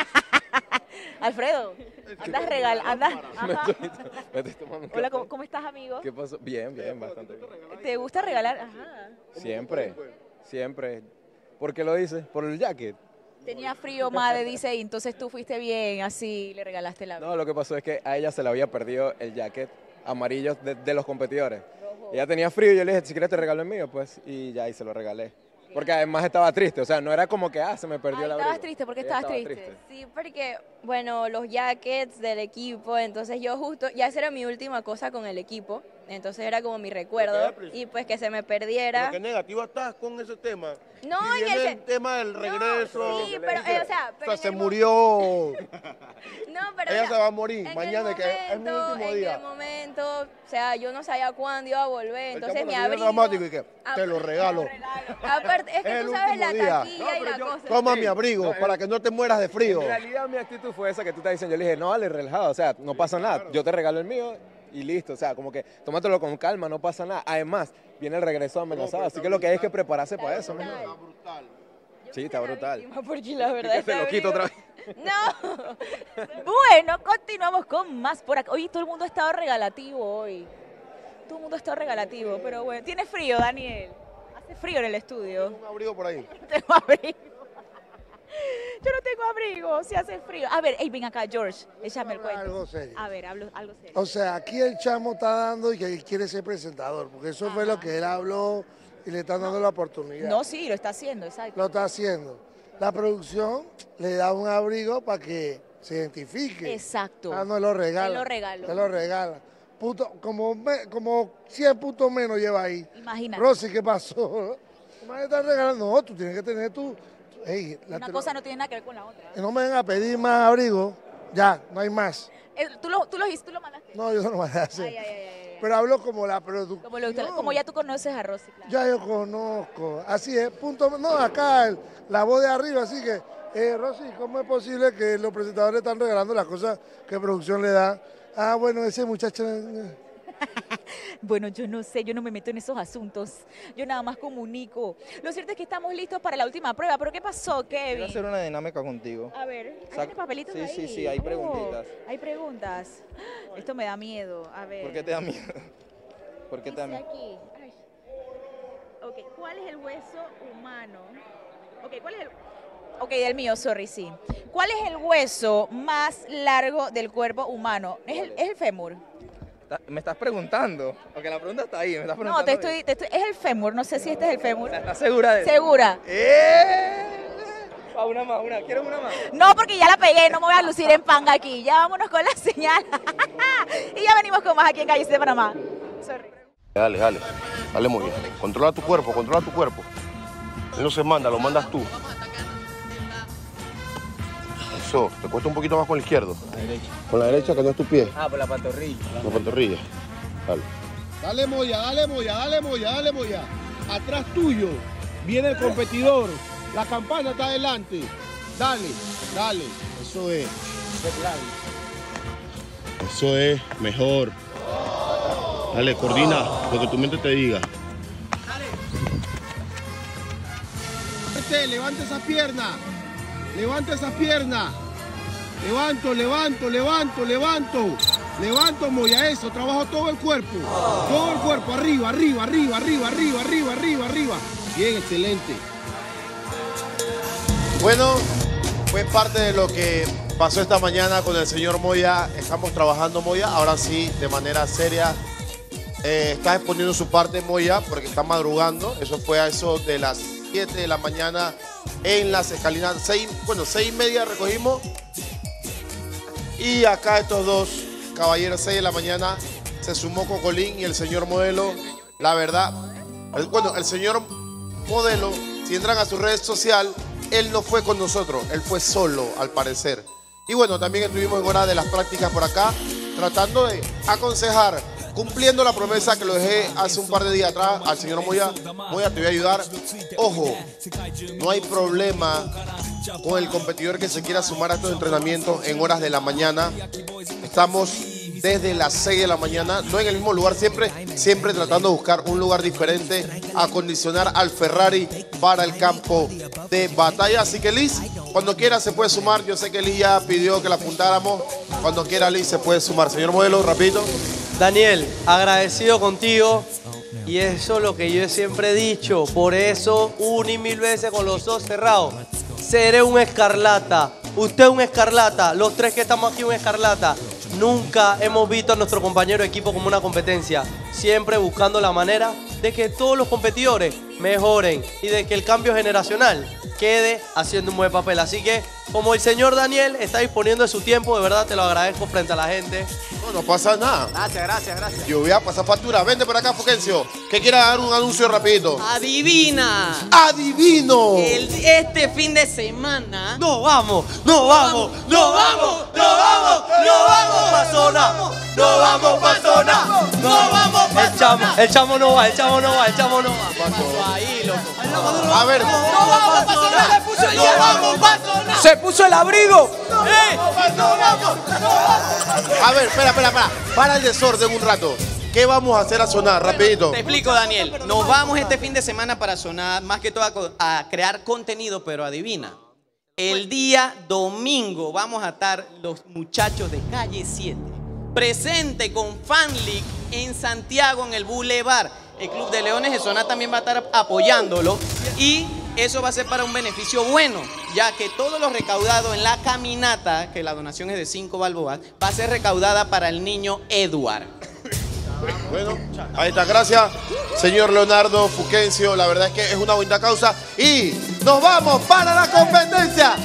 Alfredo, andas regalando. Me estoy tomando un Hola, café. ¿cómo estás, amigo? ¿Qué pasó? Bien, bien, bastante bien. ¿Te gusta regalar? Ajá. Siempre, siempre. ¿Por qué lo dices? ¿Por el jacket? Tenía frío, madre, dice, y entonces tú fuiste bien, así le regalaste la... No, lo que pasó es que a ella se le había perdido el jacket amarillo de los competidores. Ella tenía frío y yo le dije, si quieres te regalo el mío, pues, y ya, y se lo regalé. Porque además estaba triste, o sea, no era como que, se me perdió el abrigo. ¿Estabas triste? ¿Por qué Ella estabas estaba triste? Sí, porque, bueno, los jackets del equipo, entonces yo justo, ya esa era mi última cosa con el equipo, entonces era como mi recuerdo, y pues que se me perdiera. Pero qué negativa estás con ese tema. No, y en viene ese... el tema del regreso. Sí, pero, o sea, se murió. No, pero ella o sea, se va a morir en mañana, el que es mi último en día. el momento, o sea, yo no sabía cuándo iba a volver, entonces El mi chamo lo abrigo... dramático y que te lo regalo. Aparte, es que Es tú el sabes la último día. taquilla y la cosa. Toma mi abrigo para que no te mueras de frío. En realidad mi actitud fue esa que tú estás diciendo. Yo le dije, no, vale, relajado, o sea, no pasa nada. Yo te regalo el mío y listo. O sea, como que tómatelo con calma, no pasa nada. Además, viene el regreso amenazado, así que lo que hay es que prepararse para eso. ¿no? Sí, está brutal. Porque la verdad Se lo quito otra vez. No. Bueno, continuamos con más por acá. Oye, todo el mundo ha estado regalativo hoy. Todo el mundo ha estado regalativo, pero bueno. ¿Tienes frío, Daniel? Hace frío en el estudio. Un abrigo por ahí. No tengo abrigo. Yo no tengo abrigo, si hace frío. A ver, ven acá, George, échame el cuento. Algo serio. A ver, algo serio. O sea, aquí el chamo está dando y que él quiere ser presentador, porque eso fue lo que él habló y le están dando la oportunidad. No, sí, lo está haciendo, exacto. Lo está haciendo. La producción le da un abrigo para que se identifique. Exacto. No lo regala. Él lo regaló. Él lo regala. Como 100 puntos menos lleva ahí. Imagínate. Rosy, ¿qué pasó? ¿Cómo estás regalando? No, tú tienes que tener tu... Ey, Una cosa no tiene nada que ver con la otra. no me vengan a pedir más abrigo, Ya, no hay más. ¿Tú lo mandaste? No, yo no lo mandé a hacer. Pero hablo como la productora. Como ya tú conoces a Rosy, claro. Ya yo conozco. Así es, punto. No, acá la voz de arriba, así que, Rosy, ¿cómo es posible que los presentadores están regalando las cosas que producción le da? Ah, bueno, ese muchacho... Bueno, yo no sé, yo no me meto en esos asuntos. Yo nada más comunico. Lo cierto es que estamos listos para la última prueba. ¿Pero qué pasó, Kevin? Quiero hacer una dinámica contigo. A ver, ¿hay papelitos ahí? Sí, hay preguntitas. Hay preguntas. Esto me da miedo. A ver. ¿Por qué te da miedo? ¿Por qué te da miedo? Aquí. Ay. Ok, ¿cuál es el hueso humano? Ok, ¿cuál es el...? Ok, del mío, sorry, sí. ¿Cuál es el hueso más largo del cuerpo humano? ¿Es el fémur? ¿Me estás preguntando? Porque la pregunta está ahí, me estás preguntando. No, es el fémur, no sé si este es el fémur. ¿Estás segura de eso? Segura. Una más, ¿quieres una más? No, porque ya la pegué, no me voy a lucir en panga aquí. Ya vámonos con la señal. Y ya venimos con más aquí en Calles de Panamá. Sorry. Dale muy bien. Controla tu cuerpo. Él no se manda, lo mandas tú. Eso, te cuesta un poquito más con el izquierdo. La derecha. Con la derecha, que no es tu pie. Ah, por la pantorrilla. La pantorrilla. Dale. Dale Moya. Atrás tuyo viene el competidor. La campana está adelante. Dale. Eso es. Eso es mejor. Dale, coordina lo que tu mente te diga. Levanta esa pierna. Levanto, Moya, eso. Trabajo todo el cuerpo. Arriba. Bien, excelente. Bueno, fue parte de lo que pasó esta mañana con el señor Moya. Estamos trabajando, Moya, ahora sí, de manera seria. Está exponiendo su parte, Moya, porque está madrugando. Eso fue a eso de las 7 de la mañana en las escalinatas. 6:30 recogimos. Y acá estos dos caballeros, 6 de la mañana, se sumó Cocolín y el señor Modelo. La verdad, el señor Modelo, si entran a su red social, él no fue con nosotros, él fue solo, al parecer. Y bueno, también estuvimos en hora de las prácticas por acá, tratando de aconsejar, cumpliendo la promesa que lo dejé hace un par de días atrás al señor Moya. Moya, te voy a ayudar. Ojo, no hay problema con el competidor que se quiera sumar a estos entrenamientos en horas de la mañana. Estamos desde las 6 de la mañana, no en el mismo lugar, siempre tratando de buscar un lugar diferente, acondicionar al Ferrari para el campo de batalla. Así que Liz, cuando quiera se puede sumar. Yo sé que Liz ya pidió que la apuntáramos. Cuando quiera Liz se puede sumar. Señor Modelo, rapidito. Daniel, agradecido contigo. Y eso es lo que yo siempre he dicho. Por eso, 1 y 1000 veces con los ojos cerrados. Seré un escarlata. Usted un escarlata. Los tres que estamos aquí un escarlata. Nunca hemos visto a nuestro compañero de equipo como una competencia. Siempre buscando la manera de que todos los competidores mejoren y de que el cambio generacional quede haciendo un buen papel. Así que, como el señor Daniel está disponiendo de su tiempo, de verdad te lo agradezco frente a la gente. No pasa nada. Gracias. Yo voy a pasar factura. Vente por acá, Fulgencio, que quiera dar un anuncio rapidito. ¡Adivina! ¡Adivino! Este fin de semana... ¡No vamos! ¡Pa' zona! ¡No vamos pa' zona! El chamo no va. Pasó ahí, loco. A ver. ¡Se puso el abrigo! A ver, espera. Para el desorden un rato. ¿Qué vamos a hacer a sonar? Rapidito. Te explico, Daniel. Nos vamos este fin de semana para sonar, más que todo a crear contenido, pero adivina. El día domingo vamos a estar los muchachos de Calle 7. Presente con Fan League en Santiago, en el Boulevard. El Club de Leones de Zona también va a estar apoyándolo. Y eso va a ser para un beneficio bueno, ya que todo lo recaudado en la caminata, que la donación es de 5 balboas, va a ser recaudada para el niño Edward. Bueno, ahí está, gracias, señor Leonardo Fulgencio. La verdad es que es una bonita causa. Y nos vamos para la competencia.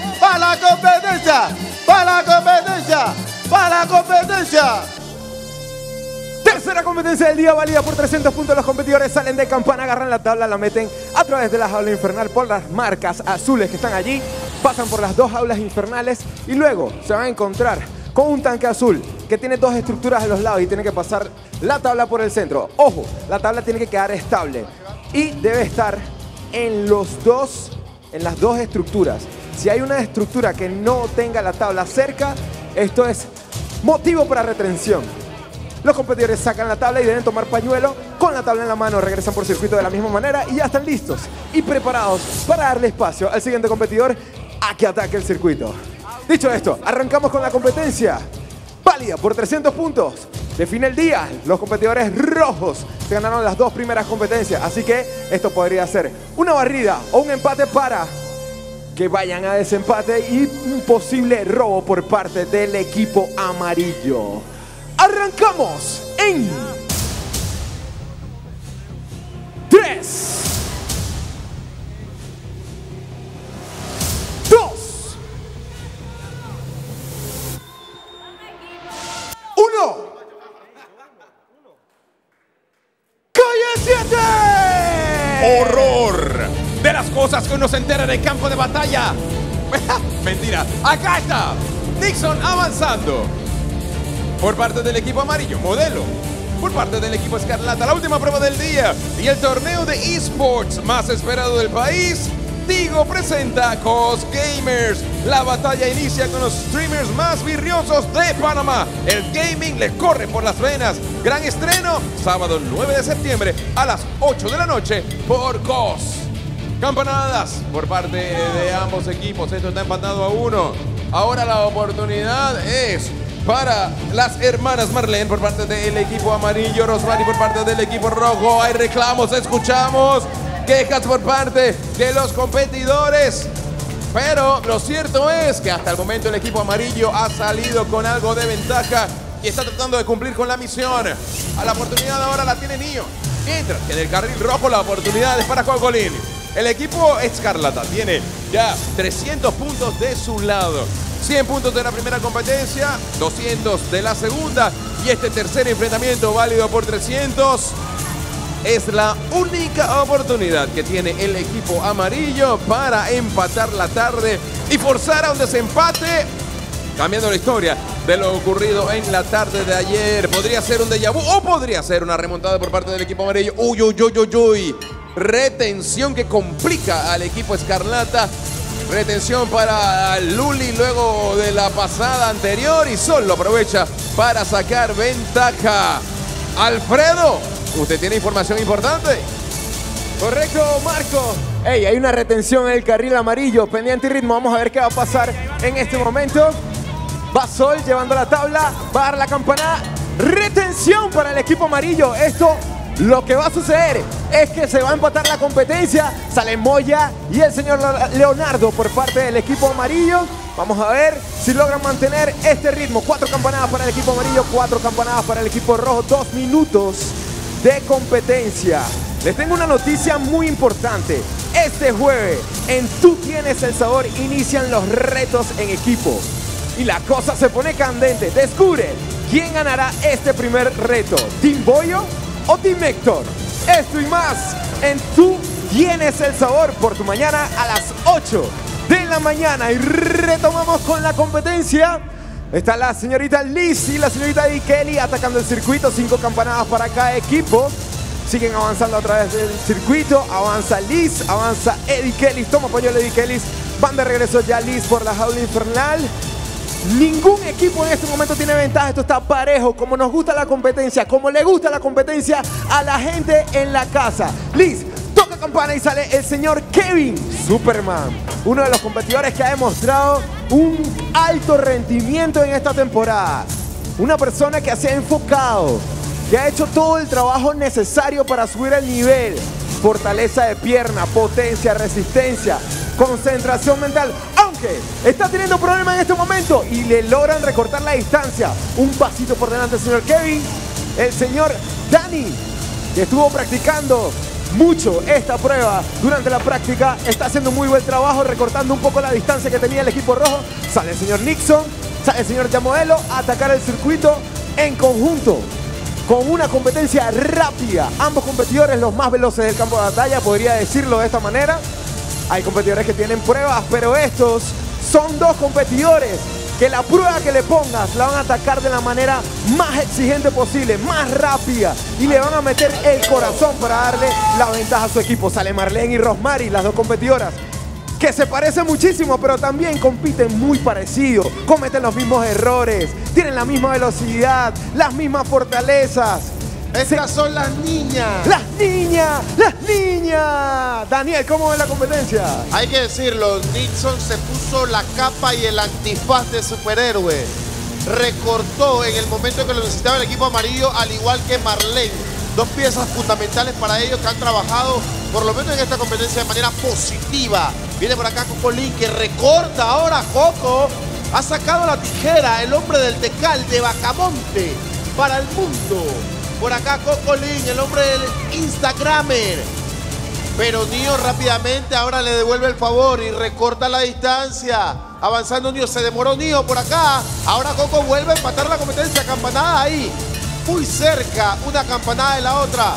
Tercera competencia del día, válida por 300 puntos. Los competidores salen de campana, agarran la tabla, la meten a través de la jaula infernal por las marcas azules que están allí. pasan por las 2 jaulas infernales y luego se van a encontrar con un tanque azul que tiene 2 estructuras a los lados y tiene que pasar la tabla por el centro. Ojo, la tabla tiene que quedar estable y debe estar en las dos estructuras. Si hay una estructura que no tenga la tabla cerca, esto es motivo para retención. Los competidores sacan la tabla y deben tomar pañuelo con la tabla en la mano. Regresan por circuito de la misma manera y ya están listos y preparados para darle espacio al siguiente competidor a que ataque el circuito. Dicho esto, arrancamos con la competencia válida por 300 puntos. Define el día. Los competidores rojos se ganaron las 2 primeras competencias, así que esto podría ser una barrida o un empate para que vayan a desempate y un posible robo por parte del equipo amarillo. Arrancamos en 3, 2, 1. ¡Calle 7! ¡Horror! De las cosas que uno se entera en el campo de batalla. Mentira. Acá está Nixon avanzando. Por parte del equipo amarillo, Modelo. Por parte del equipo Escarlata, la última prueba del día. Y el torneo de eSports más esperado del país. Tigo presenta Cos Gamers. La batalla inicia con los streamers más virriosos de Panamá. El gaming le corre por las venas. Gran estreno, sábado 9 de septiembre a las 8 de la noche por Cos. Campanadas por parte de ambos equipos. Esto está empatado a 1. Ahora la oportunidad es para las hermanas Marlene por parte del equipo amarillo, Rosmary por parte del equipo rojo. Hay reclamos, escuchamos quejas por parte de los competidores. Pero lo cierto es que hasta el momento el equipo amarillo ha salido con algo de ventaja y está tratando de cumplir con la misión. A la oportunidad ahora la tiene Nio. Mientras que en el carril rojo la oportunidad es para Cocolín. El equipo Escarlata tiene ya 300 puntos de su lado. 100 puntos de la primera competencia, 200 de la segunda. Y este tercer enfrentamiento válido por 300 es la única oportunidad que tiene el equipo amarillo para empatar la tarde y forzar a un desempate, cambiando la historia de lo ocurrido en la tarde de ayer. Podría ser un déjà vu o podría ser una remontada por parte del equipo amarillo. Uy, uy, uy, uy, uy. Retención que complica al equipo Escarlata. Retención para Luli luego de la pasada anterior y solo aprovecha para sacar ventaja. Alfredo, ¿usted tiene información importante? Correcto, Marco. Hey, hay una retención en el carril amarillo. Pendiente y ritmo. Vamos a ver qué va a pasar en este momento. Va Sol llevando la tabla. Va a dar la campanada. Retención para el equipo amarillo. Esto, lo que va a suceder es que se va a empatar la competencia. Sale Moya y el señor Leonardo por parte del equipo amarillo. Vamos a ver si logran mantener este ritmo. 4 campanadas para el equipo amarillo, 4 campanadas para el equipo rojo. 2 minutos de competencia. Les tengo una noticia muy importante. Este jueves en Tú Tienes el Sabor inician los retos en equipo. Y la cosa se pone candente. Descubre quién ganará este primer reto. ¿Team Boyo o Team Héctor? Esto y más en Tú Tienes el Sabor por tu mañana a las 8 de la mañana. Y retomamos con la competencia. Está la señorita Liz y la señorita Eddie Kelly atacando el circuito. 5 campanadas para cada equipo. Siguen avanzando a través del circuito. Avanza Liz, avanza Eddie Kelly. Toma pañuelo Eddie Kelly. Van de regreso ya Liz por la jaula infernal. Ningún equipo en este momento tiene ventaja. Esto está parejo. Como nos gusta la competencia, como le gusta la competencia a la gente en la casa. Liz toca campana y sale el señor Kevin Superman, uno de los competidores que ha demostrado un alto rendimiento en esta temporada. Una persona que se ha enfocado, que ha hecho todo el trabajo necesario para subir el nivel. Fortaleza de pierna, potencia, resistencia, concentración mental. Aunque está teniendo problemas en este momento y le logran recortar la distancia. Un pasito por delante el señor Kevin. El señor Dani, que estuvo practicando mucho esta prueba durante la práctica, está haciendo muy buen trabajo recortando un poco la distancia que tenía el equipo rojo. Sale el señor Nixon, sale el señor Yamoelo a atacar el circuito en conjunto con una competencia rápida. Ambos competidores los más veloces del campo de batalla, podría decirlo de esta manera. Hay competidores que tienen pruebas, pero estos son dos competidores que la prueba que le pongas la van a atacar de la manera más exigente posible, más rápida, y le van a meter el corazón para darle la ventaja a su equipo. Sale Marlene y Rosmary, las dos competidoras, que se parecen muchísimo, pero también compiten muy parecido, cometen los mismos errores, tienen la misma velocidad, las mismas fortalezas. Estas son las niñas. ¡Las niñas! ¡Las niñas! Daniel, ¿cómo ves la competencia? Hay que decirlo, Nixon se puso la capa y el antifaz de superhéroe. Recortó en el momento que lo necesitaba el equipo amarillo, al igual que Marlene. Dos piezas fundamentales para ellos que han trabajado, por lo menos en esta competencia, de manera positiva. Viene por acá Coco Lin, que recorta ahora. Coco ha sacado la tijera, el hombre del Tecal de Bacamonte para el mundo. Por acá Coco Lin, el hombre del Instagramer. Pero Nio rápidamente ahora le devuelve el favor y recorta la distancia. Avanzando Nio, se demoró Nio por acá. Ahora Coco vuelve a empatar la competencia. Campanada ahí, muy cerca, una campanada de la otra.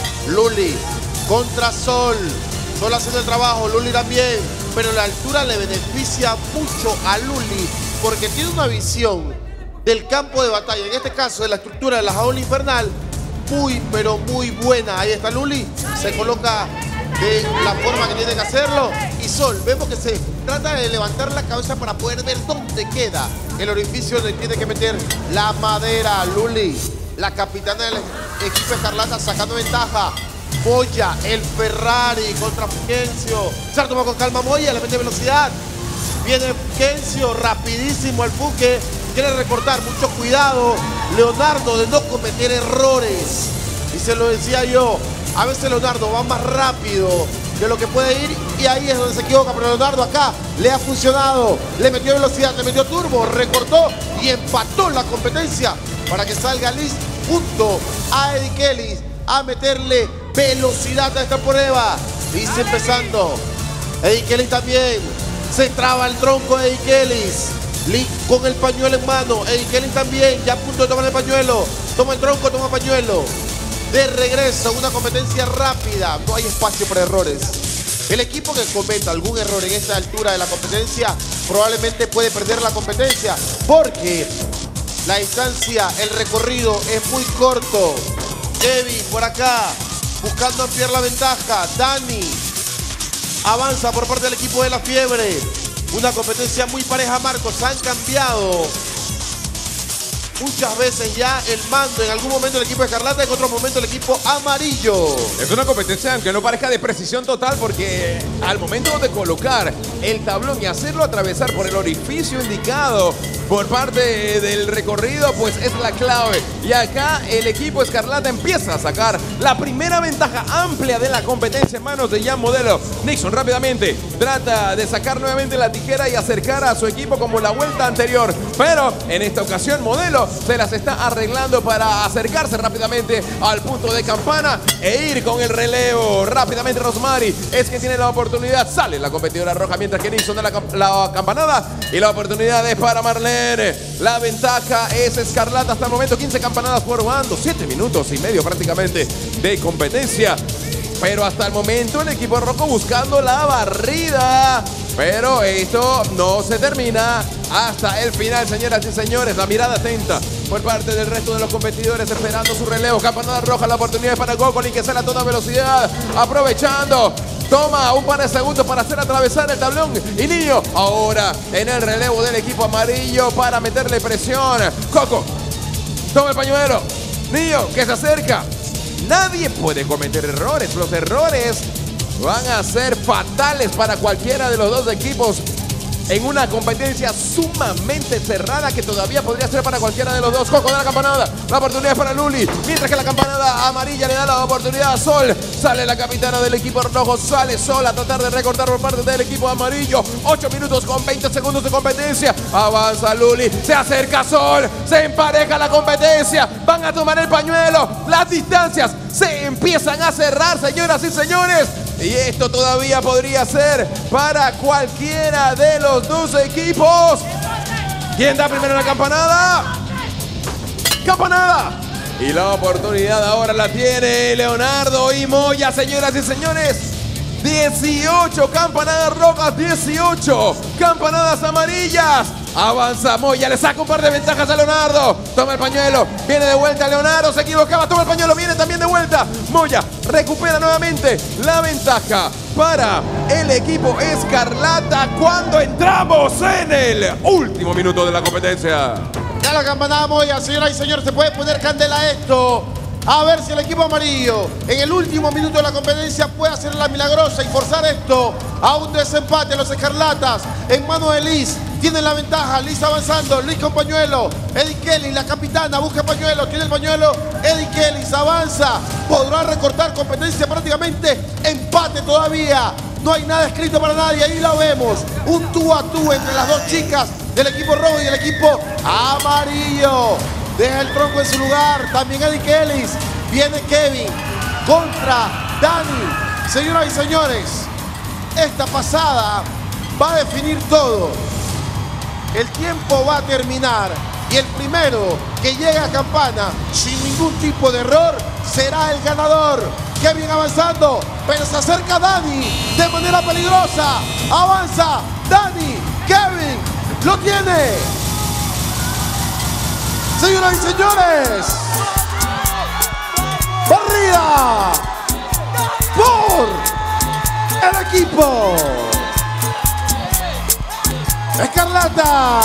Luli contra Sol. Sol haciendo el trabajo, Luli también. Pero la altura le beneficia mucho a Luli porque tiene una visión del campo de batalla, en este caso de la estructura de la jaula infernal, muy pero muy buena. Ahí está Luli, se coloca de la forma que tiene que hacerlo. Y Sol, vemos que se trata de levantar la cabeza para poder ver dónde queda el orificio donde tiene que meter la madera. Luli, la capitana del equipo Escarlata, sacando ventaja. Moya, el Ferrari contra Fulgencio. Se la toma con calma Moya, le mete velocidad. Viene Fulgencio, rapidísimo al buque. Quiere recortar, mucho cuidado Leonardo de no cometer errores. Y se lo decía yo, a veces Leonardo va más rápido de lo que puede ir y ahí es donde se equivoca. Pero Leonardo acá le ha funcionado, le metió velocidad, le metió turbo, recortó y empató la competencia para que salga Liz junto a Eddie Kelly a meterle velocidad a esta prueba. Liz empezando, Eddie Kelly también, se traba el tronco de Eddie Kelly. Lee con el pañuelo en mano, Eddie Kelly también, ya a punto de tomar el pañuelo, toma el tronco, toma pañuelo. De regreso, una competencia rápida, no hay espacio para errores. El equipo que cometa algún error en esta altura de la competencia probablemente puede perder la competencia porque la distancia, el recorrido es muy corto. Kevin por acá, buscando ampliar la ventaja. Dani avanza por parte del equipo de La Fiebre. Una competencia muy pareja, Marcos. Han cambiado muchas veces ya el mando. En algún momento el equipo Escarlata, en otro momento el equipo amarillo. Es una competencia aunque no parezca de precisión total porque al momento de colocar el tablón y hacerlo atravesar por el orificio indicado por parte del recorrido, pues es la clave. Y acá el equipo Escarlata empieza a sacar la primera ventaja amplia de la competencia en manos de Jan Modelo. Nixon rápidamente trata de sacar nuevamente la tijera y acercar a su equipo como la vuelta anterior. Pero en esta ocasión Modelo se las está arreglando para acercarse rápidamente al punto de campana e ir con el relevo. Rápidamente Rosmary es quien tiene la oportunidad. Sale la competidora roja mientras que Nixon da la campanada y la oportunidad es para Marlene. La ventaja es Escarlata hasta el momento, 15 campanadas por bando, 7 minutos y medio prácticamente de competencia. Pero hasta el momento el equipo rojo buscando la barrida. Pero esto no se termina hasta el final, señoras y señores. La mirada atenta por parte del resto de los competidores esperando su relevo. Campanada roja, la oportunidad es para Cocolin que sale a toda velocidad, aprovechando. Toma un par de segundos para hacer atravesar el tablón. Y Nio ahora en el relevo del equipo amarillo para meterle presión. Coco, toma el pañuelo. Nio que se acerca. Nadie puede cometer errores. Los errores van a ser fatales para cualquiera de los dos equipos en una competencia sumamente cerrada que todavía podría ser para cualquiera de los dos. Coco da la campanada, la oportunidad es para Luli, mientras que la campanada amarilla le da la oportunidad a Sol. Sale la capitana del equipo rojo, sale Sol a tratar de recortar por parte del equipo amarillo. 8 minutos con 20 segundos de competencia. Avanza Luli, se acerca Sol, se empareja la competencia, van a tomar el pañuelo, las distancias se empiezan a cerrar, señoras y señores. Y esto todavía podría ser para cualquiera de los dos equipos. ¿Quién da primero la campanada? ¡Campanada! Y la oportunidad ahora la tiene Leonardo y Moya, señoras y señores. 18 campanadas rojas, 18 campanadas amarillas. Avanza Moya, le saca un par de ventajas a Leonardo. Toma el pañuelo, viene de vuelta Leonardo, se equivocaba, toma el pañuelo, viene también de vuelta. Moya recupera nuevamente la ventaja para el equipo Escarlata cuando entramos en el último minuto de la competencia. Ya la campanada Moya, señoras y señores, se puede poner candela a esto. A ver si el equipo amarillo en el último minuto de la competencia puede hacer la milagrosa y forzar esto a un desempate. Los Escarlatas en manos de Liz tienen la ventaja. Liz avanzando, Liz con pañuelo. Eddie Kelly, la capitana, busca pañuelo, tiene el pañuelo. Eddie Kelly avanza, podrá recortar competencia prácticamente. Empate todavía. No hay nada escrito para nadie, ahí lo vemos. Un tú a tú entre las dos chicas del equipo rojo y el equipo amarillo. Deja el tronco en su lugar, también Eddie Kelly. Viene Kevin contra Dani. Señoras y señores, esta pasada va a definir todo. El tiempo va a terminar y el primero que llega a campana sin ningún tipo de error será el ganador. Kevin avanzando, pero se acerca Dani de manera peligrosa. Avanza Dani, Kevin, lo tiene. Señoras y señores, barrida por el equipo Escarlata.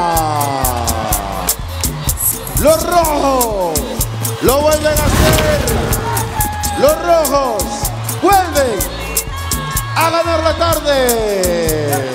Los rojos lo vuelven a hacer. Los rojos vuelven a ganar la tarde.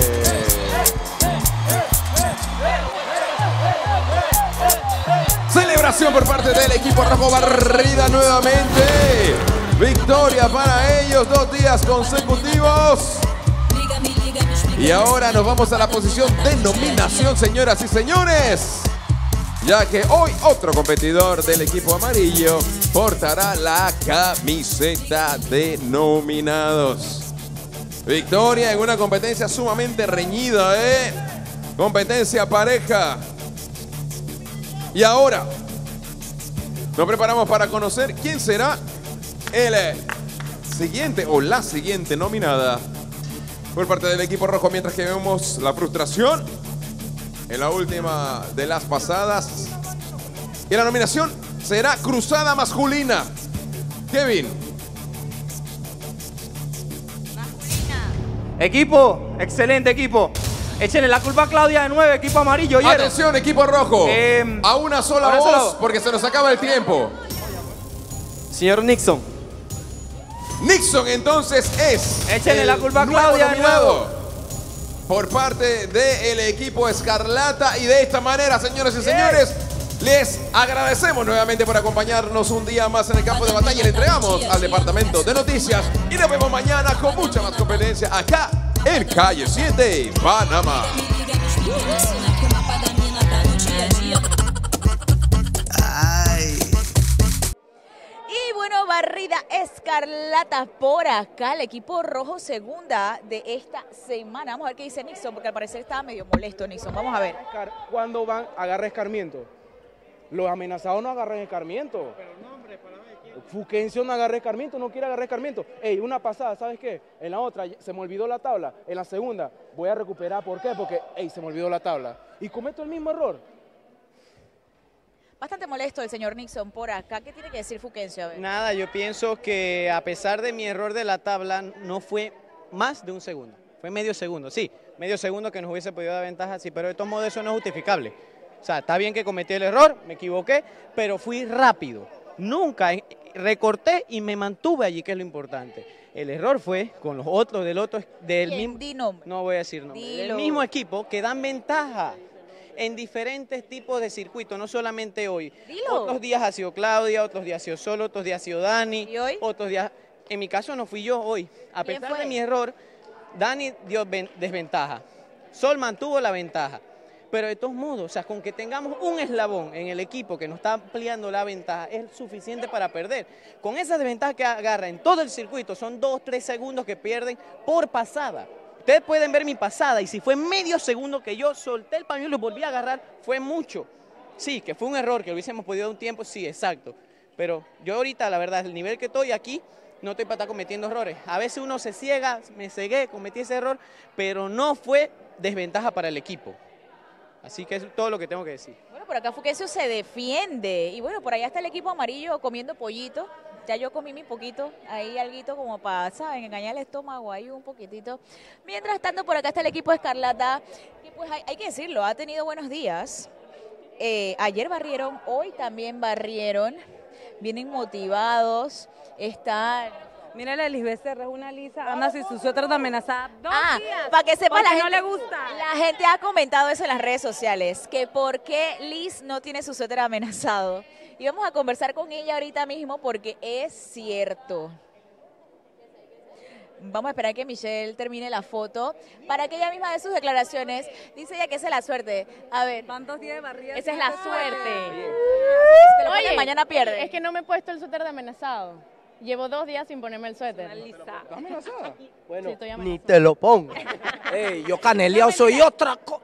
Celebración por parte del equipo rojo, barrida nuevamente. Victoria para ellos, 2 días consecutivos. Y ahora nos vamos a la posición de nominación, señoras y señores. Ya que hoy otro competidor del equipo amarillo portará la camiseta de nominados. Victoria en una competencia sumamente reñida, competencia pareja. Y ahora nos preparamos para conocer quién será el siguiente o la siguiente nominada por parte del equipo rojo, mientras que vemos la frustración en la última de las pasadas. Y la nominación será cruzada masculina. Kevin. Equipo, excelente equipo. Échenle la culpa a Claudia de 9, equipo amarillo. ¿Oyeron? Atención, equipo rojo. A una sola voz porque se nos acaba el tiempo. Señor Nixon. Nixon entonces es Échenle la culpa a nuevo Claudia nominado de nuevo. por parte del equipo Escarlata. Y de esta manera, señores y señores, les agradecemos nuevamente por acompañarnos un día más en el campo de batalla. Y le entregamos al departamento de noticias. Y nos vemos mañana con mucha más competencia acá en Calle 7, Panamá. Y bueno, barrida Escarlata por acá, el equipo rojo segunda de esta semana. Vamos a ver qué dice Nixon, porque al parecer estaba medio molesto Nixon. Vamos a ver. ¿Cuándo van a agarrar escarmiento? Los amenazados no agarran escarmiento. Fuquencio no agarra escarmiento, no quiere agarrar escarmiento. Ey, una pasada, ¿sabes qué? En la otra se me olvidó la tabla. En la segunda voy a recuperar. ¿Por qué? Porque, ey, se me olvidó la tabla. Y cometo el mismo error. Bastante molesto el señor Nixon por acá. ¿Qué tiene que decir Fuquencio? A ver. Nada, yo pienso que a pesar de mi error de la tabla, no fue más de un segundo. Fue medio segundo, sí. Medio segundo que nos hubiese podido dar ventaja, sí. Pero de todos modos eso no es justificable. O sea, está bien que cometí el error, me equivoqué, pero fui rápido. Nunca recorté y me mantuve allí, que es lo importante. El error fue con los otros del mismo, no voy a decir nombre, del mismo equipo que dan ventaja en diferentes tipos de circuitos, no solamente hoy. Otros días ha sido Claudia, otros días ha sido Solo, otros días ha sido Dani, otros días, en mi caso no fui yo hoy. A pesar de mi error, Dani dio desventaja, Sol mantuvo la ventaja. Pero de todos modos, o sea, con que tengamos un eslabón en el equipo que nos está ampliando la ventaja es suficiente para perder. Con esa desventaja que agarra en todo el circuito, son 2-3 segundos que pierden por pasada. Ustedes pueden ver mi pasada y si fue medio segundo que yo solté el pañuelo y volví a agarrar, fue mucho. Sí, que fue un error, que lo hubiésemos podido dar un tiempo, sí, exacto. Pero yo ahorita, la verdad, el nivel que estoy aquí, no estoy para estar cometiendo errores. A veces uno se ciega, me cegué, cometí ese error, pero no fue desventaja para el equipo. Así que eso es todo lo que tengo que decir. Bueno, por acá Fuquesio se defiende. Y bueno, por allá está el equipo amarillo comiendo pollito. Ya yo comí mi poquito, ahí alguito como para, ¿saben? Engañar el estómago ahí un poquitito. Mientras tanto, por acá está el equipo Escarlata. Y pues hay que decirlo, ha tenido buenos días. Ayer barrieron, hoy también barrieron. Vienen motivados, están... Mira la Lisbeth Serra, es una lisa, anda sin su suéter de amenazada. Para que sepa la gente, no le gusta. La gente ha comentado eso en las redes sociales, que por qué Liz no tiene su suéter amenazado. Y vamos a conversar con ella ahorita mismo porque es cierto. Vamos a esperar que Michelle termine la foto para que ella misma dé sus declaraciones. Dice ella que esa es la suerte. A ver. Van 2 días de barrida. Esa es la suerte. Oye, mañana pierde. Es que no me he puesto el suéter de amenazado. Llevo 2 días sin ponerme el suéter. ¿Estás amenazada? Bueno, Sí, estoy ni amenazada. te lo pongo. Ey, yo caneleado soy otra cosa.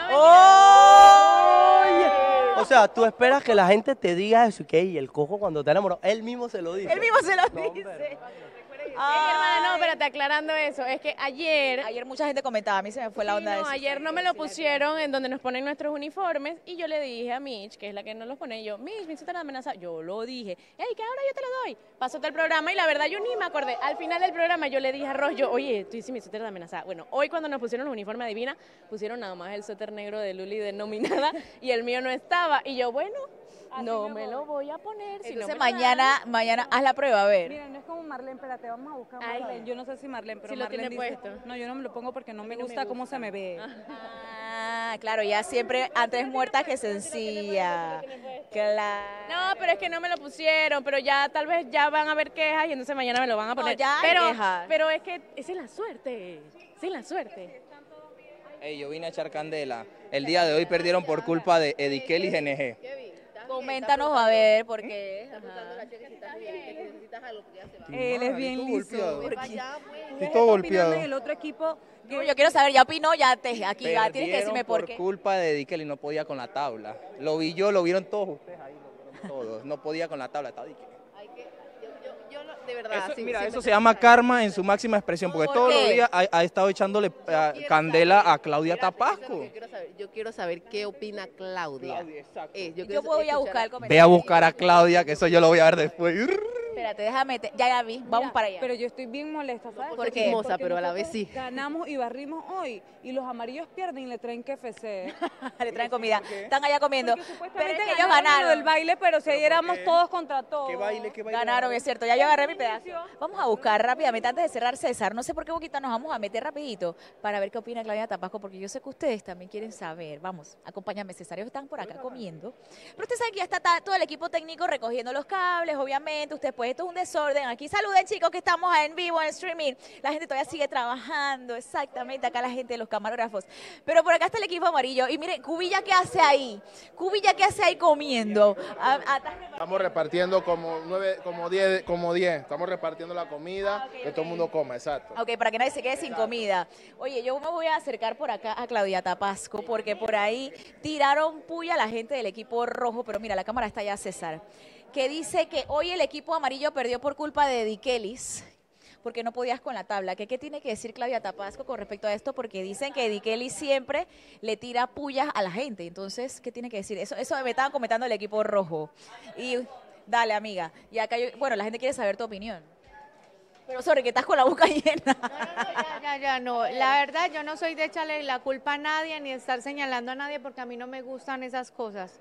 O sea, tú esperas que la gente te diga eso y que y el cojo cuando te enamoró, él mismo se lo dice. Él mismo se lo No, dice. Hermana, no, espérate, aclarando eso, es que ayer mucha gente comentaba, a mí se me fue la onda de eso. ayer no me lo pusieron en donde nos ponen nuestros uniformes y yo le dije a Mitch, que es la que nos los pone, yo, Mitch, mi suéter de amenaza, yo lo dije, hey, que ahora yo te lo doy. Pasó todo el programa y la verdad yo ni me acordé. Al final del programa yo le dije a Ross, oye, tú hiciste mi suéter de amenaza. Bueno, hoy cuando nos pusieron los uniformes adivina, pusieron nada más el suéter negro de Luli denominada y el mío no estaba. Y yo, bueno, no me lo voy a poner. Si no Entonces me lo dan. mañana haz la prueba, a ver. Mira, no es como Marlene, espérate, vamos a buscar Ay. Marlene. Yo no sé si Marlene, pero Sí lo Marlene tiene dice, puesto. no, yo no me lo pongo porque no me gusta cómo se me ve. Ah, claro, ya siempre antes muerta que sencilla. Claro. No, pero es que no me lo pusieron, pero ya tal vez ya van a ver quejas y entonces mañana me lo van a poner. ya hay pero, quejas. pero es que esa es la suerte. Esa es la suerte. Ey, yo vine a echar candela. El día de hoy perdieron por culpa de Edikel y GNG. Coméntanos a ver, porque... Él es bien liso. golpeado. Ustedes Estoy todo golpeado. opinando en el otro equipo. Yo quiero saber, ya opinó, ya aquí ya tienes que Perdieron decirme por por qué. culpa de Edikel y no podía con la tabla. Lo vi yo, lo vieron todos ustedes ahí, lo vieron todos. No podía con la tabla, estaba Edikel. De verdad, Mira, eso se llama karma en su máxima expresión, porque todos los días ha estado echándole candela a Claudia Tapasco. Yo quiero saber qué opina Claudia. Yo voy a buscar el comentario. Ve a buscar a Claudia, que eso yo lo voy a ver después. Espérate, déjame, ya vi, vamos para allá. Pero yo estoy bien molesta, ¿sabes? ¿Por qué? Chismosa, Porque pero a la nosotros vez sí. Ganamos y barrimos hoy y los amarillos pierden y le traen KFC. Le traen comida. Están allá comiendo. Pero es Supuestamente que ellos ganaron lo ganaron. del baile, pero si ayer éramos todos contra todos. Ganaron, es cierto. Ya yo agarré mi pedazo. Vamos a buscar rápidamente, antes de cerrar, César, no sé por qué Boquita nos vamos a meter rapidito para ver qué opina Claudia Tapasco, porque yo sé que ustedes también quieren saber. Vamos, acompáñame, César, ellos están por acá comiendo. Pero ustedes saben que ya está todo el equipo técnico recogiendo los cables, obviamente. Ustedes, pues, esto es un desorden. Aquí saluden, chicos, que estamos en vivo, en streaming. La gente todavía sigue trabajando, exactamente. Acá la gente de los camarógrafos. Pero por acá está el equipo amarillo. Y miren, Cubilla, ¿qué hace ahí? Cubilla, ¿qué hace ahí comiendo? Estamos repartiendo como 10. Estamos repartiendo la comida, que todo el mundo coma, exacto. Ok, para que nadie se quede sin comida. Oye, yo me voy a acercar por acá a Claudia Tapasco, porque por ahí tiraron puya a la gente del equipo rojo, pero mira, la cámara está allá, César, que dice que hoy el equipo amarillo perdió por culpa de Dikelis, porque no podías con la tabla. ¿Qué tiene que decir Claudia Tapasco con respecto a esto? Porque dicen que Dikelis siempre le tira pullas a la gente. Entonces, ¿qué tiene que decir? Eso me estaban comentando el equipo rojo. Y dale, amiga. Y acá bueno, la gente quiere saber tu opinión. Pero sorry, que estás con la boca llena. No. La verdad, yo no soy de echarle la culpa a nadie ni de estar señalando a nadie porque a mí no me gustan esas cosas.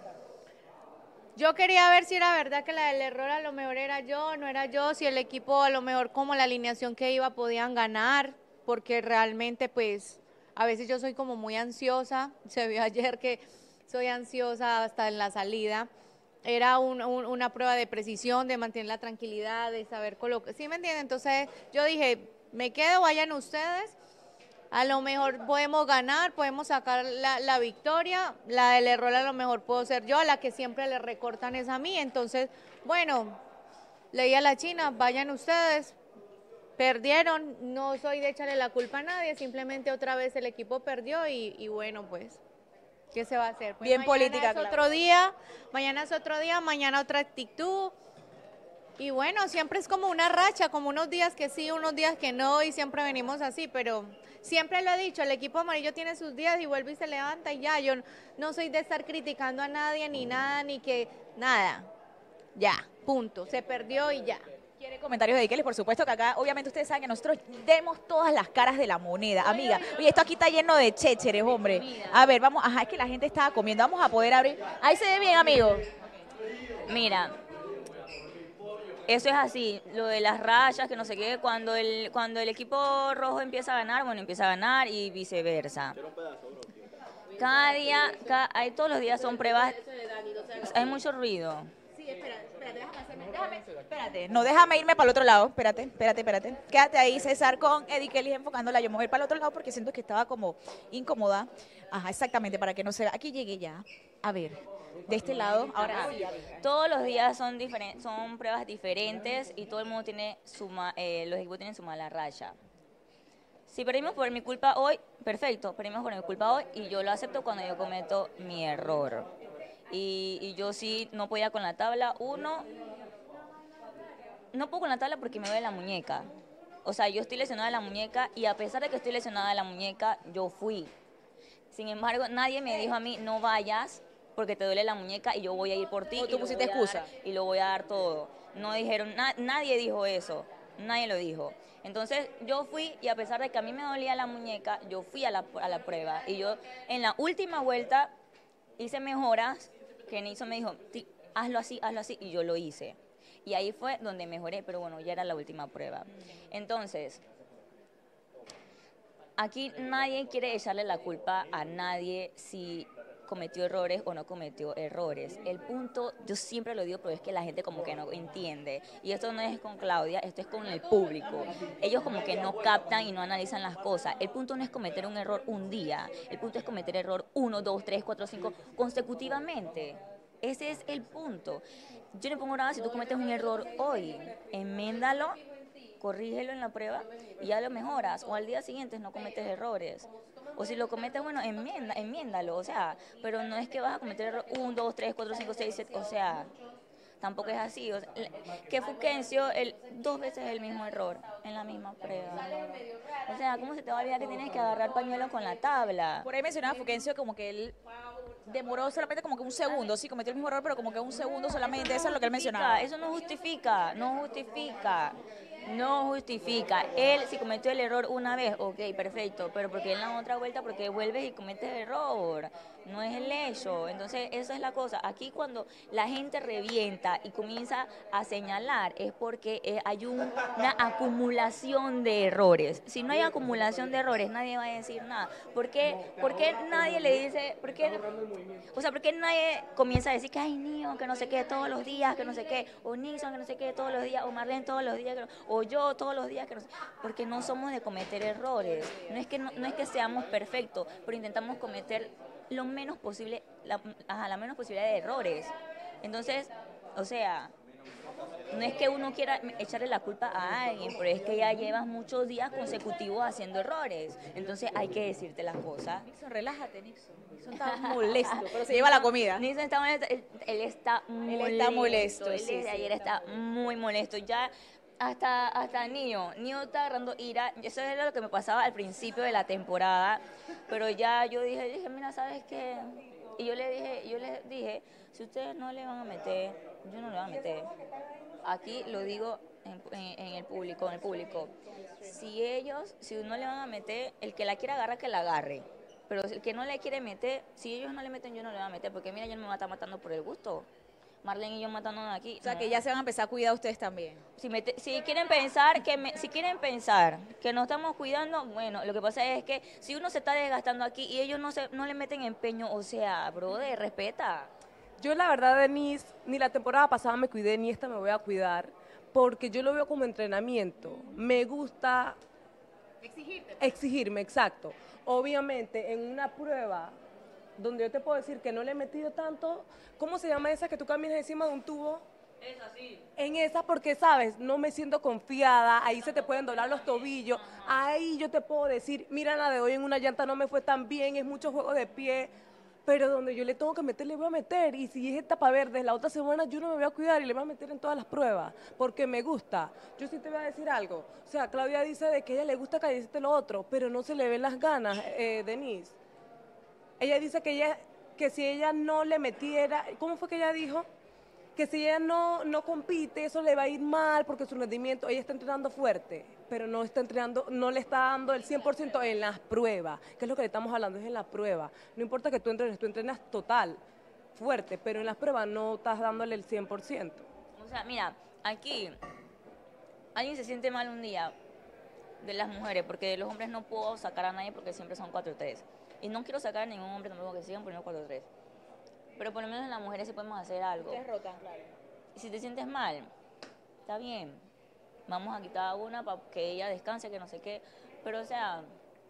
Yo quería ver si era verdad que la del error a lo mejor era yo, no era yo, si el equipo a lo mejor como la alineación que iba podían ganar, porque realmente pues a veces yo soy como muy ansiosa, se vio ayer que soy ansiosa hasta en la salida. Era una prueba de precisión, de mantener la tranquilidad, de saber colocar. ¿Sí me entienden? Entonces yo dije, me quedo, vayan ustedes. A lo mejor podemos ganar, podemos sacar la victoria. La del error a lo mejor puedo ser yo, a la que siempre le recortan es a mí. Entonces, bueno, leí a la China, vayan ustedes. Perdieron, no soy de echarle la culpa a nadie, simplemente otra vez el equipo perdió y bueno, pues... ¿Qué se va a hacer? Pues Bien mañana política, es otro día, mañana otra actitud Y bueno, siempre es como una racha, como unos días que sí, unos días que no, y siempre venimos así, pero siempre lo he dicho, el equipo amarillo tiene sus días y vuelve y se levanta y ya, yo no soy de estar criticando a nadie, ni nada, ni que nada, ya, punto, se perdió y ya. ¿Quiere comentarios de Ikeles? Por supuesto que acá, obviamente ustedes saben que nosotros demos todas las caras de la moneda, amiga. Oye, esto aquí está lleno de chécheres, hombre. A ver, vamos, ajá, es que la gente estaba comiendo, vamos a poder abrir. Ahí se ve bien, amigo. Mira, eso es así, lo de las rayas, que no sé qué, cuando el equipo rojo empieza a ganar, bueno, empieza a ganar y viceversa. Cada día, todos los días son pruebas, hay mucho ruido. Sí, espérate. No, déjame irme para el otro lado. Espérate. Quédate ahí, César, con Eddie Kelly enfocándola. Yo me voy a ir para el otro lado porque siento que estaba como incómoda. Ajá, exactamente, para que no se vea. Aquí llegué ya. A ver, de este lado, ahora sí. Todos los días son pruebas diferentes y todo el mundo tiene los equipos tienen su mala raya. Si perdimos por mi culpa hoy, perfecto, perdimos por mi culpa hoy y yo lo acepto cuando yo cometo mi error. Y yo sí no podía con la tabla. No puedo con la tabla porque me duele la muñeca. O sea, yo estoy lesionada de la muñeca y a pesar de que estoy lesionada de la muñeca, yo fui. Sin embargo, nadie me dijo a mí, no vayas porque te duele la muñeca y yo voy a ir por ti. ¿O tú pusiste excusa? Y lo voy a dar todo. No dijeron, nadie dijo eso, nadie lo dijo. Entonces yo fui y a pesar de que a mí me dolía la muñeca, yo fui a la prueba. Y yo en la última vuelta hice mejoras que Nixon me dijo, hazlo así, y yo lo hice. Y ahí fue donde mejoré, pero bueno, ya era la última prueba. Entonces, aquí nadie quiere echarle la culpa a nadie si cometió errores o no cometió errores. El punto, yo siempre lo digo, pero es que la gente como que no entiende. Y esto no es con Claudia, esto es con el público. Ellos como que no captan y no analizan las cosas. El punto no es cometer un error un día. El punto es cometer error 1, 2, 3, 4, 5 consecutivamente. Ese es el punto. Yo no pongo nada si tú cometes un error hoy. Enméndalo, corrígelo en la prueba y ya lo mejoras. O al día siguiente no cometes errores. O si lo cometes, bueno, enmiéndalo, o sea, pero no es que vas a cometer error 1, 2, 3, 4, 5, 6, 7, o sea, tampoco es así. O sea, que Fulgencio, 2 veces el mismo error en la misma prueba. O sea, ¿cómo se te va a olvidar que tienes que agarrar pañuelo con la tabla? Por ahí mencionaba Fulgencio como que él demoró solamente como que un segundo, sí, cometió el mismo error, pero como que un segundo solamente, eso es lo que él mencionaba. Eso no justifica. No justifica. Él, si cometió el error una vez, ok, perfecto, pero porque en la otra vuelta, porque vuelves y cometes error, no es el hecho. Entonces, esa es la cosa. Aquí cuando la gente revienta y comienza a señalar, es porque hay una acumulación de errores. Si no hay acumulación de errores, nadie va a decir nada. ¿Por qué nadie le dice, por qué nadie comienza a decir que hay Nio, que no sé qué, todos los días, que no sé qué, o Nixon, que no sé qué, todos los días, o Marlene todos los días, o yo todos los días, que no sé, porque no somos de cometer errores. No es que seamos perfectos, pero intentamos cometer lo menos posible, la menos posibilidad de errores. Entonces, o sea, no es que uno quiera echarle la culpa a alguien, pero es que ya llevas muchos días consecutivos haciendo errores. Entonces hay que decirte las cosas. Nixon, relájate, Nixon. Nixon está molesto, pero se lleva la comida. Nixon está molesto, él está molesto. Él desde ayer está muy molesto. Ya hasta Nio está agarrando ira. Eso era lo que me pasaba al principio de la temporada, pero ya yo dije, mira, ¿sabes qué? Y yo les dije, si ustedes no le van a meter, yo no le voy a meter. Aquí lo digo en el público. Si no le van a meter, el que la quiera agarrar, que la agarre. Pero el que no le quiere meter, si ellos no le meten, yo no le voy a meter, porque mira, yo no me voy a estar matando por el gusto. Marlene y yo matándonos aquí. O sea, que ya se van a empezar a cuidar ustedes también. Si quieren pensar que nos estamos cuidando, bueno, lo que pasa es que si uno se está desgastando aquí y ellos no le meten empeño, o sea, brother, respeta. Yo la verdad, Denise, ni la temporada pasada me cuidé, ni esta me voy a cuidar, porque yo lo veo como entrenamiento. Me gusta exigirme, exacto. Obviamente, en una prueba donde yo te puedo decir que no le he metido tanto, ¿cómo se llama esa que tú caminas encima de un tubo? Esa sí. En esa porque, ¿sabes? No me siento confiada, ahí se te pueden doblar los tobillos, ahí yo te puedo decir, mira, la de hoy en una llanta no me fue tan bien, es mucho juego de pie, pero donde yo le tengo que meter, le voy a meter. Y si es etapa verde, la otra semana yo no me voy a cuidar y le voy a meter en todas las pruebas, porque me gusta. Yo sí te voy a decir algo. O sea, Claudia dice de que a ella le gusta Calle 7 lo otro, pero no se le ven las ganas, Denise. Ella dice que si ella no le metiera, ¿cómo fue que ella dijo? Que si ella no compite, eso le va a ir mal porque su rendimiento, ella está entrenando fuerte, pero no está entrenando, no le está dando el 100% en las pruebas, que es lo que le estamos hablando, es en las pruebas. No importa que tú entrenas total, fuerte, pero en las pruebas no estás dándole el 100%. O sea, mira, aquí alguien se siente mal un día de las mujeres, porque de los hombres no puedo sacar a nadie porque siempre son 4-3. Y no quiero sacar a ningún hombre tampoco que sigan poniendo 4-3. Pero por lo menos en las mujeres sí podemos hacer algo. Ustedes rotan, claro. Y si te sientes mal, está bien. Vamos a quitar una para que ella descanse, que no sé qué. Pero, o sea,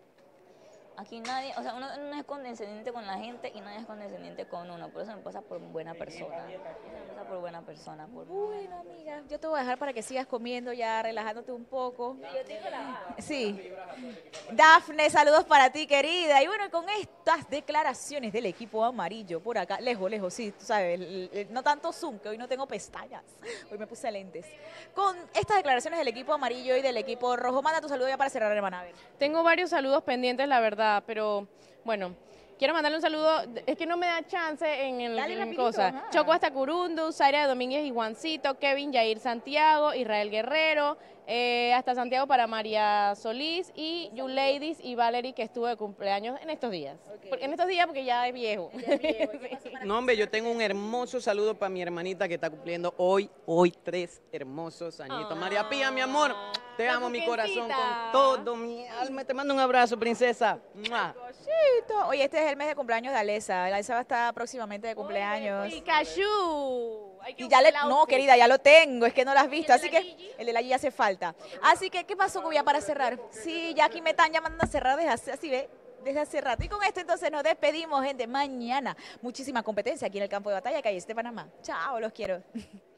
aquí nadie, o sea, uno no es condescendiente con la gente y nadie es condescendiente con uno. Por eso me pasa por buena persona. Me pasa por buena persona. Bueno, amiga, yo te voy a dejar para que sigas comiendo ya, relajándote un poco. Sí. Dafne, saludos para ti, querida. Y bueno, con estas declaraciones del equipo amarillo por acá, lejos, sí, tú sabes, no tanto zoom, que hoy no tengo pestañas, hoy me puse lentes. Con estas declaraciones del equipo amarillo y del equipo rojo, manda tu saludo ya para cerrar, hermana. A ver. Tengo varios saludos pendientes, la verdad, pero bueno, quiero mandarle un saludo, es que no me da chance en cosas. Choco hasta Curundu, Zaira Domínguez y Juancito, Kevin Yair Santiago, Israel Guerrero, hasta Santiago para María Solís y You Ladies y Valerie, que estuvo de cumpleaños en estos días. En estos días porque ya es viejo. No, hombre, yo tengo un hermoso saludo para mi hermanita que está cumpliendo hoy 3 hermosos añitos. María Pía, mi amor, te amo mi corazón con todo mi alma. Te mando un abrazo, princesa. ¡Mua! Oye, este es el mes de cumpleaños de Alesa. Alesa va a estar próximamente de cumpleaños. Pikachu. Y ya no, querida, ya lo tengo, es que no lo has visto, así que el de la Gigi hace falta. Así que, ¿qué pasó, Cubia, para cerrar? Sí, ya aquí me están llamando a cerrar desde hace rato. Y con esto entonces nos despedimos, gente. Mañana muchísima competencia aquí en el campo de batalla, Calle 7 Panamá. Chao, los quiero.